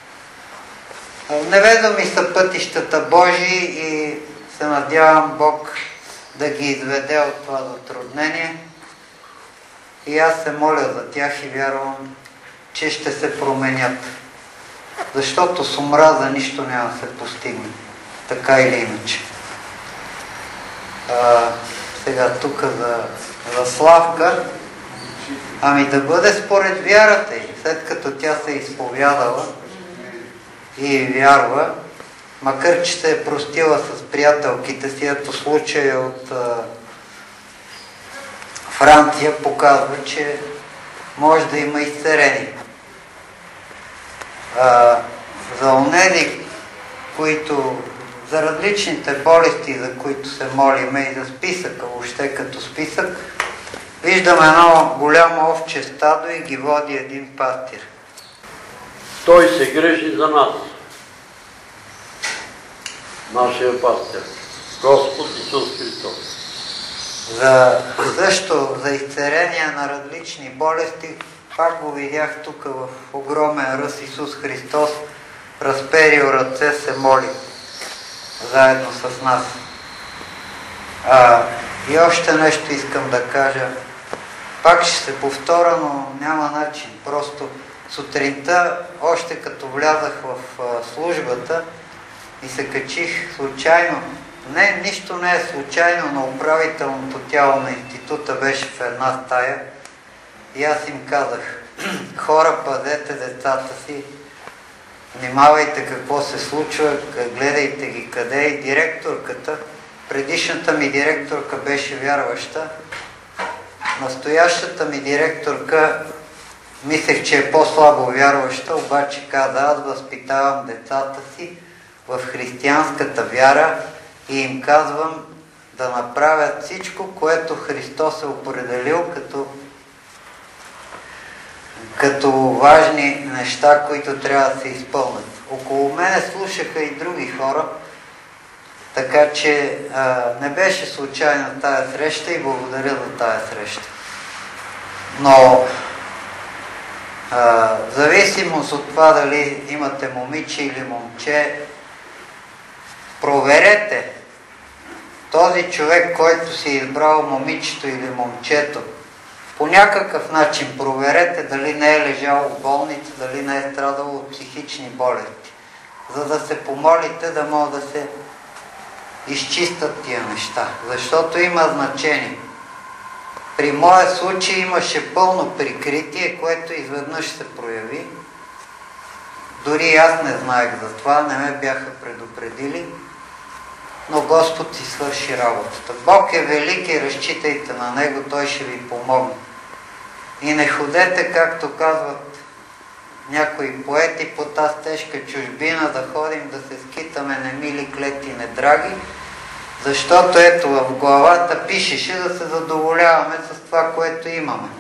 [SPEAKER 2] Неведоми са пътищата Божии и се надявам Бог да ги изведе от това затруднение. И аз се моля за тях и вярвам, че ще се променят. защото с омраза нищо няма да се постигне, така или иначе. А, сега тук за, за Славка, ами да бъде според вярата й, след като тя се е изповядала и вярва, макар че се е простила с приятелките си, ето случая от а, Франция показва, че може да има изцерение. А, за онези, които за различните болести, за които се молиме, и за списъка, въобще като списък, виждаме едно голямо овче стадо и ги води един пастир.
[SPEAKER 1] Той се грижи за нас. Нашия пастир, Господ Исус Христос.
[SPEAKER 2] За, също за изцеление на различни болести, пак го видях тук в огромен ръст, Исус Христос разперил ръце, се моли заедно с нас. А, и още нещо искам да кажа. Пак ще се повторя, но няма начин. Просто сутринта, още като влязах в а, службата и се качих случайно, не, нищо не е случайно, но управителното тяло на института беше в една стая и аз им казах: хора, пазете децата си, внимавайте какво се случва, гледайте ги къде е. Директорката, предишната ми директорка беше вярваща, настоящата ми директорка мислех, че е по-слабо вярваща, обаче каза: аз възпитавам децата си в християнската вяра и им казвам да направят всичко, което Христос е определил като, като важни неща, които трябва да се изпълнят. Около мене слушаха и други хора, така че а, не беше случайна тая среща и благодаря за тая среща. Но а, в зависимост от това дали имате момиче или момче, проверете този човек, който си е избрал момичето или момчето. По някакъв начин проверете дали не е лежал в болница, дали не е страдал от психични болести, за да се помолите да могат да се изчистят тия неща, защото има значение. При моя случай имаше пълно прикритие, което изведнъж се прояви. Дори аз не знаех за това, не ме бяха предупредили, но Господ си свърши работата. Бог е велик и разчитайте на Него, Той ще ви помогне. И не ходете, както казват някои поети, по тази тежка чужбина да ходим, да се скитаме немили, клети, недраги, защото ето в главата пишеше да се задоволяваме с това, което имаме.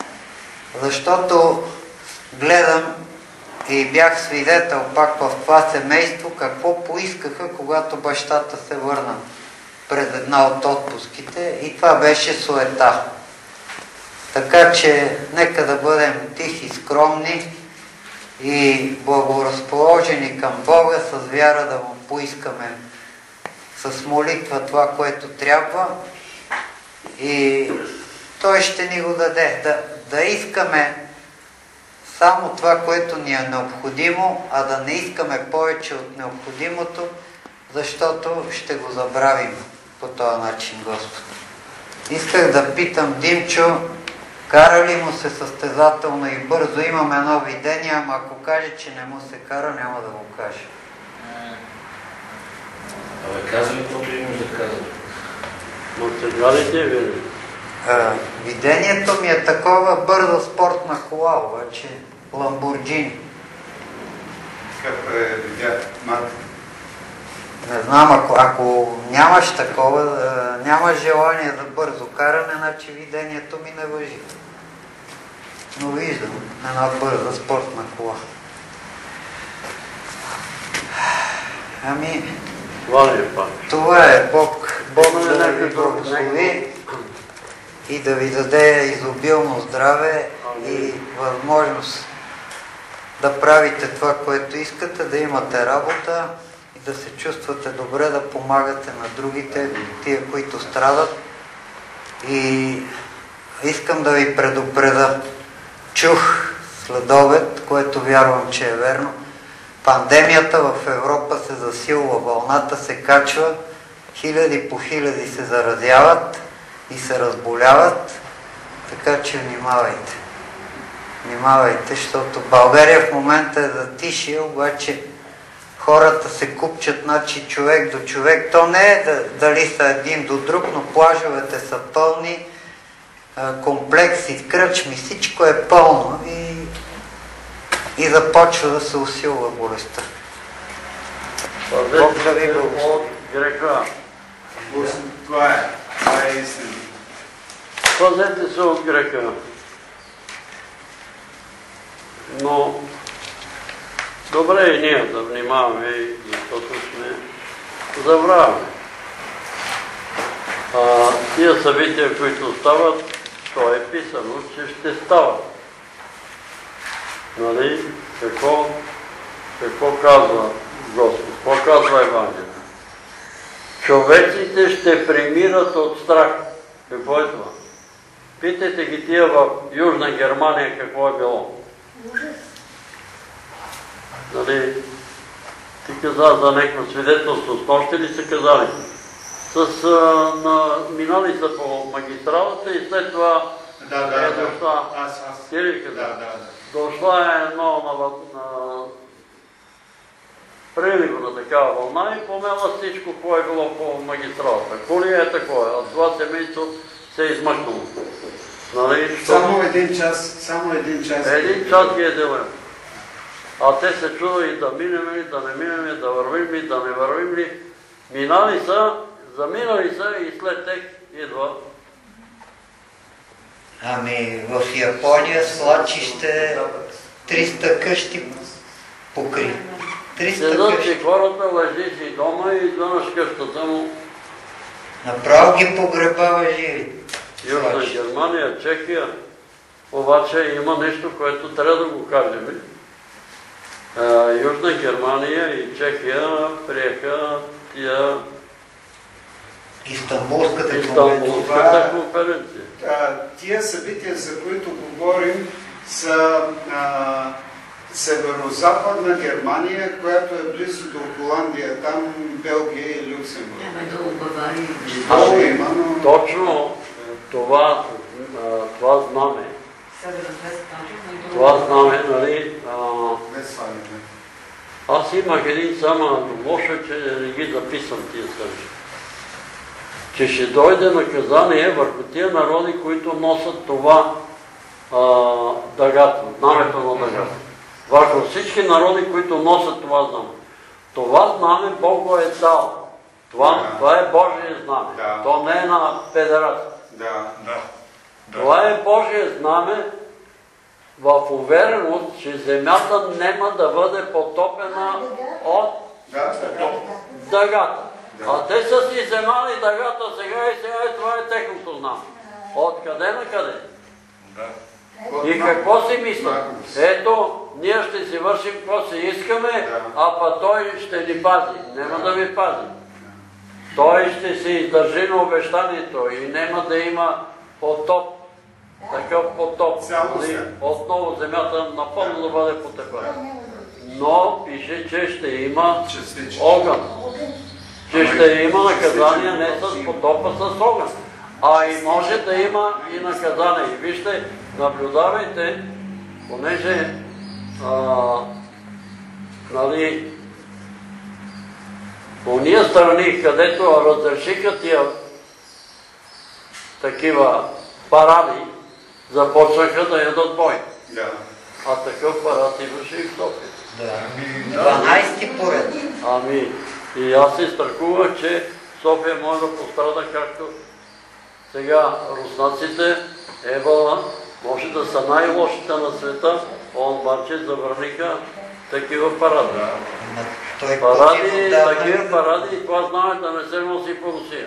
[SPEAKER 2] Защото гледам и бях свидетел пак в това семейство какво поискаха, когато бащата се върна през една от отпуските, и това беше суета. Така че нека да бъдем тихи, скромни и благоразположени към Бога, с вяра да му поискаме с молитва това, което трябва, и Той ще ни го даде. Да, да искаме само това, което ни е необходимо, а да не искаме повече от необходимото, защото ще го забравим по този начин, Господ. Исках да питам Димчо, кара ли му се състезателно и бързо? Имам едно видение, ама ако каже, че не му се кара, няма да го каже.
[SPEAKER 5] Абе, казва ли каквото имаш да казва?
[SPEAKER 1] Но сега ли те вели?
[SPEAKER 2] Видението ми е такова бърза спортна кола, обаче Ламборджини.
[SPEAKER 4] Какъв е видя марка?
[SPEAKER 2] Не знам, ако, ако нямаш такова, нямаш желание за бързо каране, значи видението ми не важи. Но виждам една бърза спортна кола. Ами,
[SPEAKER 1] Това ли е пак?
[SPEAKER 2] това е Бог. Бог да ви благослови и да ви даде изобилно здраве и възможност да правите това, което искате, да имате работа и да се чувствате добре, да помагате на другите, тия, които страдат. И искам да ви предупреда. Чух след обед, което вярвам, че е верно, пандемията в Европа се засилва, вълната се качва, хиляди по хиляди се заразяват и се разболяват, така че внимавайте. Внимавайте, защото България в момента е затишие, обаче хората се купчат, значи човек до човек. То не е да, дали са един до друг, но плажовете са пълни, комплекси, кръчми, всичко е пълно и, и започва да се усилва болестта. Бог да ви благослови.
[SPEAKER 1] Греха.
[SPEAKER 4] Това е. Това е истина.
[SPEAKER 1] Пазете се от греха. Но добре и ние да внимаваме, защото сме забравяме. А, тия събития, които стават, то е писано, че ще стават. Нали? Какво, какво казва Господ? Какво казва Евангелие? Човеците ще премират от страх. Какво е това? Питайте ги тия в Южна Германия какво е било. Нали, ти каза за някакво свидетелство, с нощи ли са казали? С, а, на, минали са по магистралата и след това
[SPEAKER 4] да, да,
[SPEAKER 1] е
[SPEAKER 4] да.
[SPEAKER 1] дошла.
[SPEAKER 4] Аз, аз.
[SPEAKER 1] Ти ли каза?
[SPEAKER 4] Да, да, да.
[SPEAKER 1] Дошла е едно на, на преливна такава вълна и помела всичко, което е било по магистралата. Коли е такова, а това семейство се е измъкнало. Нали,
[SPEAKER 4] само един час, само един час.
[SPEAKER 1] Един час ги е делен. А те се чудят и да минем ли, да не минем ли, да вървим ли, да не вървим ли. Минали са, заминали са и след тях идва.
[SPEAKER 2] Ами в Япония свлачище триста къщи покри. триста
[SPEAKER 1] Седат
[SPEAKER 2] къщи.
[SPEAKER 1] си хората, лежи си дома и изведнъж къщата му.
[SPEAKER 2] Направо ги погребава живи.
[SPEAKER 1] Южна Германия, Чехия. Обаче има нещо, което трябва да го кажем. Южна Германия и Чехия приеха тия
[SPEAKER 2] Истанбулската
[SPEAKER 1] Истанбулската конференция.
[SPEAKER 4] А, тия събития, за които говорим, са а, северо-западна Германия, която е близо до Холандия, там Белгия и Люксембург.
[SPEAKER 3] Няма долу Бавария.
[SPEAKER 4] Долу има, но...
[SPEAKER 1] Точно това, това знаме. Това знаме, нали? Аз имах един само лошо, че не ги записвам тия събития. Че ще дойде наказание върху тия народи, които носят това а, дъгата, знамето на дъгата. Върху всички народи, които носят това знаме. Това знаме Бог го е дал. Това, да. Това е Божие знаме. Да. То не е на федерация.
[SPEAKER 4] Да. Да.
[SPEAKER 1] Това е Божие знаме в увереност, че земята няма да бъде потопена от
[SPEAKER 4] да,
[SPEAKER 1] дъгата. Да. А те са си вземали дъгата сега и сега и това е техното знаме. Откъде на къде?
[SPEAKER 4] Да.
[SPEAKER 1] И какво си мислят? Ето, ние ще си вършим какво си искаме, а па той ще ни пази. Няма да ви пази. Той ще се издържи на обещанието и няма да има потоп. Такъв потоп. Отново земята напълно да бъде потепена. Но пише, че ще има огън. Че ще има наказание не с потопа, с огън. А и може да има и наказание. И вижте, наблюдавайте, понеже а, нали, по ния страни, където разрешиха тия такива паради, започнаха да ядат бой.
[SPEAKER 4] Да.
[SPEAKER 1] А такъв парад имаше и в София.
[SPEAKER 2] Да. дванайсети поред.
[SPEAKER 1] Ами, и аз се страхувах, че София може да пострада, както сега руснаците, Евала, може да са най-лошите на света, обаче забраниха такива паради. Паради, такива паради, и това знаме да не се носи по Русия.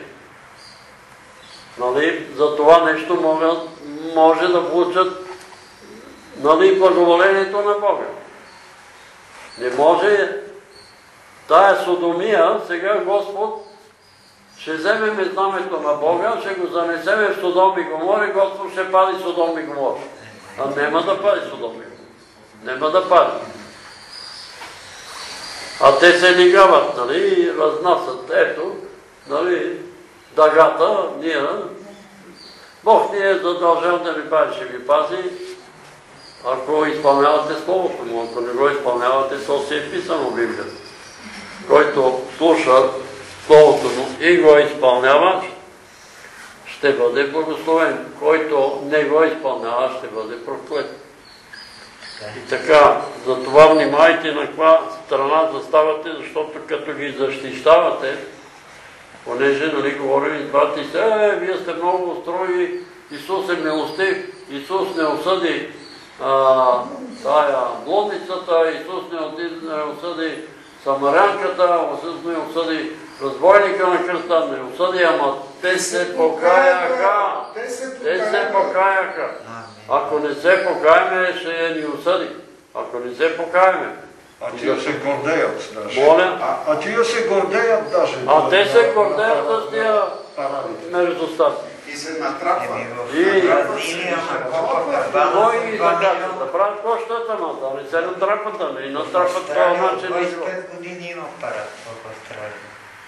[SPEAKER 1] Нали, за това нещо могат, може да получат, нали, благоволението на Бога. Не може тая содомия, сега Господ ще вземеме знамето на Бога, ще го занесеме в Содом и Гомора и Господ ще пази Содом и Гомора. А няма да пази Содом и Гомора. Няма да пази. А те се лигават, нали, и разнасят. Ето, нали, дъгата, ние, Бог ни е задължен да ви пази, ще ви пази, ако изпълнявате Словото му, ако не го изпълнявате, то си е писано в Библията. Който слуша Словото му и го изпълнява, ще бъде благословен. Който не го изпълнява, ще бъде проклет. И така, затова внимайте на каква страна заставате, защото като ги защищавате, понеже, нали, говорим и двата и се, е, вие сте много строги, Исус е милостив, Исус не осъди а, тая блудницата, Исус не, не осъди самарянката, Исус не осъди разбойника на кръста, не осъди, ама те се покаяха. Те се покаяха. Ако не се покаяме, ще ни осъди. Ако не се покаяме.
[SPEAKER 6] А тия се гордеят даже.
[SPEAKER 1] Моля?
[SPEAKER 6] А, а тия се гордеят даже.
[SPEAKER 1] А те се гордеят с тия междустати.
[SPEAKER 4] И се натрапват.
[SPEAKER 1] И... Кой ги така? Да правят кощата, ама да не се натрапват, да не натрапват това начин.
[SPEAKER 2] двайсет и пет години има парад в Австралия.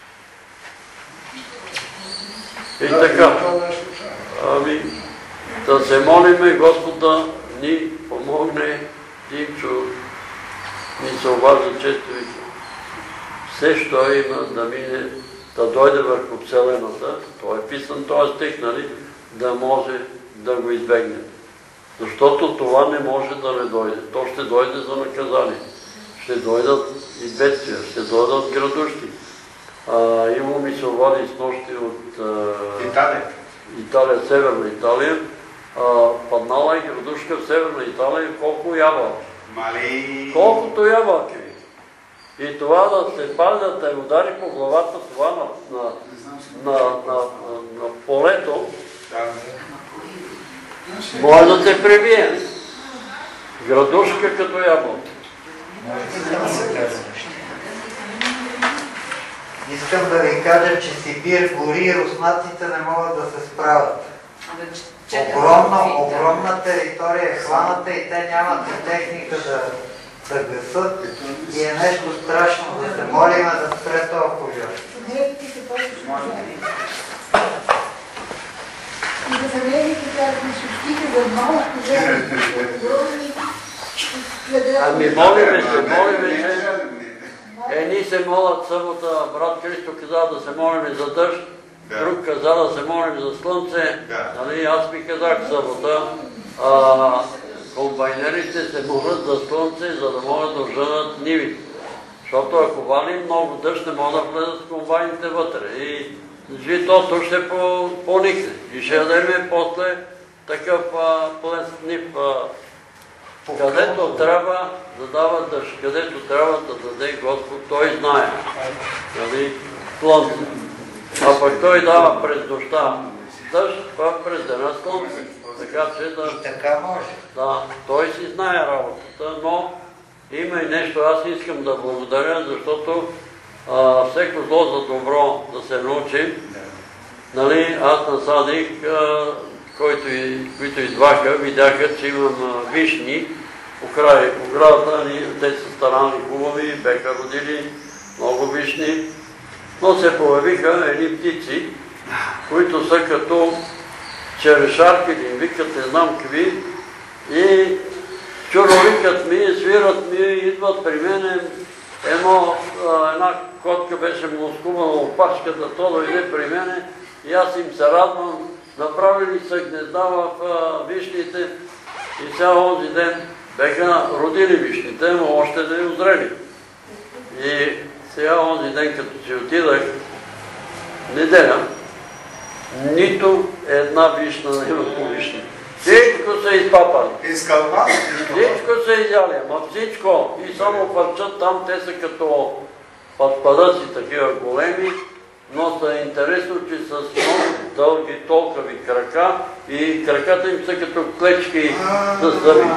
[SPEAKER 1] И така, ами, да се молиме Господ да ни помогне, Димчо ни се обажда често вика. Все, що има да мине, да дойде върху Вселената, то е писан този стих, нали, да може да го избегне. Защото това не може да не дойде. То ще дойде за наказание. Ще дойдат и бедствия, ще дойдат градушки. Има ми се обади с нощи от
[SPEAKER 4] Италия.
[SPEAKER 1] Италия, Северна Италия. А, паднала и градушка в Северна Италия, колко ябълки.
[SPEAKER 4] Мали...
[SPEAKER 1] Колкото ябълки. И това да се пали, да те удари по главата, това на, на, на, на, на полето, може да се пребие. Градушка като ябълки.
[SPEAKER 2] Искам да ви кажа, че Сибир гори и руснаците не могат да се справят. Огромна, огромна територия е хваната и те нямат и техника да, да гасат. И е нещо страшно да се молим да спре това пожар.
[SPEAKER 7] И да заведете трябва да съобщите за много пожари.
[SPEAKER 1] Ами молиме се, молиме се. Едни се молят събота, брат Христо каза да се молим за дъжд, друг каза да се молим за слънце. Нали, аз ми казах събота, а, комбайнерите се молят за слънце, за да могат да оженат ниви. Защото ако вали много дъжд, не могат да влезат комбайните вътре. И житото ще поникне. И ще ядеме после такъв плес нив. Където трябва да дава дъжд, където трябва да даде Господ, Той знае. Нали? Слънце. А пък Той дава през нощта дъжд, а през деня слънце. Така че да...
[SPEAKER 2] И така може.
[SPEAKER 1] Да, Той си знае работата, но има и нещо, аз искам да благодаря, защото а, всеко зло за добро да се научим. Нали, аз насадих, а, който и, които идваха, видяха, че имам а, вишни покрай оградата, те са старани хубави, беха родили много вишни, но се появиха едни птици, които са като черешарки, или викат не знам какви, и чуровикат ми, свират ми, идват при мене. Емо, една котка беше му скубана опашката, то дойде при мене и аз им се радвам. Направили са гнезда в вишните и сега онзи ден беха родили вишните, но още не озрели. И сега онзи ден, като си отидах неделя, нито една вишна не има по вишни. Всичко са изпапали.
[SPEAKER 4] Изкълват?
[SPEAKER 1] Всичко са изяли, ама всичко. И само парчат там, те са като падпадъци такива големи, но са интересно, че с много дълги толкови крака и краката им са като клечки с зъби.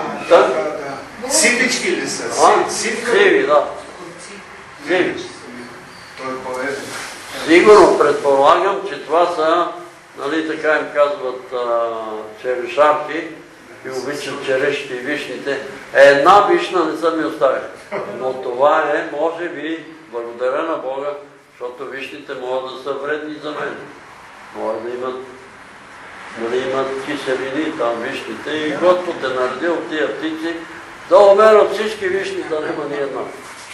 [SPEAKER 4] Сивички ли са?
[SPEAKER 1] Сиви, да. Сиви.
[SPEAKER 4] Той е полезен.
[SPEAKER 1] Сигурно предполагам, че това са, нали така им казват, черешарки, и обичат черешите и вишните. Една вишна не са ми оставили. Но това е, може би, благодаря на Бога, защото вишните могат да са вредни за мен. Могат да имат, да имат киселини там вишните и Господ е наредил тия птици да умерат всички вишни, да няма ни една.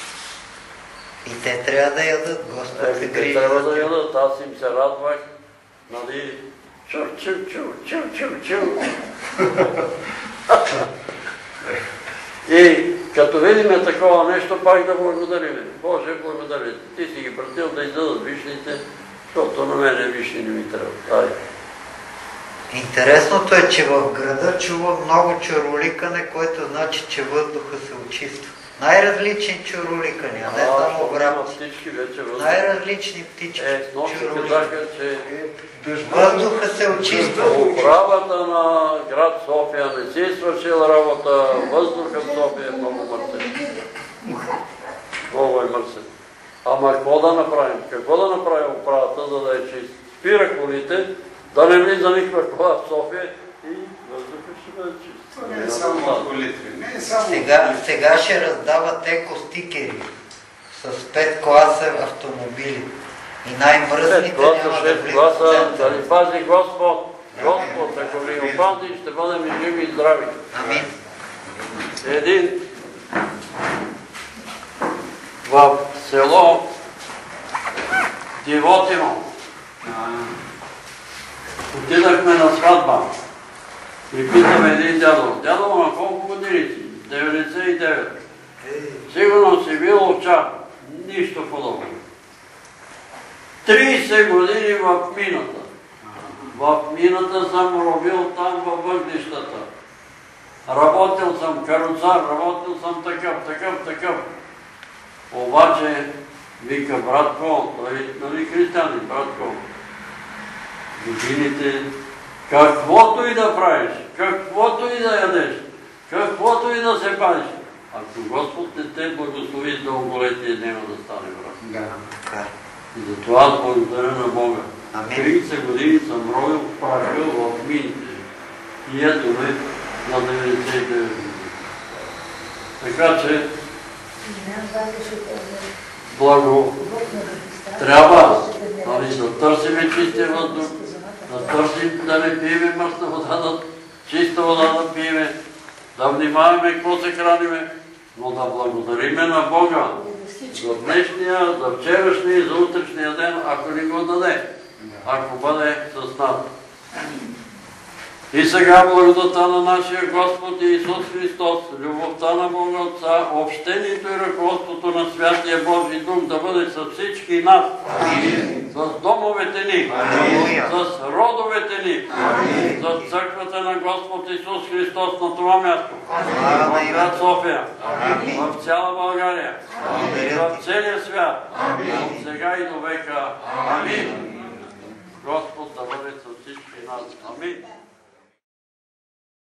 [SPEAKER 2] И те трябва да ядат, Господ се
[SPEAKER 1] Те
[SPEAKER 2] грижи
[SPEAKER 1] трябва
[SPEAKER 2] за
[SPEAKER 1] да
[SPEAKER 2] тях.
[SPEAKER 1] ядат, аз им се радвах, нали, чу, чу, чу, чу, чу, чу. И като видиме такова нещо, пак да благодарим. Боже, благодаря. Ти си ги пратил да издадат вишните, защото на мене вишни не ми трябва. Ай.
[SPEAKER 2] Интересното е, че в града чува много чуроликане, което значи, че въздуха се очиства. Най-различни чуроликания, не само врабци.
[SPEAKER 1] Всички вече въздух.
[SPEAKER 2] Най-различни птички.
[SPEAKER 1] Е, с нощи
[SPEAKER 2] чуроликани.
[SPEAKER 1] казаха, че
[SPEAKER 2] Въздуха се очиства.
[SPEAKER 1] управата на град София не си е свършила работа, въздуха в София е много мъртен. Много е мъртен. Ама какво да направим? Какво да направи управата, за да е чист? Спира колите, да не влиза никаква кола в София и въздуха ще бъде чист.
[SPEAKER 4] Не е само от колите. Не е само
[SPEAKER 2] Сега, сега ще раздават еко-стикери с пет класа автомобили. И най-мръсните
[SPEAKER 1] Пет класа,
[SPEAKER 2] няма да
[SPEAKER 1] шест
[SPEAKER 2] влизат в
[SPEAKER 1] класа, да
[SPEAKER 2] центъра.
[SPEAKER 1] ни пази Господ. Господ, ако ни опази, ще бъдем и живи и здрави.
[SPEAKER 2] Амин.
[SPEAKER 1] Един в село Дивотино. Отидахме на сватба. И питаме един дядо. Дядо, на колко години си? деветдесет и девет. Сигурно си бил овчар. Нищо подобно. трийсет години в мината. В мината съм робил там във въглищата. Работил съм каруцар, работил съм такъв, такъв, такъв. Обаче, вика, братко, той, нали християнин, братко, годините, каквото и да правиш, каквото и да ядеш, каквото и да се пазиш, ако Господ не те благослови с дълголетие, няма да стане, брат.
[SPEAKER 2] Да.
[SPEAKER 1] И затова аз благодаря на Бога.
[SPEAKER 2] Амин.
[SPEAKER 1] трийсет години съм ровил праха в мините. И ето ме на деветдесет и девет години. Така че, благо, трябва нали, да търсиме чистия въздух, да търсим да не пиеме мръсна вода, да чиста вода да пиеме, да внимаваме какво се храниме, но да благодариме на Бога за днешния, за вчерашния и за утрешния ден, ако ни го даде, ако бъде с нас. И сега благодата на нашия Господ Исус Христос, любовта на Бога Отца, общението и ръководството на Святия Божий Дух да бъде с всички нас, с домовете ни, с родовете ни, с църквата на Господ Исус Христос на това място, в град София, в цяла България, в целия свят, от сега и до века. Амин. Господ да бъде с всички нас. Амин.